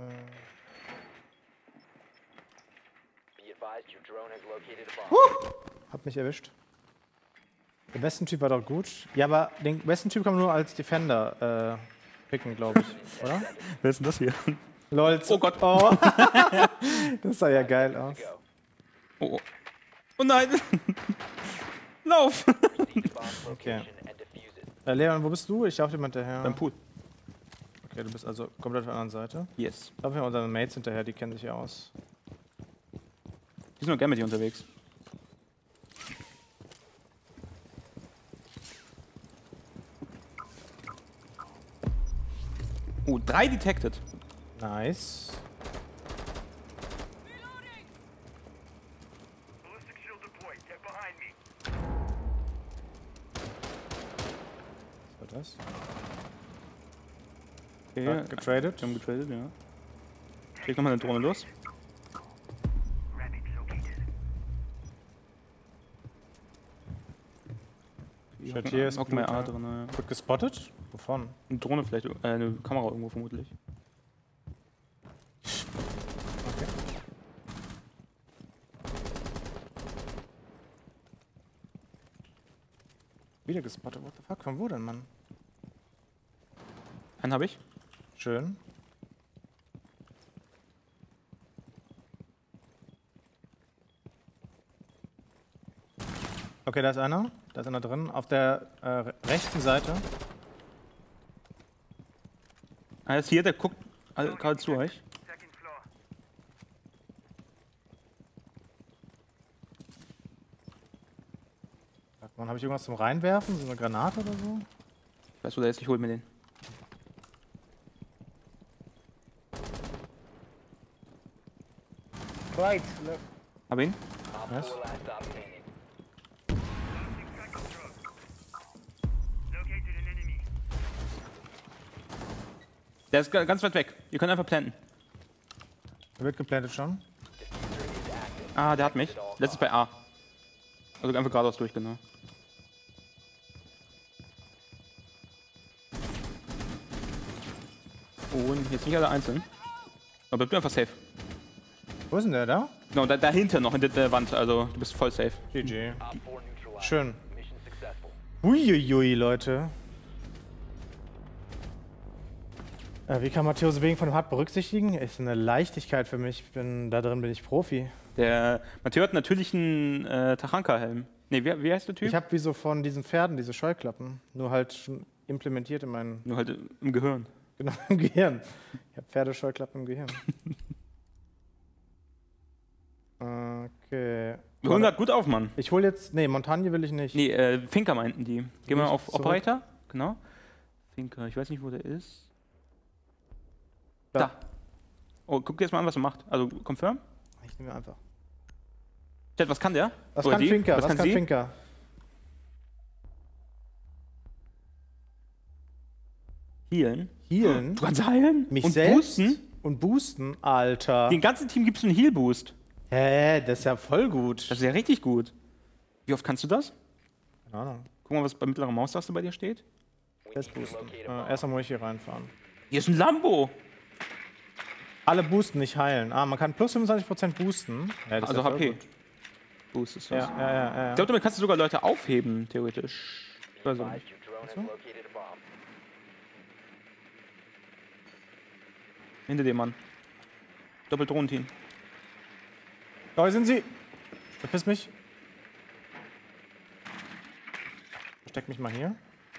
Be advised, your drone has located a bomb. Hat mich erwischt. Der Westen-Typ war doch gut. Ja, aber den Westen-Typ kann man nur als Defender picken, glaube ich. Oder? Wer ist denn das hier? Lol. Oh Gott. Oh. Das sah ja geil aus. Oh, oh. Oh nein! Lauf! Proceed to bomb's Okay. location and defuse it. Leon, wo bist du? Ich laufe jemand hinterher. Beim Pool. Okay, du bist also komplett auf der anderen Seite. Yes. Laufen wir unsere Mates hinterher, die kennen sich ja aus. Die sind doch gerne mit dir unterwegs. Oh, 3 detected. Nice. Was war das? Okay, Ja, getradet. wir haben getradet, ja. Schick nochmal eine Drohne los. Shit, hier ist Hock mehr Blut, A ja. drin. Ja. Wird gespottet? Wovon? Eine Drohne vielleicht, eine Kamera irgendwo vermutlich. Okay. Wieder gespottet, what the fuck? Von wo denn, Mann? Einen habe ich. Schön. Okay, da ist einer. Da ist einer drin. Auf der rechten Seite. Einer ist hier, der guckt gerade zu euch. Sag mal, habe ich irgendwas zum Reinwerfen? So eine Granate oder so? Ich weiß, wo der ist, ich hol mir den. Hab ihn. Op Yes. 4 last stop standing. Der ist ganz weit weg. Ihr könnt einfach planten. Der wird geplantet schon. Diffuser is active. Ah, der hat mich. Letztes bei A. Also einfach geradeaus durch, genau. Und jetzt nicht alle einzeln. Aber bleib du einfach safe. Wo ist denn der da? Genau, dahinter noch, hinter der Wand. Also du bist voll safe. GG. Op 4 neutralized. Schön. Mission successful. Uiuiui, Leute. Wie kann Matthäus wegen von dem Hart berücksichtigen? Ist eine Leichtigkeit für mich. Da drin bin ich Profi. Der Matteo hat natürlich einen Tachanka-Helm. Nee, wie heißt der Typ? Ich habe wie so von diesen Pferden diese Scheuklappen. Nur halt schon implementiert in meinen Nur halt im Gehirn. genau, im Gehirn. Ich habe Pferdescheuklappen im Gehirn. Okay. 100 gut auf, Mann. Ich hole jetzt. Nee, Montagne will ich nicht. Nee, Finca meinten die. Gehen wir Nicht auf zurück. Operator. Genau. Finca, ich weiß nicht, wo der ist. Da. Da. Oh, guck dir jetzt mal an, was er macht. Also, confirm. Ich nehme einfach. Chat, was kann der? Was Oder kann die? Finca? Was kann sie? Finca? Healen. Healen. Du kannst heilen? Mich und selbst boosten? und boosten, Alter. Den ganzen Team gibst du einen Heal-Boost. Hä, das ist ja voll gut. Das ist ja richtig gut. Wie oft kannst du das? Keine Ahnung. Guck mal, was bei mittlerer Maustaste bei dir steht. Jetzt boosten. Erstmal muss ich hier reinfahren. Hier ist ein Lambo. Alle boosten, nicht heilen. Ah, man kann plus 25% boosten. Ja, das ist Also ja voll HP. gut. Boost ist das. Ja. Ich glaube, damit kannst du sogar Leute aufheben, theoretisch. Also, Advised your drone has located a bomb. hinter dem Mann. Doppel-Drohnenteam. Da sind sie. Verpiss mich. Versteck mich mal hier.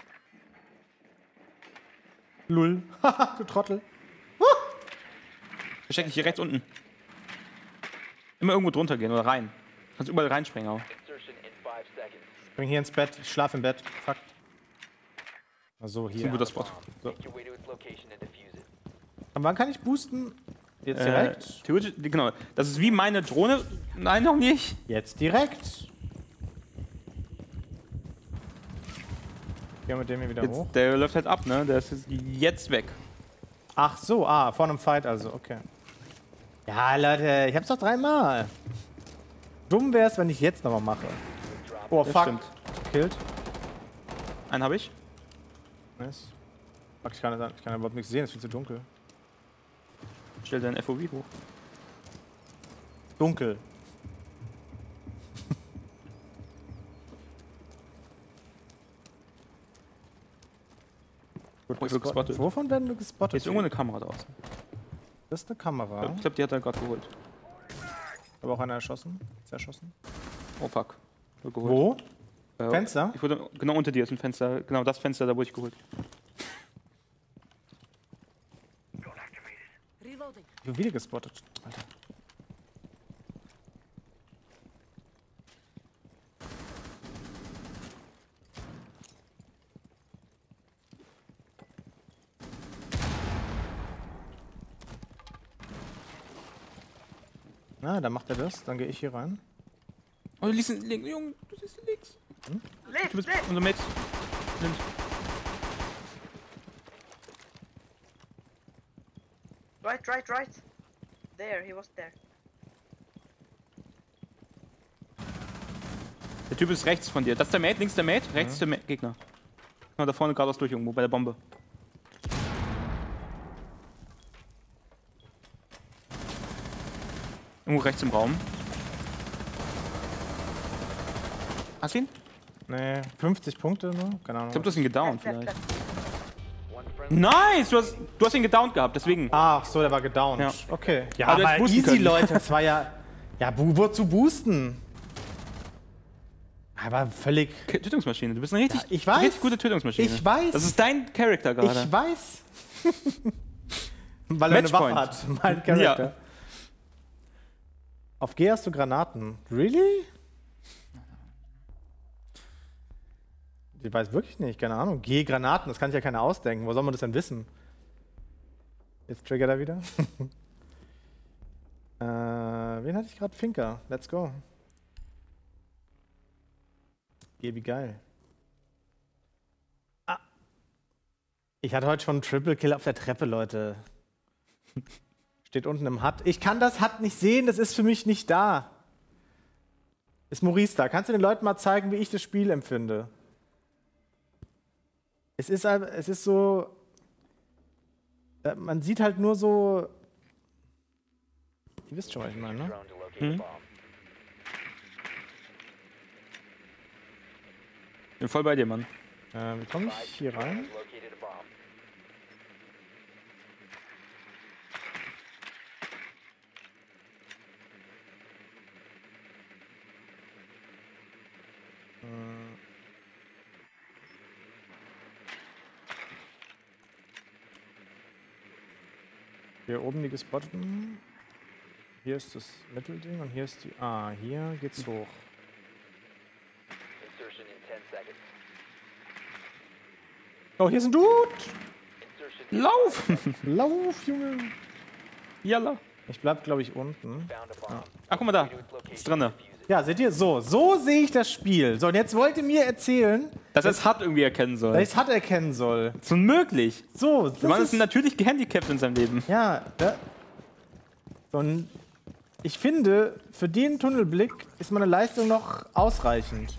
Lull. Haha, du Trottel. Versteck dich hier rechts unten. Immer irgendwo drunter gehen oder rein. Kannst überall reinspringen auch. Insertion in 5 seconds. Spring hier ins Bett. Ich schlaf im Bett. Fuck. So, Das ist ein hier. guter Spot. Make your way to its location and defuse it. Und wann kann ich boosten? Jetzt direkt? Theoretisch, genau. Das ist wie meine Drohne. Nein, noch nicht. Jetzt direkt. Gehen wir mit dem hier wieder hoch. Jetzt, der läuft halt ab, ne? Der ist jetzt weg. Ach so, vor einem Fight also, okay. Ja, Leute, ich hab's doch 3-mal. Dumm wär's, wenn ich jetzt nochmal mache. Oh, Das fuck. stimmt. Killed. Einen habe ich. Nice. Fuck, ich kann überhaupt nichts sehen, es ist viel zu dunkel. Stell dein FOV hoch. Dunkel. Gut Oh, ich wurde gespottet. Wovon werden wir gespottet? Hier ist irgendwo eine Kamera draußen. Das ist eine Kamera. Ich glaube, die hat er gerade geholt. Aber auch einer erschossen. Zerschossen. Oh fuck. Wurde geholt. Wo? Fenster? Ich wurde, genau unter dir ist ein Fenster. Genau das Fenster, da wurde ich geholt. Reloading. Ich bin wieder gespottet. Alter. Na, dann macht er das. Dann gehe ich hier rein. Oh, du liest links. Junge, du siehst links. Du bist unser Mate. Blind. Right. There, he was there. Der Typ ist rechts von dir. Das ist der Mate, links der Mate, rechts der Gegner. Genau, da vorne geradeaus durch irgendwo bei der Bombe. Irgendwo rechts im Raum. Hast du ihn? Nee, 50 Punkte nur? Keine Ahnung. Ich glaube, du hast ihn gedownt vielleicht. One friendly Nice! Du hast ihn gedownt gehabt, deswegen. Ach so, der war gedownt. Ja. Okay. Ja, Aber du hättest aber boosten easy, können. Leute. Das war ja... Ja, wozu boosten? Aber völlig... Tötungsmaschine. Du bist eine richtig, ich weiß. richtig gute Tötungsmaschine. Ich weiß. Das ist dein Charakter gerade. Ich weiß. Weil er eine Waffe Matchpoint. hat. Mein Charakter. Ja. Auf G hast du Granaten. Really? Ich weiß wirklich nicht. Keine Ahnung. G Granaten. Das kann sich ja keiner ausdenken. Wo soll man das denn wissen? Jetzt triggert er wieder. Wen hatte ich gerade? Finker. Let's go. G wie geil. Ah. Ich hatte heute schon einen Triple Kill auf der Treppe, Leute. Steht unten im HUD. Ich kann das HUD nicht sehen, das ist für mich nicht da. Ist Maurice da? Kannst du den Leuten mal zeigen, wie ich das Spiel empfinde? Es ist so... Man sieht halt nur so... Ihr wisst schon, was ich meine, ne? drone to locate a bomb. Bin voll bei dir, Mann. Wie komme ich hier rein? Has located a bomb. Hier oben die Gespotteten. Hier ist das Mittelding und hier ist die... Ah, hier geht's hoch. Insertion in 10 seconds. Oh, hier ist ein Dude! Insertion Lauf! Lauf, Junge! Jalla. Ich bleib, glaube ich, unten. found a bomb. Ach, guck mal da. To its location Ist drinne. and defuse it. Ja, seht ihr? So sehe ich das Spiel. So, und jetzt wollt ihr mir erzählen, Dass er es hart irgendwie erkennen Dass soll. ich es hart erkennen soll. Das ist unmöglich. So, Der Mann das ist ist... natürlich gehandicapt in seinem Leben. Ja, so ein, ich finde, für den Tunnelblick ist meine Leistung noch ausreichend.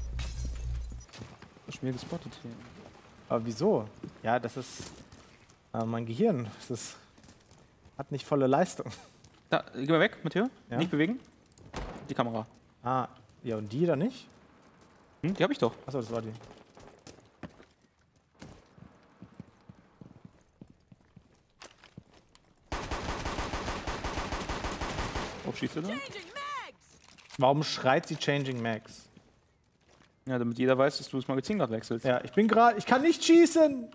Ich bin mir gespottet hier. Aber wieso? Ja, das ist mein Gehirn. Hat nicht volle Leistung. Da, geh mal weg, Matteo. Ja? Nicht bewegen. Die Kamera. Ah, ja, und die da nicht? Hm, die hab ich doch. Achso, das war die. Wo schießt du da? Warum schreit sie Changing Max? Ja, damit jeder weiß, dass du das Magazin gerade wechselst. Ja, ich kann nicht schießen!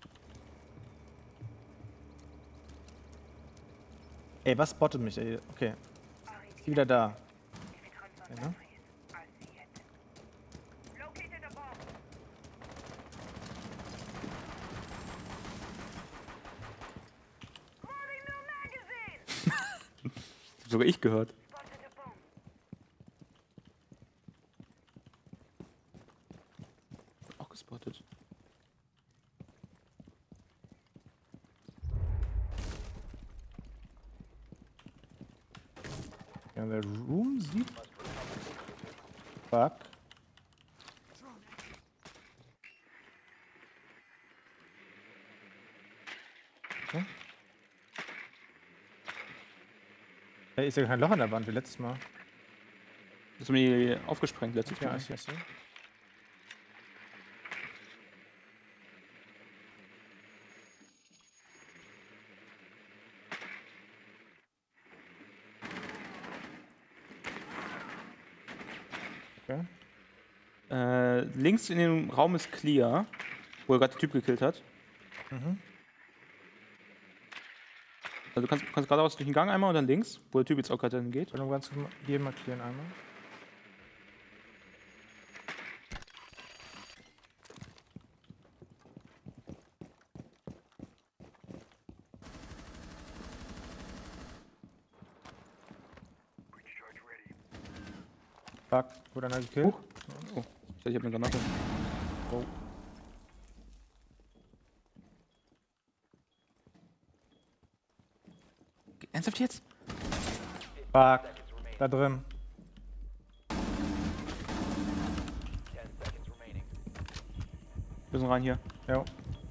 Ey, was spottet mich? Ey? Okay. Ist die wieder da? Okay, ne? Sogar ich gehört. Auch gespottet. Ja, der Room sieht. Fuck. Okay. Hey, ist ja kein Loch an der Wand wie letztes Mal. Das haben die aufgesprengt letztes Ja, Mal. ich weiß nicht. Okay. Links in dem Raum ist clear, wo er gerade den Typ gekillt hat. Also du kannst geradeaus durch den Gang einmal und dann links, wo der Typ jetzt auch gerade hingeht. Dann ganz hier markieren einmal. Fuck, wurde einer gekillt? Oh, ich hab eine Granate. Oh. Ernsthaft jetzt? Fuck, da drin. 10 seconds remaining. Wir sind rein hier. Jo.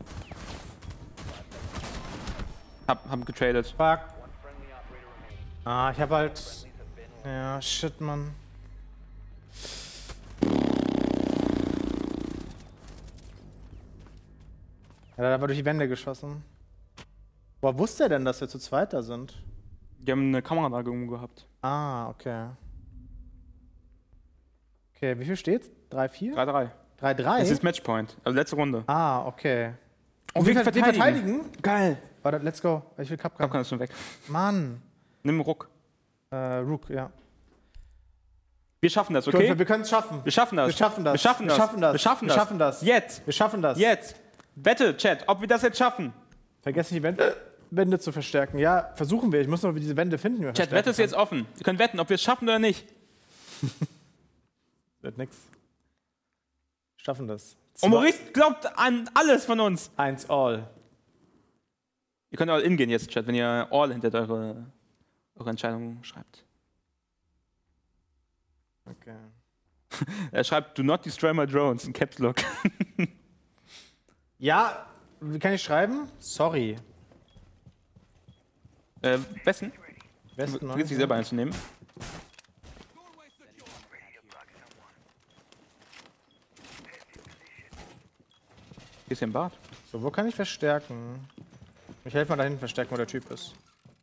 Hab getradet. Fuck. One friendly operator remaining. Ah, ich hab halt. Friendlies have been Ja, shit, Mann. Ja, da war durch die Wände geschossen. Woher wusste er denn, dass wir zu zweit da sind? Die haben eine Kamera da irgendwo gehabt. Ah, okay. Okay, wie viel steht's? 3-4? 3-3. 3-3? Es ist Matchpoint. Also letzte Runde. Ah, okay. Und wir verteidigen. Geil. Warte, let's go. Ich will Kapkan. Kapkan ist schon weg. Mann. Nimm einen Ruck. Rook, ja. Wir schaffen das, okay? Wir können es schaffen. Wir schaffen das. Wir schaffen das. Wir schaffen das. Wir schaffen das. Wir schaffen Wir das. schaffen das. Jetzt. Wir schaffen das. Jetzt. Wette, Chat, ob wir das jetzt schaffen. Vergesst nicht, die Wände zu verstärken. Ja, versuchen wir. Ich muss noch diese Wände finden. die wir Chat, verstärken Wette ist jetzt offen. Wir können wetten, ob wir es schaffen oder nicht. Wird nix. Schaffen das. Und Maurice glaubt an alles von uns. 1 all. Ihr könnt all in gehen jetzt, Chat, wenn ihr all hinter eure Entscheidung schreibt. Okay. Er schreibt, do not destroy my drones in Caps Lock. Ja, wie kann ich schreiben? Sorry. Westen? Westen, Du willst dich selber einzunehmen. Hier ist hier ein Bad. So, wo kann ich verstärken? Ich helfe mal da hinten verstärken, wo der Typ ist.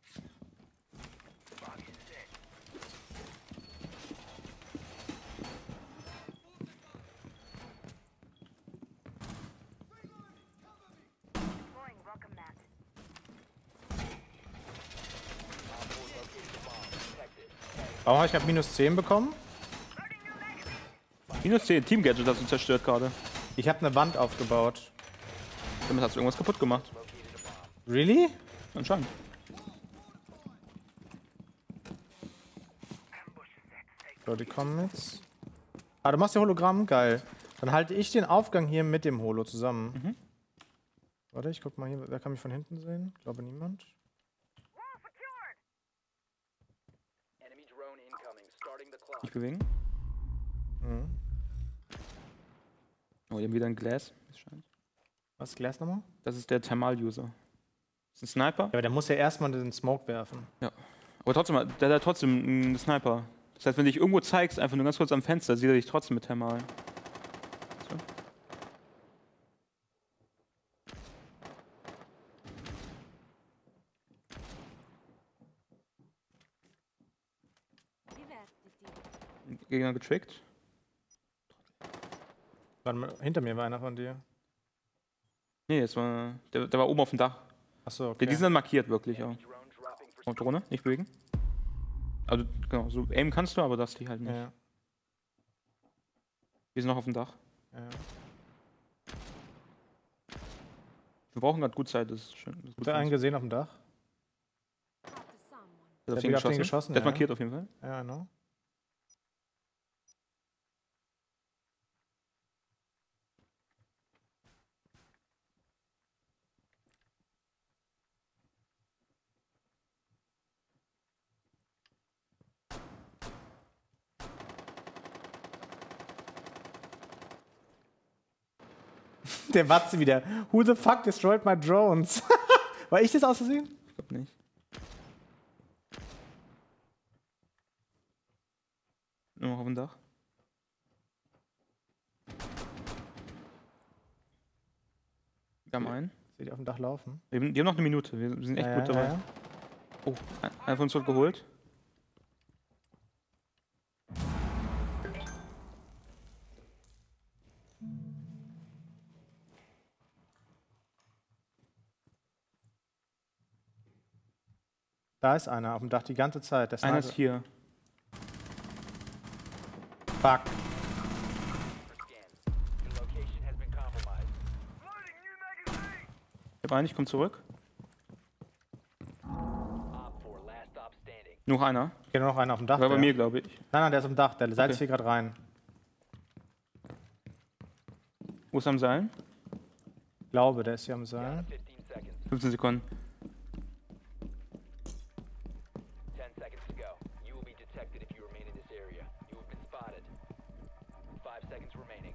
Warum habe ich gerade minus 10 bekommen? Minus 10, Team-Gadget hast du zerstört gerade. Ich habe eine Wand aufgebaut. Damit hast du irgendwas kaputt gemacht. Really? Anscheinend. So, die kommen jetzt. Ah, du machst ja Hologramm? Geil. Dann halte ich den Aufgang hier mit dem Holo zusammen. Warte, ich guck mal hier. Wer kann mich von hinten sehen? Ich glaube niemand. Enemy drone incoming. Starting the clock. Nicht bewegen. Mhm. Oh, die haben wieder ein Glass. Das scheint. Was ist Glas nochmal? Das ist der Thermal-User. Das ist ein Sniper. Ja, aber der muss ja erstmal den Smoke werfen. Aber trotzdem, der hat trotzdem einen Sniper. Das heißt, wenn du dich irgendwo zeigst, einfach nur ganz kurz am Fenster, sieht er dich trotzdem mit Thermal. So. Divertiti. Gegner getrickt. Warte mal, hinter mir war einer von dir. Nee, der war oben auf dem Dach. Achso, okay. Die sind dann markiert, wirklich auch. Drone dropping for Und Drohne, nicht bewegen. Also, genau, so aimen kannst du, aber das die halt nicht. Ja, Wir sind noch auf dem Dach. ja. Wir brauchen gerade gut Zeit, das ist schön. Das ist gut Habt für ihr einen uns. gesehen auf dem Dach? Spotted someone. Der hat wieder auf auf den den geschossen, Der ist ja. markiert auf jeden Fall. Ja, genau. Der Watze wieder. Who the fuck destroyed my drones? War ich das aus Versehen? Ich glaube nicht. Nur noch auf dem Dach. Wir haben einen. Seht ihr auf dem Dach laufen? Die haben noch eine Minute. Wir sind echt gut dabei. Ja. Oh, einer von uns wird geholt. Da ist einer auf dem Dach die ganze Zeit. Der Einer ist Sniper. hier. Fuck. scan. Your location has been compromised. Ich hab einen, ich komm zurück. Op 4, last stop standing. Noch einer. Geht nur noch einer auf dem Dach. War bei der. mir, glaube ich. Nein, nein, der ist auf dem Dach. Der seilt Okay. hier gerade rein. Wo ist er am Seil? Ich glaube, der ist hier am Seil. 15 seconds. 15 Sekunden. 10 seconds to go. You will be detected if you remain in this area. You have been spotted. 5 seconds remaining.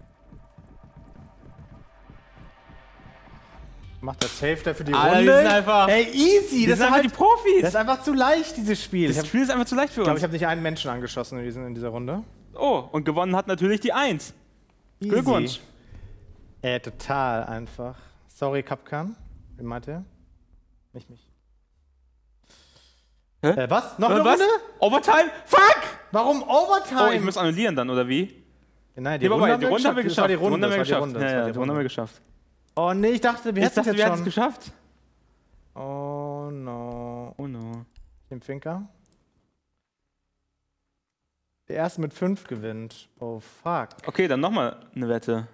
Macht der Safe der für die Alter, Runde? die sind einfach- Ey, easy! Das sind einfach die Profis! Das ist einfach zu leicht, dieses Spiel. Das Ich Spiel ist einfach zu leicht für glaube, uns. ich habe nicht einen Menschen angeschossen in dieser Runde. Oh, und gewonnen hat natürlich die 1. Easy. Glückwunsch. Total einfach. Sorry, Kapkan. Wie meint ihr? Nicht mich. Hä? Was? Noch eine Was? Runde? Overtime? Fuck! Warum Overtime? Oh, ich muss annullieren dann, oder wie? Nein, Die Runde haben wir geschafft. Das war die Runde. haben wir das war geschafft. die Runde. Ja, das war ja, die die Runde haben wir Runde. geschafft. Oh nee, ich dachte, wir Ich hätten es dachte, jetzt wir hätten es schon. geschafft. Oh no. Oh no. Den Finker. Der erste mit 5 gewinnt. Oh fuck. Okay, dann nochmal eine Wette.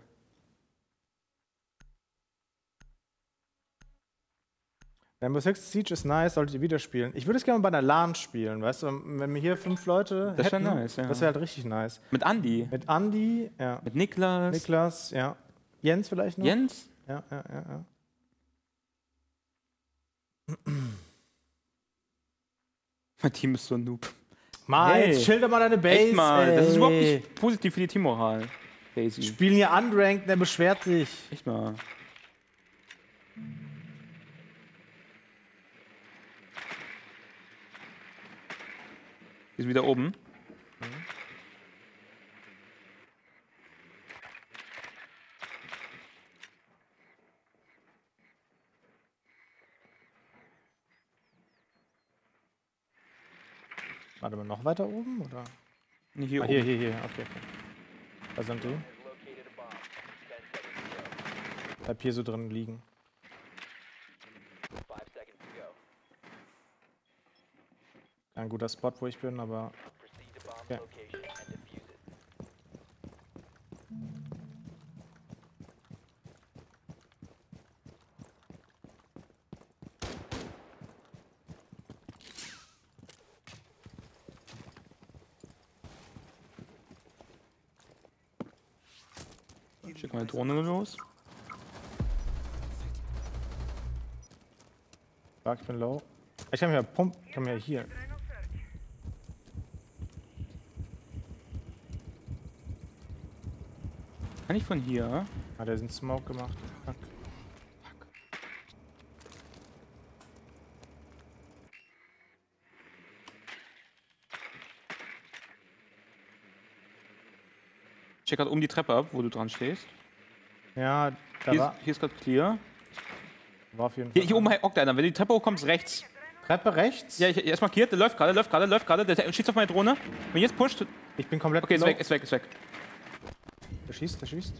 Rainbow Six Siege ist nice, solltet ihr wieder spielen. Ich würde es gerne bei einer LAN spielen, weißt du, wenn wir hier 5 Leute Das wär hätten, nice, ja. das wäre halt richtig nice. Mit Andi. Mit Andi, ja. Mit Niklas. Niklas, ja. Jens vielleicht noch? Jens. Ja, ja, ja, ja. Mein Team ist so ein Noob. Mal, Hey. jetzt schilder mal deine Base. Echt mal. Das ist überhaupt ey. nicht positiv für die Teammoral. Daisy. Spielen hier Unranked, der beschwert sich. Echt mal. Die ist wieder oben. Warte mal, noch weiter oben, oder? Nee, hier Ah, oben. hier. Okay. Da sind die. Has located a bomb. 10 seconds to go. Bleib hier so drin liegen. 5 seconds to go. Ein guter Spot, wo ich bin, aber Proceed to bomb Ja. location and defuse it. Schick mal die Drohne los. Fuck, ich bin low. Ich kann mich ja pumpen. Ich kann mich ja hier. Kann ich von hier? Ah, der ist ein Smoke gemacht. Fuck. Ich check grad oben die Treppe ab, wo du dran stehst. Ja, da Hier ist gerade clear. war auf jeden Fall. Hier oben hockt einer. Wenn du die Treppe hochkommst, rechts. Treppe rechts? Ja, er ist markiert. Der läuft gerade. Der schießt auf meine Drohne. Wenn jetzt pusht. Ich bin komplett Okay, ist low. weg, ist weg. Der schießt.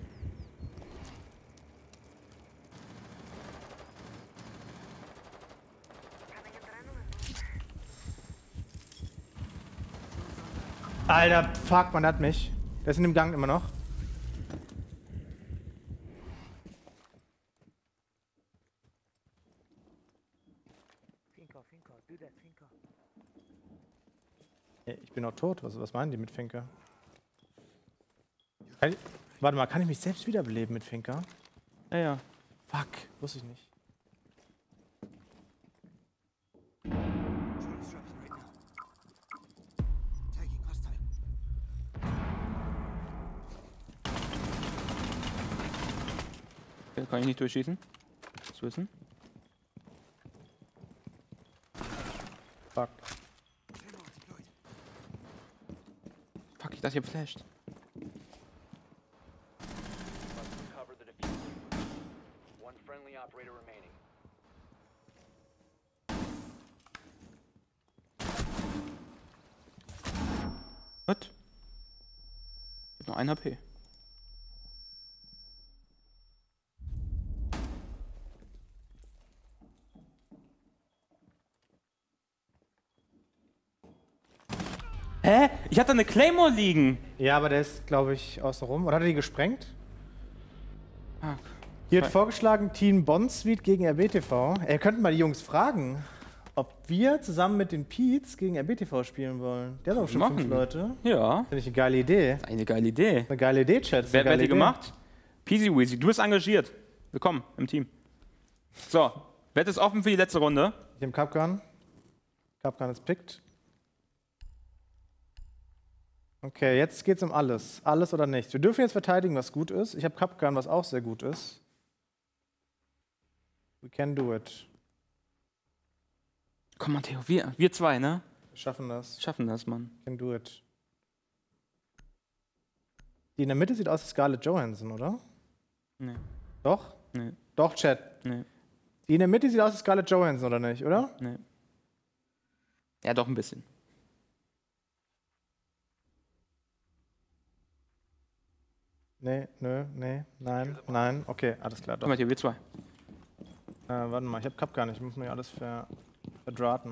Alter, fuck, man hat mich. Der ist in dem Gang immer noch. Ey, ich bin noch tot. Was meinen die mit Finker? Warte mal, kann ich mich selbst wiederbeleben mit Finker? Ja. Fuck, wusste ich nicht. Okay, kann ich nicht durchschießen. Das wissen. Fuck. Fuck, ich dachte, ich hab flashed. Recover the diffuser. One friendly operator remaining. Was? Ich hab noch 1 HP. Hä? Ich hatte eine Claymore liegen. Ja, aber der ist, glaube ich, außen rum. Oder hat er die gesprengt? Ah, Hier hat vorgeschlagen, Team Bond Suite gegen RBTV. Ihr könnt mal die Jungs fragen, ob wir zusammen mit den Peets gegen RBTV spielen wollen. Der hat doch schon 5 Machen. Leute. Ja. Finde ich eine geile Idee. Eine geile Idee. Eine geile Idee, Chat. Wer hat die gemacht? Peasy Weezy. Du bist engagiert. Willkommen im Team. So, Wette ist offen für die letzte Runde. Ich nehme Capgun. Capgun ist pickt. Okay, jetzt geht's um alles. Alles oder nichts. Wir dürfen jetzt verteidigen, was gut ist. Ich habe Capgun, was auch sehr gut ist. We can do it. Komm, Matteo, wir zwei, ne? Wir schaffen das. Schaffen das, Mann. We can do it. Die in der Mitte sieht aus wie Scarlett Johansson, oder? Nee. Doch? Nee. Doch, Chat. Nee. Die in der Mitte sieht aus wie Scarlett Johansson, oder nicht, oder? Nee. Ja, doch ein bisschen. Nee, nö, nee, nein, nein. Okay, alles klar, Komm, doch. Matteo, wir zwei. Warte mal, ich hab Capgun, ich muss mir alles verdrahten.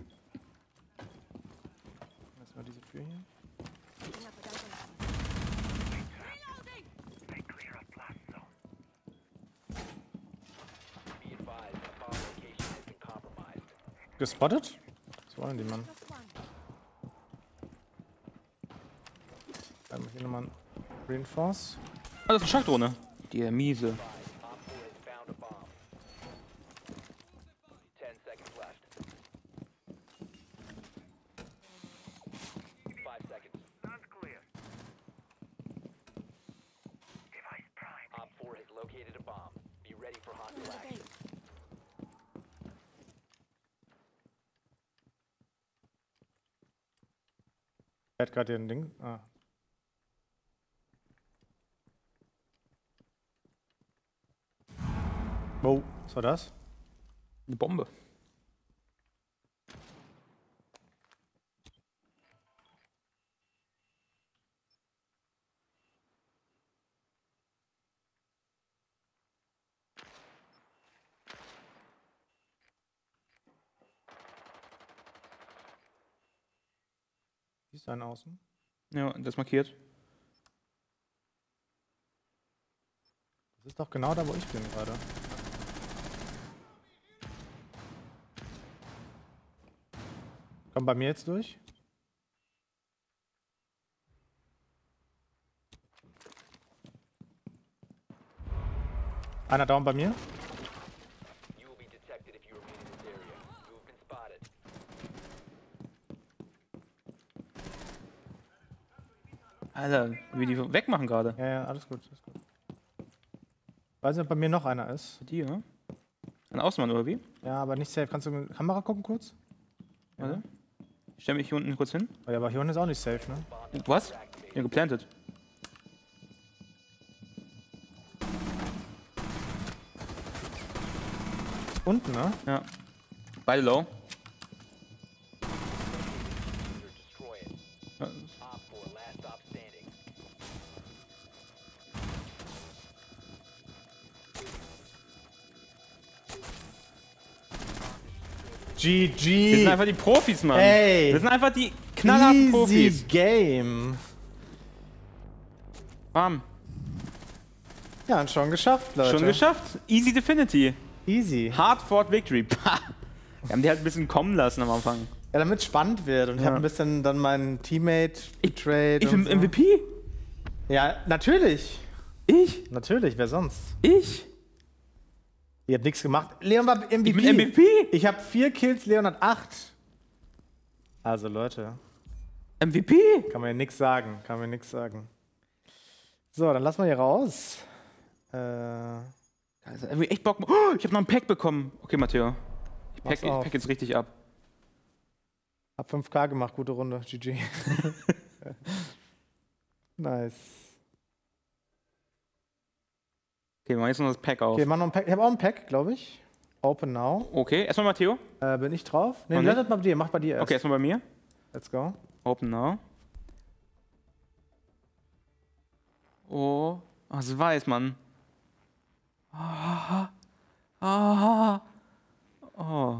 Lass mal diese Tür hier. Be advised, the bomb location has been compromised. Gespottet? Was wollen die, Mann? Dann hier nochmal ein Reinforce. Ah, das ist eine Schachtdrohne. Die miese. Op 4 has found a bomb. 10 seconds left. 5 seconds. Op 4 has located a bomb. Be ready for hostile action. Er hat gerade hier ein Ding. Ah. Wow, was war das? Eine Bombe. Wie ist ein Außen? Ja, das ist markiert. Das ist doch genau da, wo ich bin gerade. Kommt bei mir jetzt durch? Einer down bei mir. You will be detected if you remain in this area. You have been spotted. Alter, wie die wegmachen gerade. Ja, alles gut. Alles gut. Weiß nicht, ob bei mir noch einer ist. Die, ja? Ein Außenmann oder wie? Ja, aber nicht safe. Kannst du in die Kamera gucken kurz? Warte. Ich stell mich hier unten kurz hin. Oh ja, aber hier unten ist auch nicht safe, ne? Was? Ja, geplantet. Unten, ne? Ja. Beide low. Destroy it. Ja. Op 4, last stop standing. Wir GG. sind einfach die Profis, Mann. Ey. Wir sind einfach die knallharten Easy Profis. Game. Bam. Ja, und schon geschafft, Leute. Schon geschafft. Easy Definity. Easy. Hard fought Victory. Pah. Wir haben die halt ein bisschen kommen lassen am Anfang. Ja, damit es spannend wird. Und ich Ja. habe ein bisschen dann meinen Teammate betrayed. Ich und bin so. MVP? Ja, natürlich. Ich? Natürlich, wer sonst? Ich? Ihr habt nichts gemacht. Leon war MVP. Ich bin MVP? Ich habe 4 Kills, Leon hat 8. Also, Leute, MVP? kann mir nichts sagen. Kann mir nichts sagen. So, dann lassen wir hier raus. Also, irgendwie echt Bock. Oh, ich habe noch ein Pack bekommen. Okay, Matteo. Ich Mach's auf. pack jetzt richtig ab. Hab 5K gemacht, gute Runde. GG. Nice. Okay, wir machen jetzt noch das Pack auf. Okay, mach noch ein Pack. Ich habe auch ein Pack, glaube ich. Open now. Okay, erstmal Matteo. Bin ich drauf? Nee, Noch landet mal bei dir. Mach bei dir erst. Okay, erstmal bei mir. Let's go. Open now. Oh, was weiß man. Ah, ah, oh.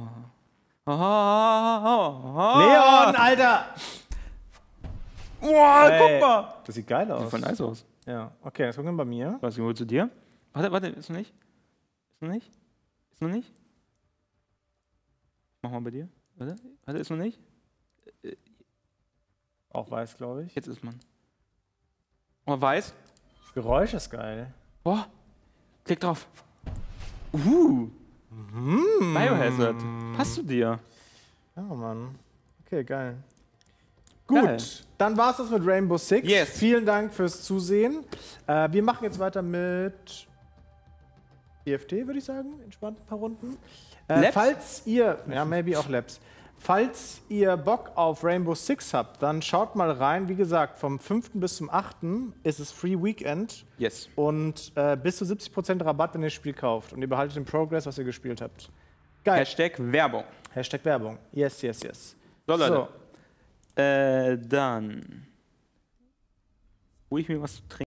Leon, Alter! Boah, Ey. guck mal! Das sieht geil aus. Sieht voll nice aus. Ja, okay, jetzt gucken wir bei mir. Was, wo zu dir? Warte, ist noch nicht? Ist noch nicht? Ist noch nicht? Mach mal bei dir. Warte, ist noch nicht? Auch weiß, glaube ich. Jetzt ist man. Oh, weiß. Das Geräusch ist geil. Boah. Klick drauf. Biohazard. Passt zu dir. Ja, Mann. Okay, geil. Gut, Geil. dann war es das mit Rainbow Six. Yes. Vielen Dank fürs Zusehen. Wir machen jetzt weiter mit EFT, würde ich sagen. Entspannt ein paar Runden. Labs? Falls ihr, ja, maybe auch Labs. Falls ihr Bock auf Rainbow Six habt, dann schaut mal rein. Wie gesagt, vom 5. bis zum 8. ist es Free Weekend. Yes. Und bis zu 70% Rabatt, wenn ihr das Spiel kauft. Und ihr behaltet den Progress, was ihr gespielt habt. Geil. Hashtag Werbung. Hashtag Werbung. Yes, yes, yes. So, Leute. So. Dann. Hol ich mir was zu trinken.